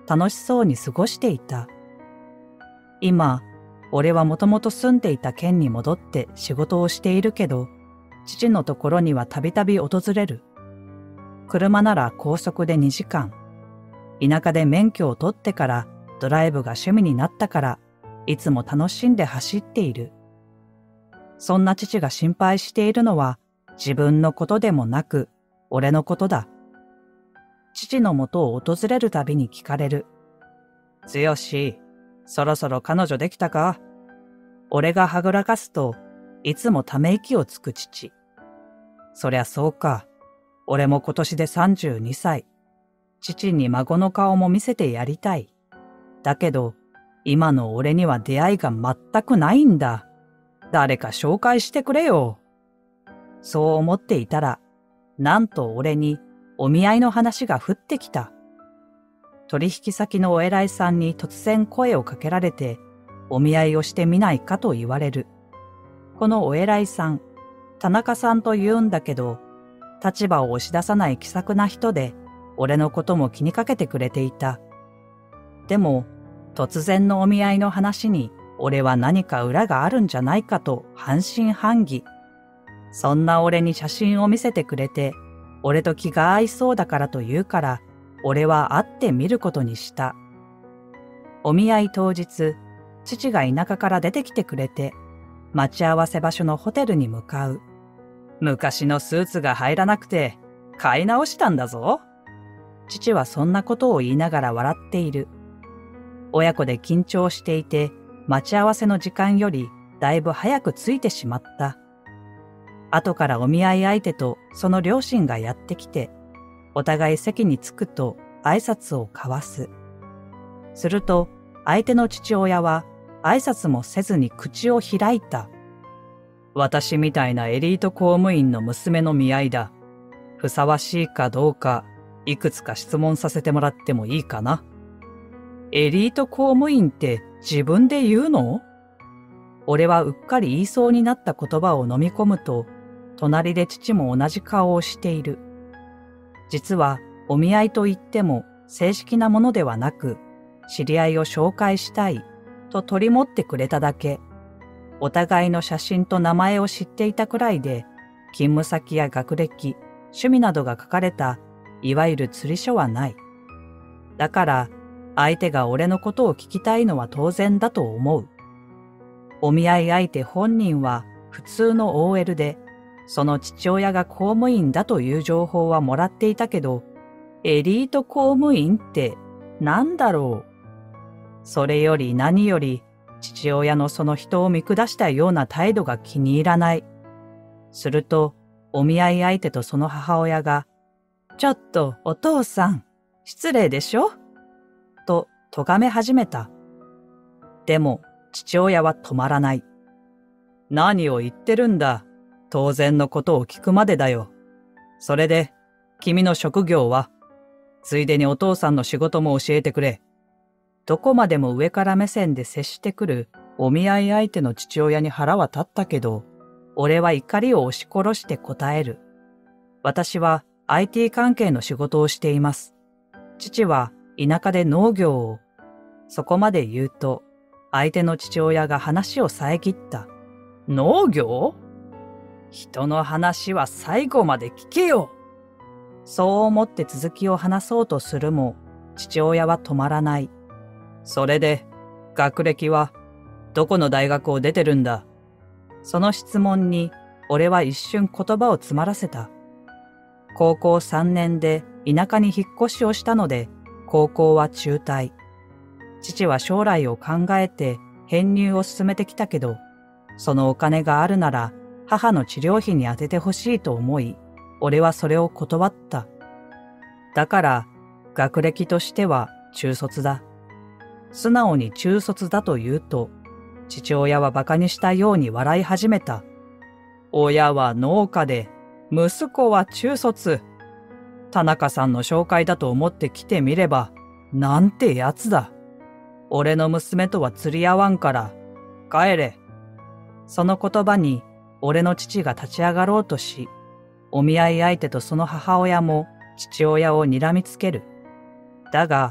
楽しそうに過ごしていた。今、俺はもともと住んでいた県に戻って仕事をしているけど、父のところにはたびたび訪れる。車なら高速でにじかん。田舎で免許を取ってからドライブが趣味になったから、いつも楽しんで走っている。そんな父が心配しているのは自分のことでもなく、俺のことだ。父のもとを訪れるたびに聞かれる。つよし、そろそろ彼女できたか？俺がはぐらかすと、いつもため息をつく父。そりゃそうか。俺も今年でさんじゅうにさい。父に孫の顔も見せてやりたい。だけど、今の俺には出会いが全くないんだ。誰か紹介してくれよ。そう思っていたら、なんと俺にお見合いの話が降ってきた。取引先のお偉いさんに突然声をかけられて、お見合いをしてみないかと言われる。このお偉いさん、田中さんと言うんだけど、立場を押し出さない気さくな人で、俺のことも気にかけてくれていた。でも、突然のお見合いの話に、俺は何か裏があるんじゃないかと半信半疑。そんな俺に写真を見せてくれて、俺と気が合いそうだからと言うから、俺は会ってみることにした。お見合い当日、父が田舎から出てきてくれて、待ち合わせ場所のホテルに向かう。昔のスーツが入らなくて、買い直したんだぞ。父はそんなことを言いながら笑っている。親子で緊張していて、待ち合わせの時間よりだいぶ早く着いてしまった。後からお見合い相手とその両親がやってきて、お互い席に着くと挨拶を交わす。すると相手の父親は挨拶もせずに口を開いた。私みたいなエリート公務員の娘の見合いだ。ふさわしいかどうか、いくつか質問させてもらってもいいかな。エリート公務員って自分で言うの？俺はうっかり言いそうになった言葉を飲み込むと、隣で父も同じ顔をしている。実はお見合いといっても正式なものではなく、知り合いを紹介したいと取り持ってくれただけ。お互いの写真と名前を知っていたくらいで、勤務先や学歴、趣味などが書かれた、いわゆる釣り書はない。だから、相手が俺のことを聞きたいのは当然だと思う。お見合い相手本人は普通の オーエル で、その父親が公務員だという情報はもらっていたけど、エリート公務員って何だろう。それより何より、父親のその人を見下したような態度が気に入らない。すると、お見合い相手とその母親が、ちょっとお父さん、失礼でしょ？と咎め始めた。でも、父親は止まらない。何を言ってるんだ。当然のことを聞くまでだよ。それで、君の職業は？ついでにお父さんの仕事も教えてくれ。どこまでも上から目線で接してくるお見合い相手の父親に腹は立ったけど、俺は怒りを押し殺して答える。私は アイティー 関係の仕事をしています。父は田舎で農業を。そこまで言うと、相手の父親が話を遮った。農業？人の話は最後まで聞けよ。そう思って続きを話そうとするも、父親は止まらない。それで、学歴は、どこの大学を出てるんだ？その質問に、俺は一瞬言葉を詰まらせた。高校さんねんで田舎に引っ越しをしたので、高校は中退。父は将来を考えて編入を進めてきたけど、そのお金があるなら母の治療費に当ててほしいと思い、俺はそれを断った。だから、学歴としては中卒だ。素直に中卒だと言うと、父親は馬鹿にしたように笑い始めた。親は農家で、息子は中卒。田中さんの紹介だと思って来てみれば、なんてやつだ。俺の娘とは釣り合わんから、帰れ。その言葉に、俺の父が立ち上がろうとし、お見合い相手とその母親も父親を睨みつける。だが、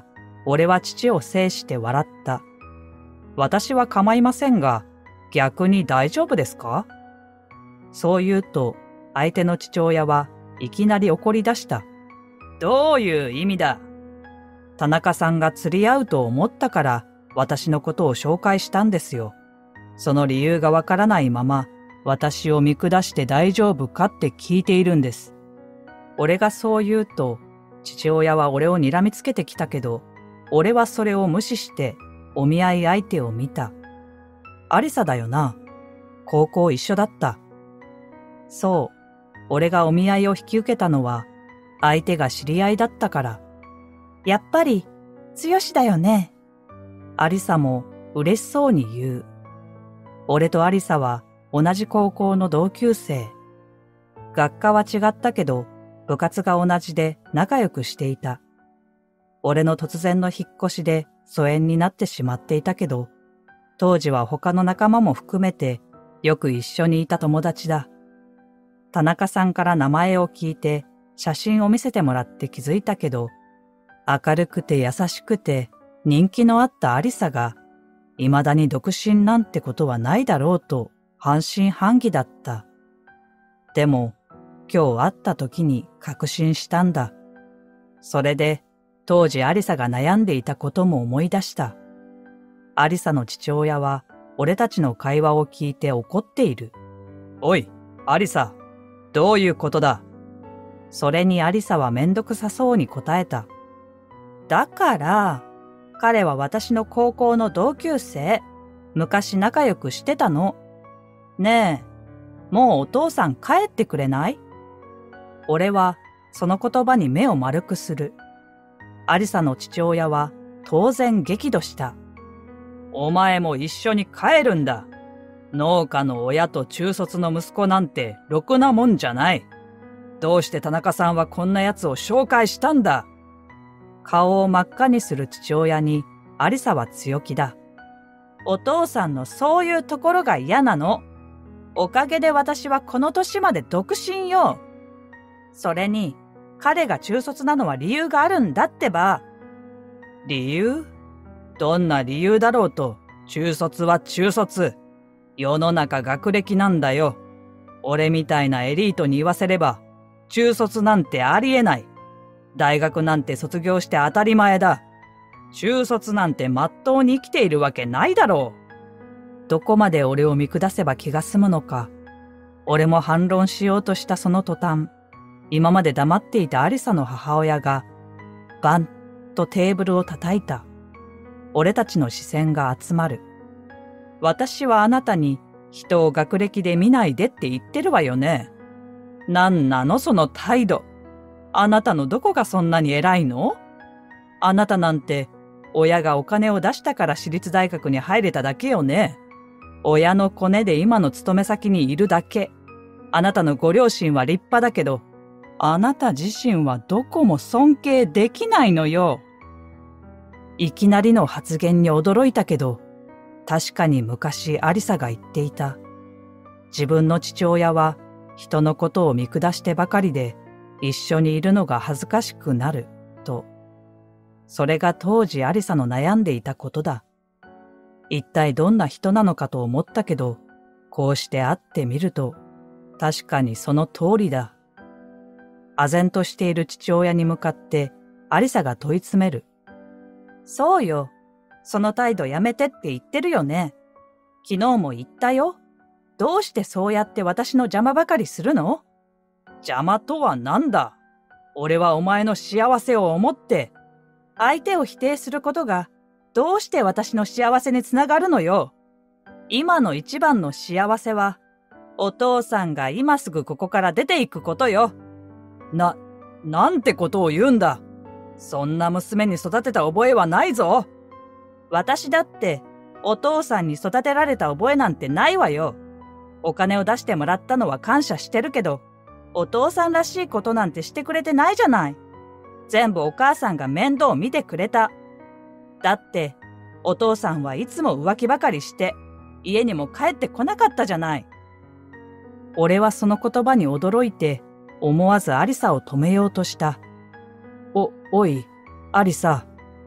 俺は父を制して笑った。私は構いませんが、逆に大丈夫ですか？そう言うと、相手の父親はいきなり怒り出した。どういう意味だ？田中さんが釣り合うと思ったから私のことを紹介したんですよ。その理由がわからないまま私を見下して大丈夫かって聞いているんです。俺がそう言うと父親は俺を睨みつけてきたけど、俺はそれを無視してお見合い相手を見た。アリサだよな。高校一緒だった。そう、俺がお見合いを引き受けたのは相手が知り合いだったから。やっぱり、強しだよね。アリサも嬉しそうに言う。俺とアリサは同じ高校の同級生。学科は違ったけど、部活が同じで仲良くしていた。俺の突然の引っ越しで疎遠になってしまっていたけど、当時は他の仲間も含めてよく一緒にいた友達だ。田中さんから名前を聞いて写真を見せてもらって気づいたけど、明るくて優しくて人気のあったアリサが、未だに独身なんてことはないだろうと半信半疑だった。でも、今日会った時に確信したんだ。それで、当時アリサが悩んでいたことも思い出した。アリサの父親は、俺たちの会話を聞いて怒っている。おい、アリサ、どういうことだ？それにアリサはめんどくさそうに答えた。だから、彼は私の高校の同級生。昔仲良くしてたの。ねえ、もうお父さん帰ってくれない？俺はその言葉に目を丸くする。アリサの父親は当然激怒した。お前も一緒に帰るんだ。農家の親と中卒の息子なんてろくなもんじゃない。どうして田中さんはこんな奴を紹介したんだ？顔を真っ赤にする父親にアリサは強気だ。お父さんのそういうところが嫌なの。おかげで私はこの年まで独身よ。それに彼が中卒なのは理由があるんだってば。理由？どんな理由だろうと、中卒は中卒。世の中学歴なんだよ。俺みたいなエリートに言わせれば、中卒なんてありえない。大学なんて卒業して当たり前だ。中卒なんてまっとうに生きているわけないだろう。どこまで俺を見下せば気が済むのか。俺も反論しようとしたその途端、今まで黙っていたアリサの母親が、バンとテーブルを叩いた。俺たちの視線が集まる。私はあなたに人を学歴で見ないでって言ってるわよね。なんなのその態度。あなたのどこがそんなに偉いの？あなたなんて親がお金を出したから私立大学に入れただけよね。親のコネで今の勤め先にいるだけ。あなたのご両親は立派だけど、あなた自身はどこも尊敬できないのよ。いきなりの発言に驚いたけど、確かに昔アリサが言っていた。自分の父親は人のことを見下してばかりで一緒にいるのが恥ずかしくなると。それが当時アリサの悩んでいたことだ。一体どんな人なのかと思ったけど、こうして会ってみると、確かにその通りだ。唖然としている父親に向かってアリサが問い詰める。そうよ。その態度やめてって言ってるよね。昨日も言ったよ。どうしてそうやって私の邪魔ばかりするの？邪魔とはなんだ？俺はお前の幸せを思って、相手を否定することがどうして私の幸せにつながるのよ。今の一番の幸せは、お父さんが今すぐここから出ていくことよ。な、なんてことを言うんだ。そんな娘に育てた覚えはないぞ。私だってお父さんに育てられた覚えなんてないわよ。お金を出してもらったのは感謝してるけど、お父さんらしいことなんてしてくれてないじゃない。全部お母さんが面倒を見てくれた。だって、お父さんはいつも浮気ばかりして、家にも帰ってこなかったじゃない。俺はその言葉に驚いて、思わずアリサを止めようとした。お、おい、アリサ、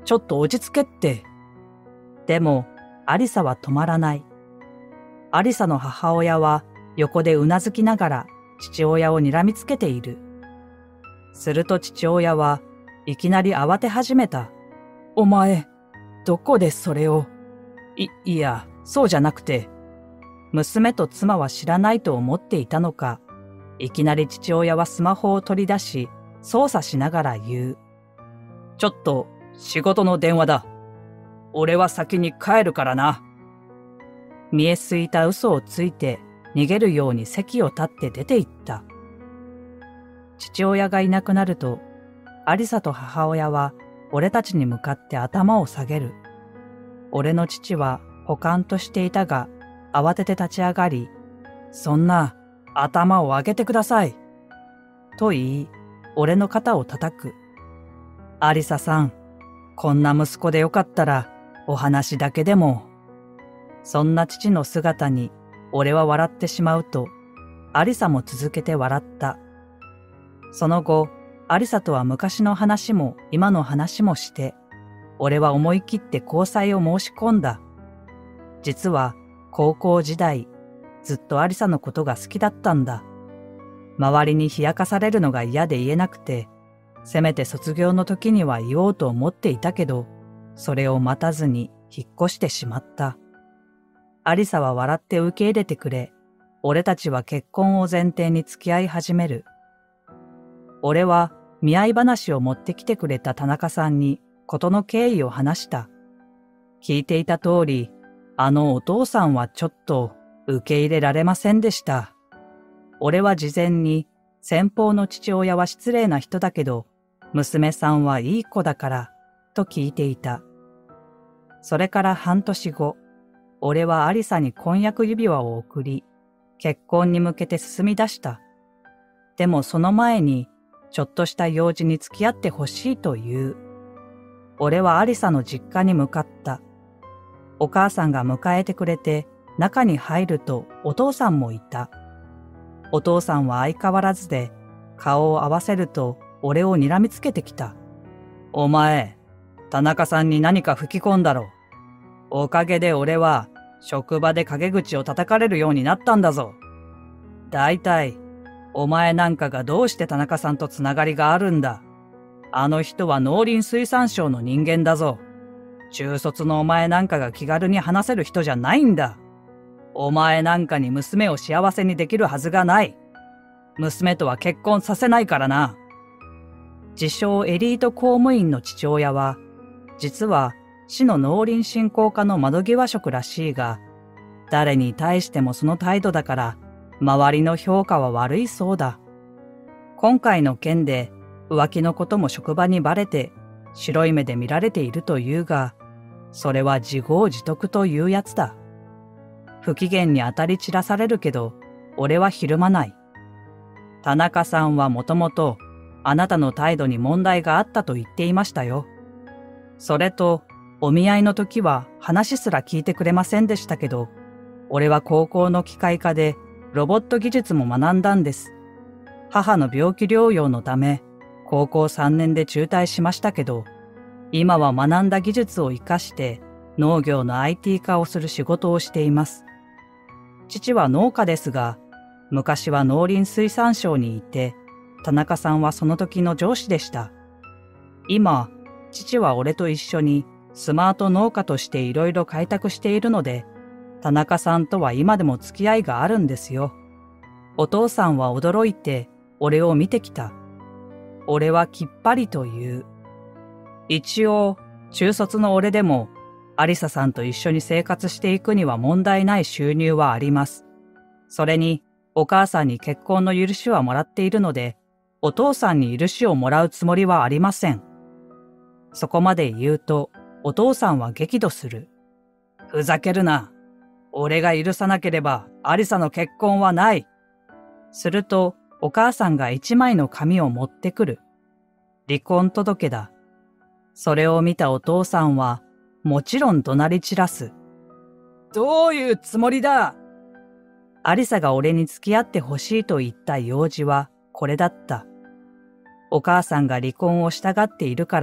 ちょっと落ち着けって。でも、アリサは止まらない。アリサの母親は横でうなずきながら父親を睨みつけている。すると父親はいきなり慌て始めた。お前、どこでそれを。い、いや、そうじゃなくて。娘と妻は知らないと思っていたのか、いきなり父親はスマホを取り出し、操作しながら言う。ちょっと、仕事の電話だ。俺は先に帰るからな。見えすいた嘘をついて、逃げるように席を立って出て行った。父親がいなくなると、アリサと母親は俺たちに向かって頭を下げる。俺の父はポカンとしていたが、慌てて立ち上がり、そんな頭を上げてください。と言い、俺の肩を叩く。アリサさん、こんな息子でよかったらお話だけでも。そんな父の姿に俺は笑ってしまうと、アリサも続けて笑った。その後、アリサとは昔の話も今の話もして、俺は思い切って交際を申し込んだ。実は高校時代、ずっとアリサのことが好きだったんだ。周りに冷やかされるのが嫌で言えなくて、せめて卒業の時には言おうと思っていたけど、それを待たずに引っ越してしまった。アリサは笑って受け入れてくれ、俺たちは結婚を前提に付き合い始める。俺は見合い話を持ってきてくれた田中さんに事の経緯を話した。聞いていた通り、あのお父さんはちょっと受け入れられませんでした。俺は事前に先方の父親は失礼な人だけど、娘さんはいい子だから、と聞いていた。それから半年後、俺はアリサに婚約指輪を贈り、結婚に向けて進み出した。でもその前に、ちょっとした用事に付き合ってほしいと言う。俺はアリサの実家に向かった。お母さんが迎えてくれて、中に入るとお父さんもいた。お父さんは相変わらずで、顔を合わせると俺を睨みつけてきた。お前、田中さんに何か吹き込んだろ。おかげで俺は職場で陰口を叩かれるようになったんだぞ。だいたい、お前なんかがどうして田中さんとつながりがあるんだ。あの人は農林水産省の人間だぞ。中卒のお前なんかが気軽に話せる人じゃないんだ。お前なんかに娘を幸せにできるはずがない。娘とは結婚させないからな。自称エリート公務員の父親は、実は市の農林振興課の窓際職らしいが、誰に対してもその態度だから、周りの評価は悪いそうだ。今回の件で浮気のことも職場にバレて白い目で見られているというが、それは自業自得というやつだ。不機嫌に当たり散らされるけど、俺はひるまない。田中さんはもともとあなたの態度に問題があったと言っていましたよ。それと、お見合いの時は話すら聞いてくれませんでしたけど、俺は高校の機械科でロボット技術も学んだんです。母の病気療養のため、高校さんねんで中退しましたけど、今は学んだ技術を活かして農業の アイティー 化をする仕事をしています。父は農家ですが、昔は農林水産省にいて、田中さんはその時の上司でした。今、父は俺と一緒にスマート農家としていろいろ開拓しているので、田中さんとは今でも付き合いがあるんですよ。お父さんは驚いて俺を見てきた。俺はきっぱりと言う。一応、中卒の俺でも、アリサさんと一緒に生活していくには問題ない収入はあります。それに、お母さんに結婚の許しはもらっているので、お父さんに許しをもらうつもりはありません。そこまで言うと、お父さんは激怒する。ふざけるな。俺が許さなければ、アリサの結婚はない。すると、お母さんが一枚の紙を持ってくる。離婚届だ。それを見たお父さんは、もちろん怒鳴り散らす。どういうつもりだ？アリサが俺に付き合ってほしいと言った用事はこれだった。お母さんが離婚をしたがっているから、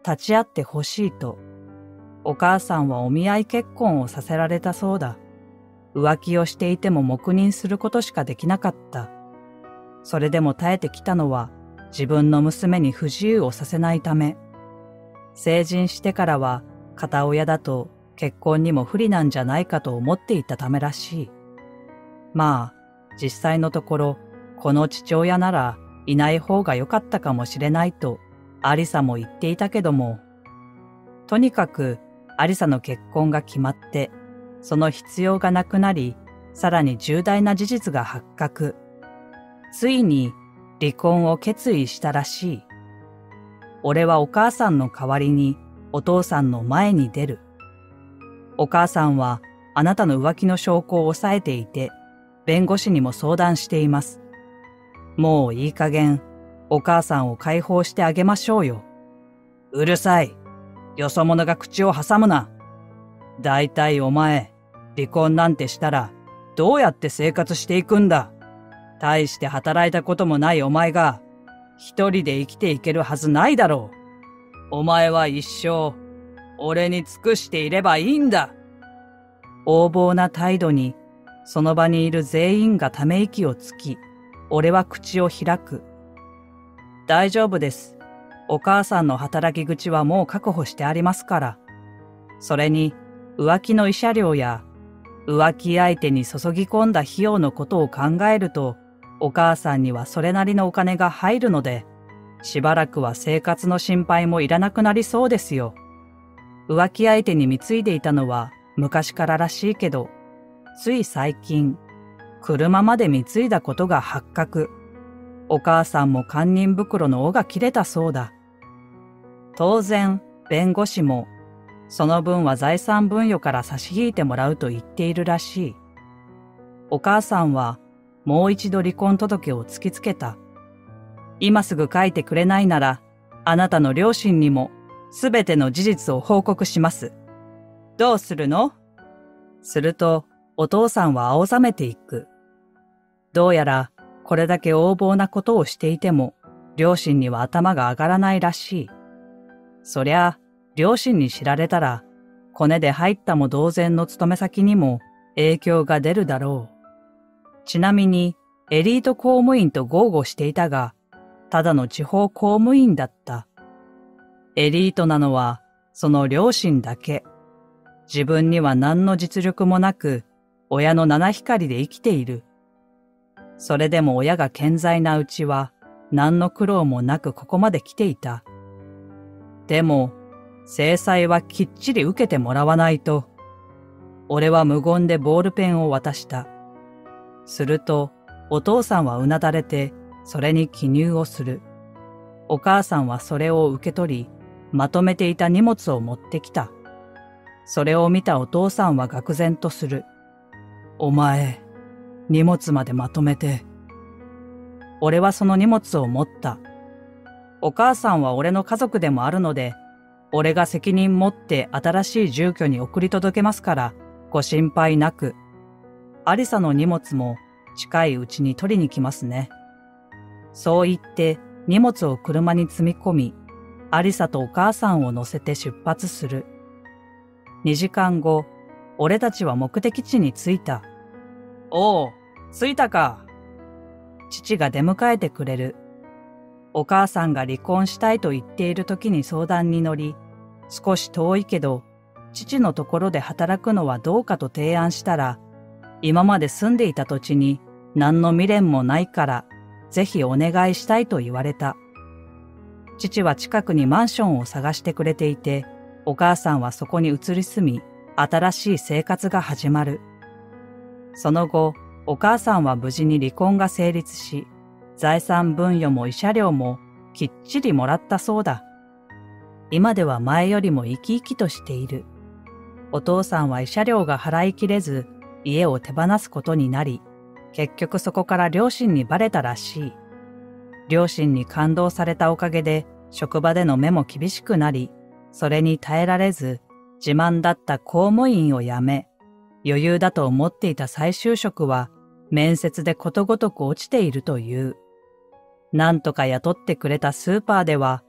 立ち会ってほしいと、お母さんはお見合い結婚をさせられたそうだ。浮気をしていても黙認することしかできなかった。それでも耐えてきたのは自分の娘に不自由をさせないため。成人してからは片親だと結婚にも不利なんじゃないかと思っていたためらしい。まあ、実際のところ、この父親ならいない方が良かったかもしれないとアリサも言っていたけども、とにかくアリサの結婚が決まって、その必要がなくなり、さらに重大な事実が発覚。ついに離婚を決意したらしい。俺はお母さんの代わりにお父さんの前に出る。お母さんはあなたの浮気の証拠を抑えていて、弁護士にも相談しています。もういい加減、お母さんを解放してあげましょうよ。うるさい。よそ者が口を挟むな。だいたいお前、離婚なんてしたら、どうやって生活していくんだ。大して働いたこともないお前が、一人で生きていけるはずないだろう。お前は一生、俺に尽くしていればいいんだ。横暴な態度に、その場にいる全員がため息をつき、俺は口を開く。大丈夫です。お母さんの働き口はもう確保してありますから。それに、浮気の慰謝料や、浮気相手に注ぎ込んだ費用のことを考えると、お母さんにはそれなりのお金が入るので、しばらくは生活の心配もいらなくなりそうですよ。浮気相手に貢いでいたのは昔かららしいけど、つい最近、車まで貢いだことが発覚。お母さんも堪忍袋の緒が切れたそうだ。当然、弁護士も、その分は財産分与から差し引いてもらうと言っているらしい。お母さんは、もう一度離婚届を突きつけた。今すぐ書いてくれないなら、あなたの両親にもすべての事実を報告します。どうするの？すると、お父さんは青ざめていく。どうやら、これだけ横暴なことをしていても、両親には頭が上がらないらしい。そりゃ、両親に知られたら、コネで入ったも同然の勤め先にも影響が出るだろう。ちなみに、エリート公務員と豪語していたが、ただの地方公務員だった。エリートなのは、その両親だけ。自分には何の実力もなく、親の七光で生きている。それでも親が健在なうちは、何の苦労もなくここまで来ていた。でも、制裁はきっちり受けてもらわないと。俺は無言でボールペンを渡した。すると、お父さんはうなだれて、それに記入をする。お母さんはそれを受け取り、まとめていた荷物を持ってきた。それを見たお父さんは愕然とする。お前、荷物までまとめて。俺はその荷物を持った。お母さんは俺の家族でもあるので、俺が責任持って新しい住居に送り届けますから、ご心配なく。アリサの荷物も近いうちに取りに来ますね。そう言って荷物を車に積み込み、アリサとお母さんを乗せて出発する。二時間後、俺たちは目的地に着いた。おう、着いたか。父が出迎えてくれる。お母さんが離婚したいと言っている時に相談に乗り、少し遠いけど、父のところで働くのはどうかと提案したら、今まで住んでいた土地に何の未練もないから、ぜひお願いしたいと言われた。父は近くにマンションを探してくれていて、お母さんはそこに移り住み、新しい生活が始まる。その後、お母さんは無事に離婚が成立し、財産分与も慰謝料もきっちりもらったそうだ。今では前よりも生き生きとしている。お父さんは慰謝料が払いきれず、家を手放すことになり、結局そこから両親にバレたらしい。両親に感動されたおかげで職場での目も厳しくなり、それに耐えられず、自慢だった公務員を辞め、余裕だと思っていた再就職は面接でことごとく落ちているという。なんとか雇ってくれたスーパーでは、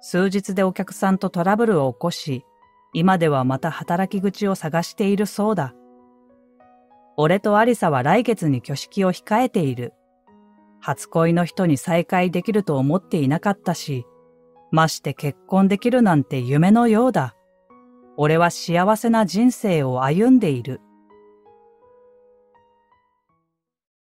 数日でお客さんとトラブルを起こし、今ではまた働き口を探しているそうだ。俺とアリサは来月に挙式を控えている。初恋の人に再会できると思っていなかったし、まして結婚できるなんて夢のようだ。俺は幸せな人生を歩んでいる。